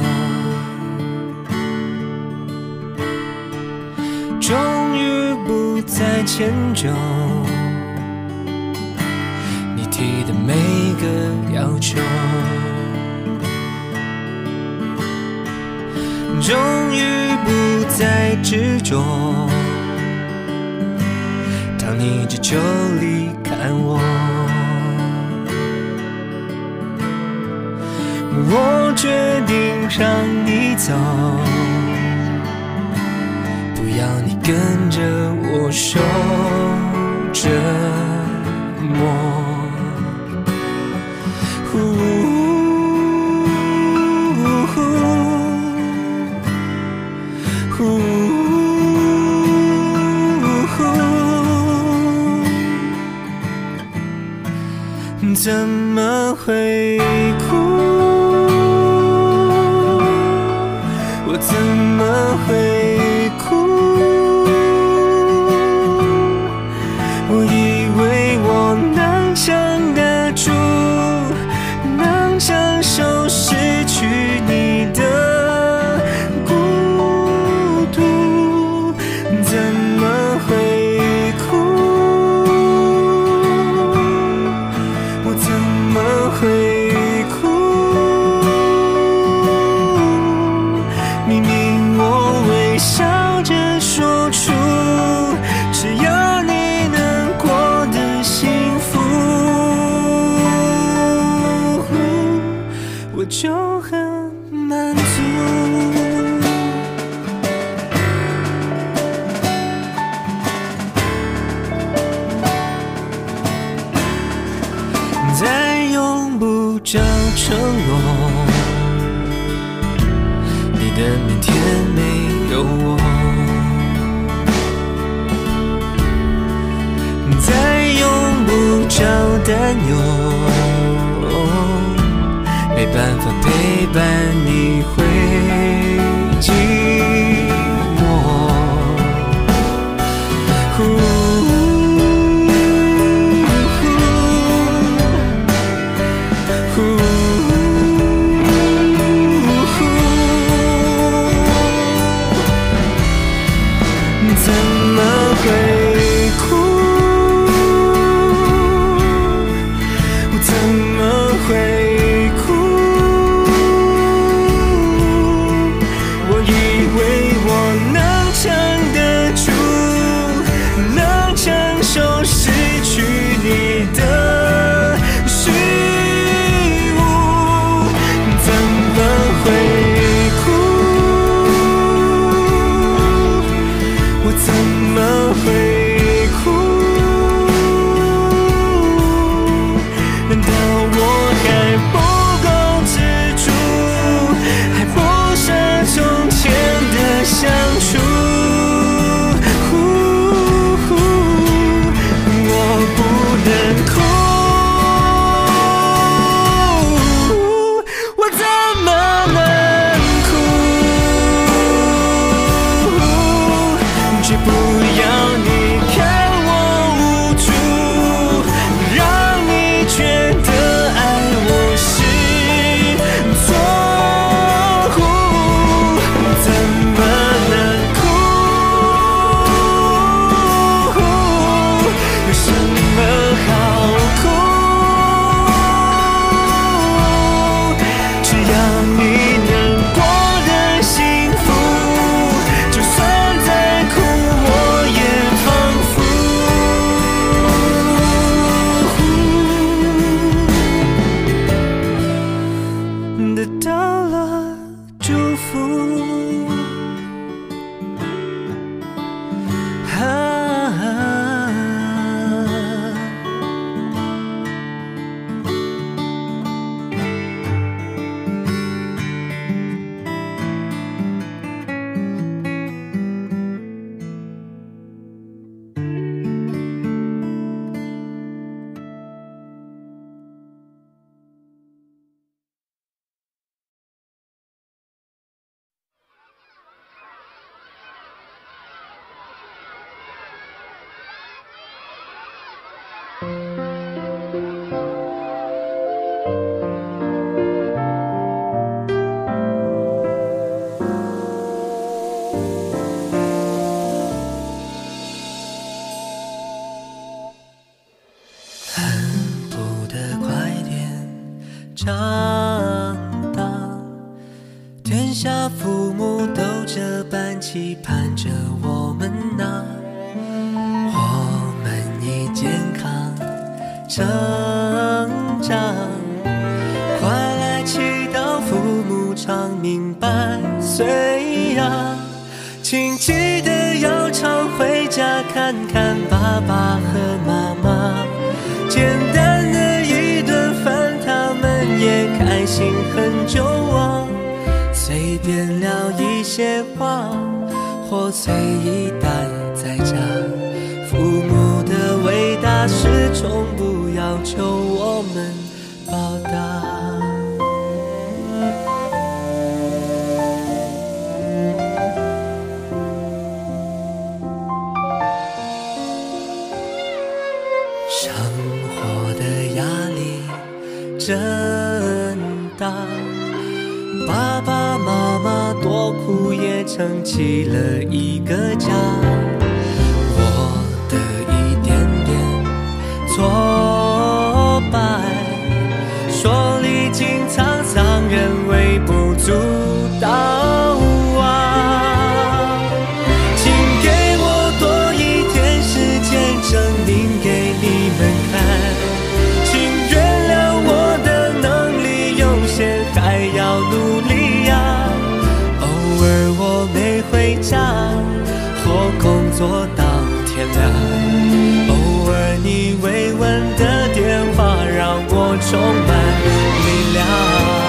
终于不再迁就你提的每个要求，终于不再执着当你只就离开我，我决定让你走，不要你跟着我受折磨。怎么会哭？我怎么会哭？我以为我能撑得住，能承受失去你的孤独，怎么会哭？会哭，明明我微笑着说出，只要你能过得幸福，我就很满足。再用不着承诺，你的明天没有我，再用不着担忧，没办法陪伴你会寂寞。怎么会哭？我怎么会哭？ 长大。天下父母都这般期盼着我们啊，我们已健康成长。快来祈祷父母长命百岁啊！请记得要常回家看看爸爸和妈妈，简单的一顿饭他们也开心很久啊。随便聊一些话，或随意待在家，父母的伟大是从不要求我们报答。生活的压力真大，爸爸妈妈多苦也撑起了一个家。我的一点点挫败，说历经沧桑仍微不足道啊！请给我多一点时间证明给你们看，请原谅我的能力有限，还要努力啊！偶尔我没回家，或工作到天亮，偶尔你慰问的电话让我充满力量。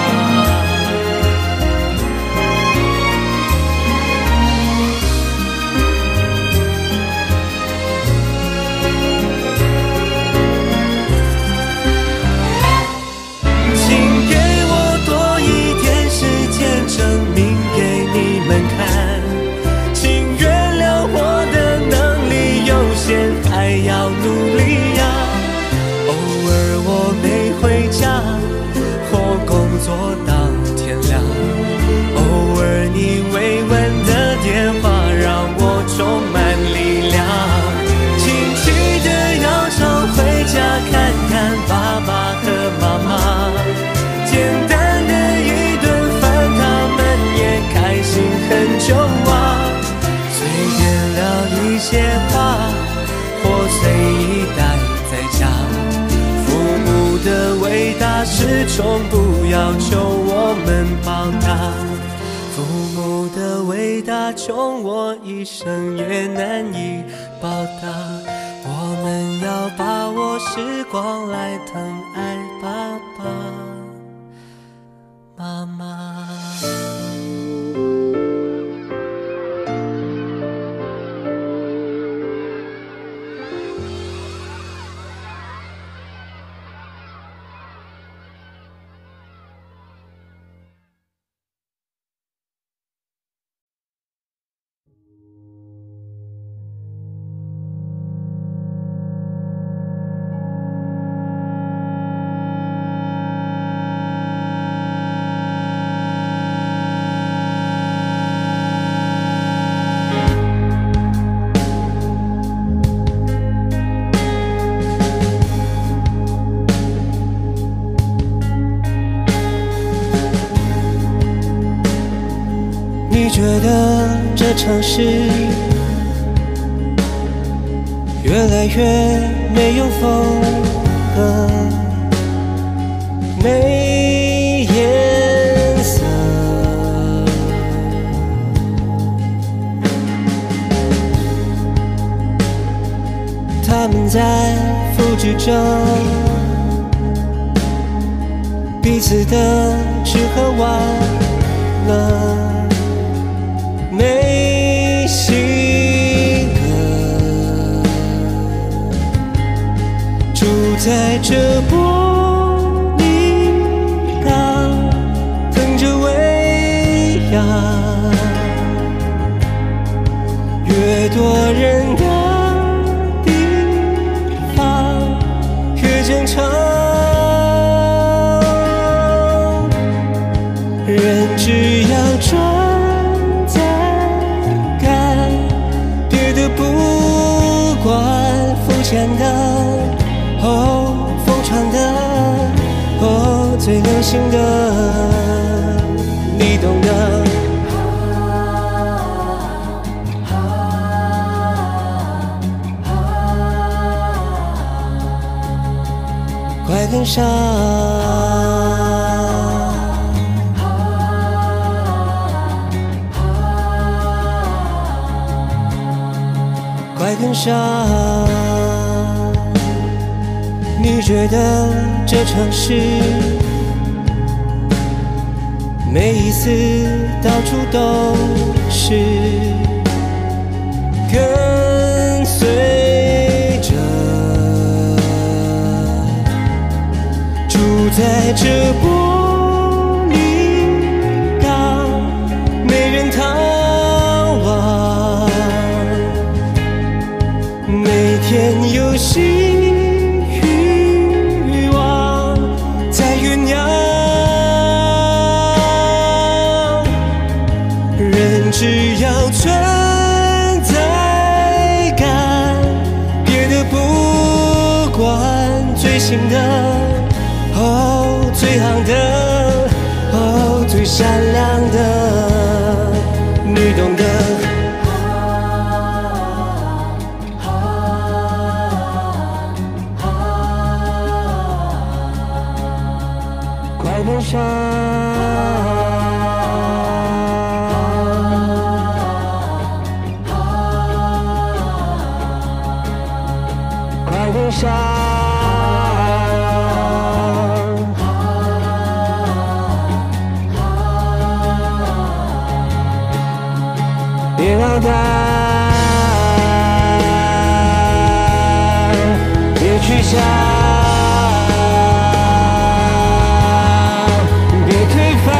还要努力呀！偶尔我没回家，或工作到天亮，偶尔你慰问的电话让我充满力量。请记得要常回家看看爸爸和妈妈，简单的一顿饭他们也开心很久啊。随便聊一些话，或随意待在家，父母的伟大是从不要求我们报答，父母的伟大穷我一生也难以报答。我们要把握时光来疼爱爸爸妈妈。你觉得这城市越来越没有风格，没颜色，他们在复制着彼此的吃喝玩乐，没性格，住在这玻璃港，等着喂养。越多人的地方，越正常。人只要专不管肤浅的哦，疯传的最流行的，你懂得。快跟上，快跟上。你觉得这城市没意思，到处都是跟随着住在这玻璃港，没人探望，每天有新只要存在感，别的不管，最新的，哦，最好的，哦，最闪亮的，你懂得。快跟上，跟上，别落单，别去想，别推翻，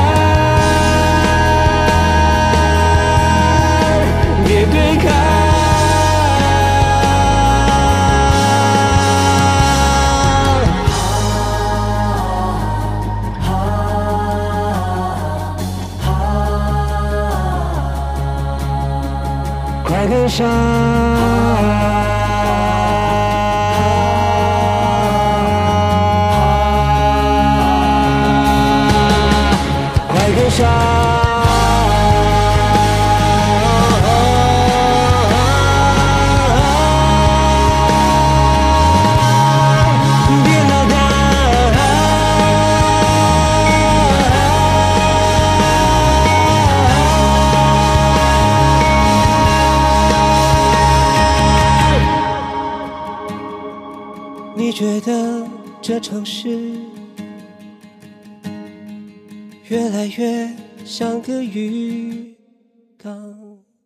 别对抗。快跟上，快跟上，别落单。你觉得这城市越来越像个渔港？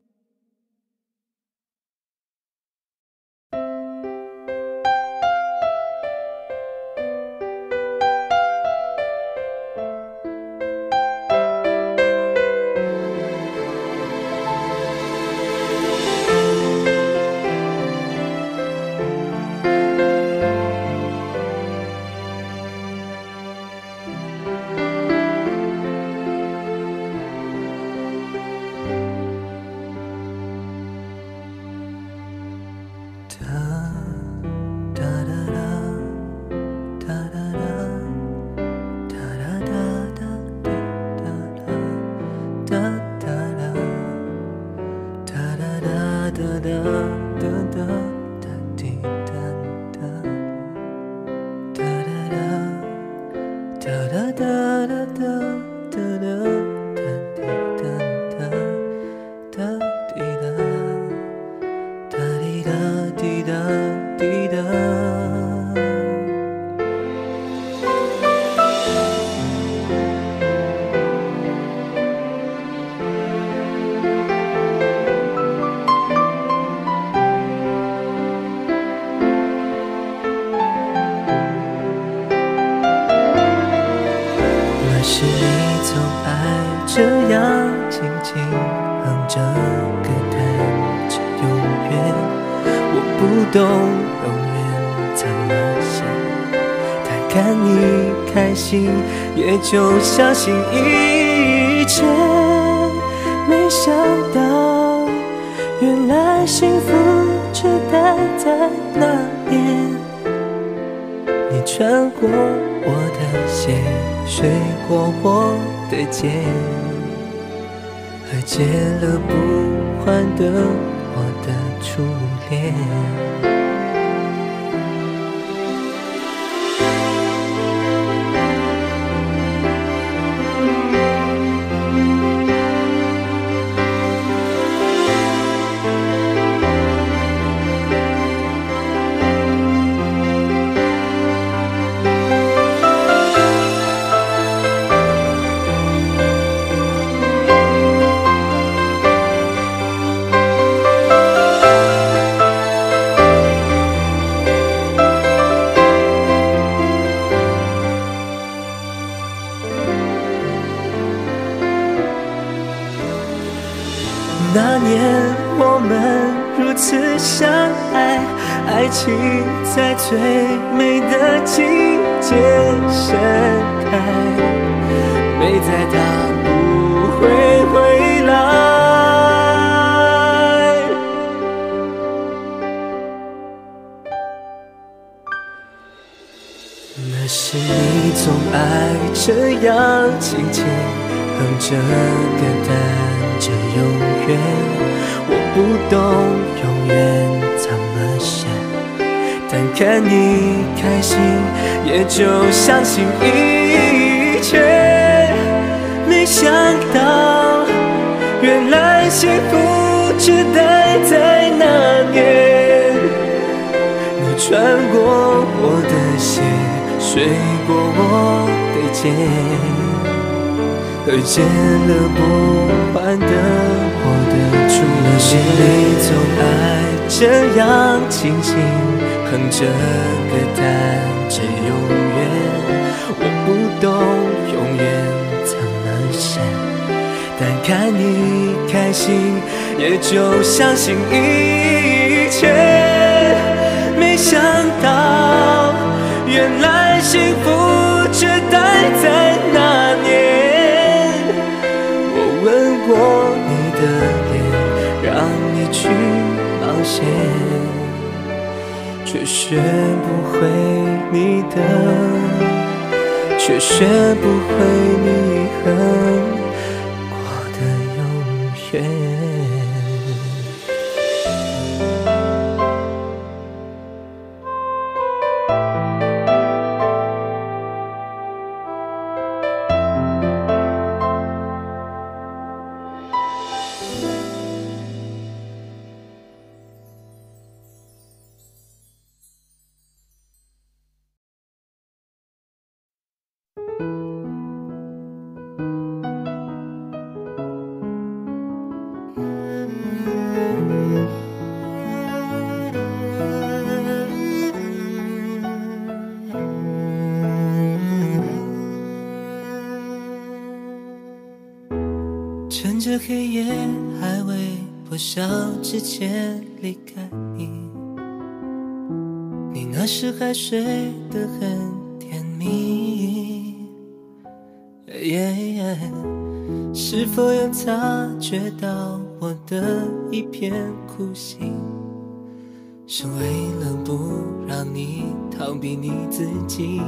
是你总爱这样轻轻哼着歌，弹着永远。我不懂永远怎么想，但看你开心，也就相信一切。没想到，原来幸福只待在那边。你穿过我的鞋。 睡过我的肩，和结了不还的我的初恋。 那年我们如此相爱，爱情在最美的季节盛开，美在它不会回来。那时你总爱这样轻轻哼着歌单着永远，我不懂永远怎么写，但看你开心也就相信一切。没想到原来幸福只待在那年，你穿过我的鞋，睡过我的肩，和结了不还的我的初恋。是你总爱这样轻轻哼着歌单着永远，我不懂永远怎么写，但看你开心也就相信一切。没想到原来幸福只待在那年，我吻过你的脸，让你去冒险，却学不会你的，却学不会你恨过的永远。趁着黑夜还未破晓之前离开你，你那时还睡得很甜蜜、yeah, 是否有察觉到我的一片苦心，是为了不让你逃避你自己。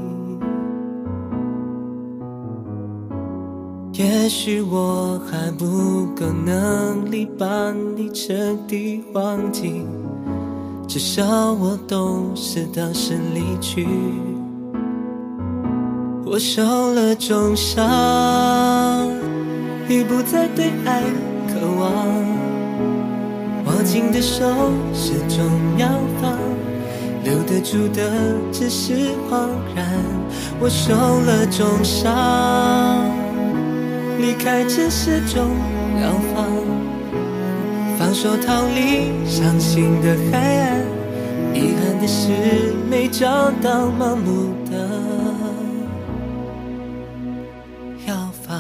也许我还不够能力把你彻底忘记，至少我懂事当时离去，我受了重伤，已不再对爱渴望，握紧的手始终要放，留得住的只是恍然，我受了重伤，离开只是种疗法，放手逃离伤心的海岸，遗憾的是没找到盲目的药方。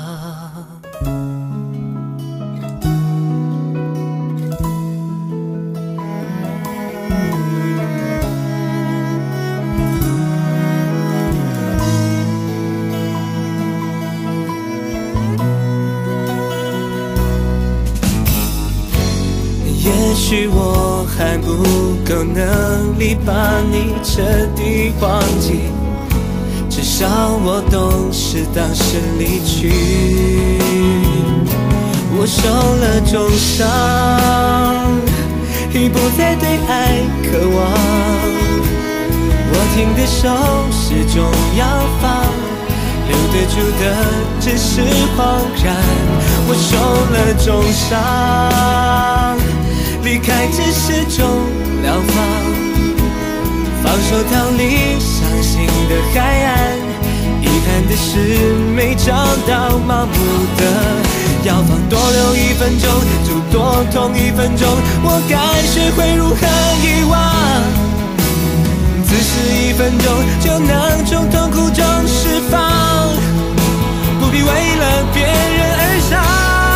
也许我还不够能力把你彻底忘记，至少我懂事当时离去，我受了重伤，已不再对爱渴望。我停的手始终要放，留得住的只是恍然。我受了重伤，离开只是种疗法。放手逃离伤心的海岸，遗憾的是没找到盲目的药方。多留一分钟就多痛一分钟，我该学会如何遗忘。自私一分钟就能从痛苦中释放，不必为了别人而伤。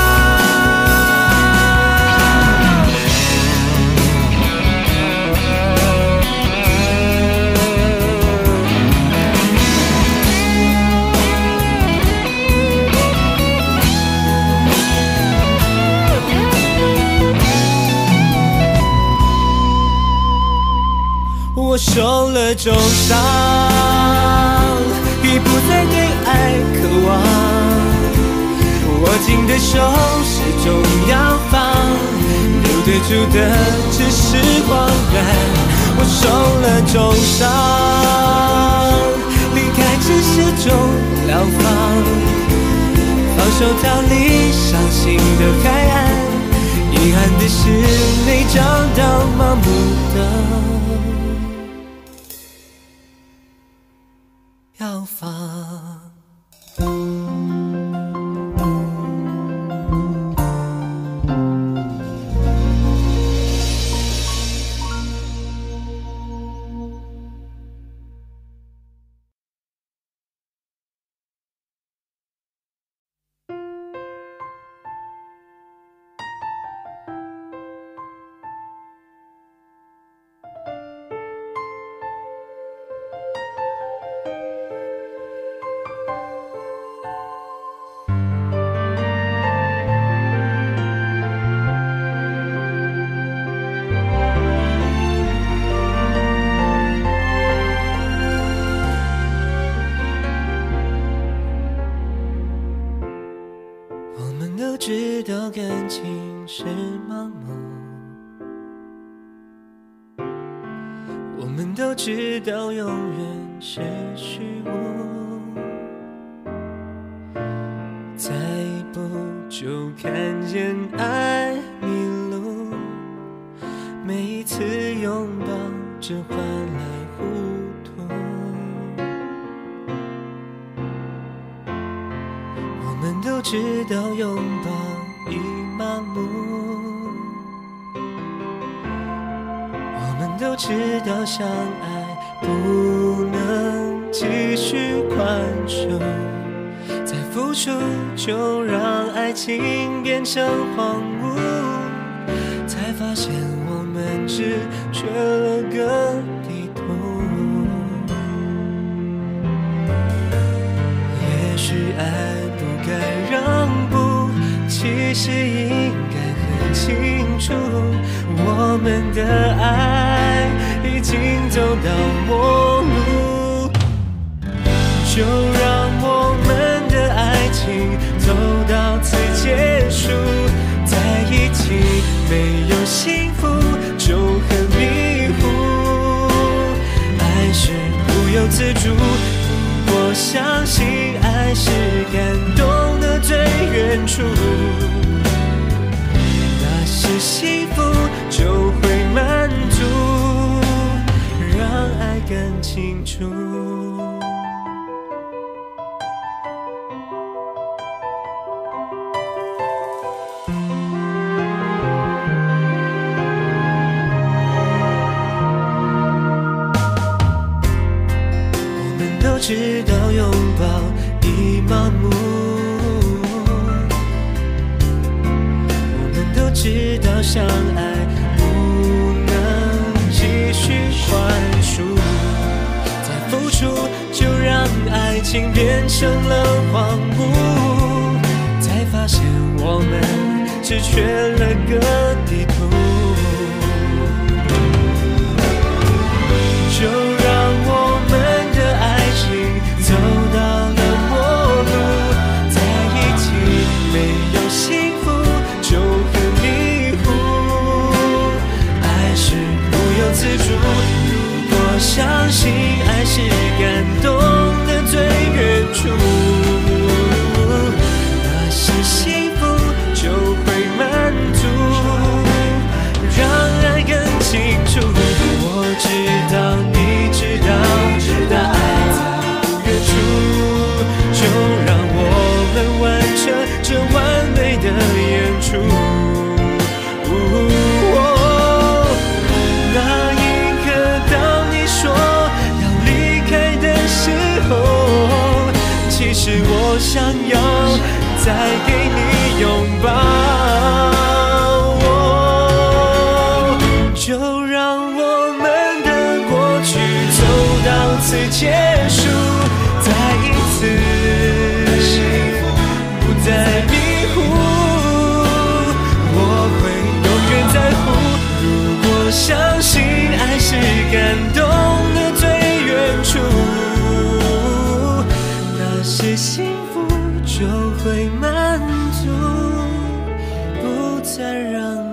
我受了重伤，已不再对爱渴望。握紧的手始终要放，留得住的只是恍然。我受了重伤，离开只是种疗方。放手逃离伤心的海岸，遗憾的是没找到盲目的药方。知道感情是盲目，我们都知道永远是虚无，再一步就看见爱迷路，每一次拥抱只换来糊涂。我们都知道拥抱已麻木，我们都知道相爱不能继续宽恕，再付出就让爱情变成荒芜，才发现我们只缺了个地图。也许爱不该让步，其实应该很清楚，我们的爱已经走到末路，就让我们的爱情走到此结束。在一起没有幸福就很迷糊，爱是不由自主，我相信爱是感动的最远处，那是幸福就会满足，让爱更清楚。知道拥抱已麻木，我们都知道相爱不能继续宽恕，再付出就让爱情变成了荒芜，才发现我们只缺了个地图，就让我们的爱情走是我想要再给你拥抱。哦，就让我们的过去走到此结束，再一次不再迷糊，我会永远在乎。如果相信爱是感动的最远处，那是幸福就会满足，不再让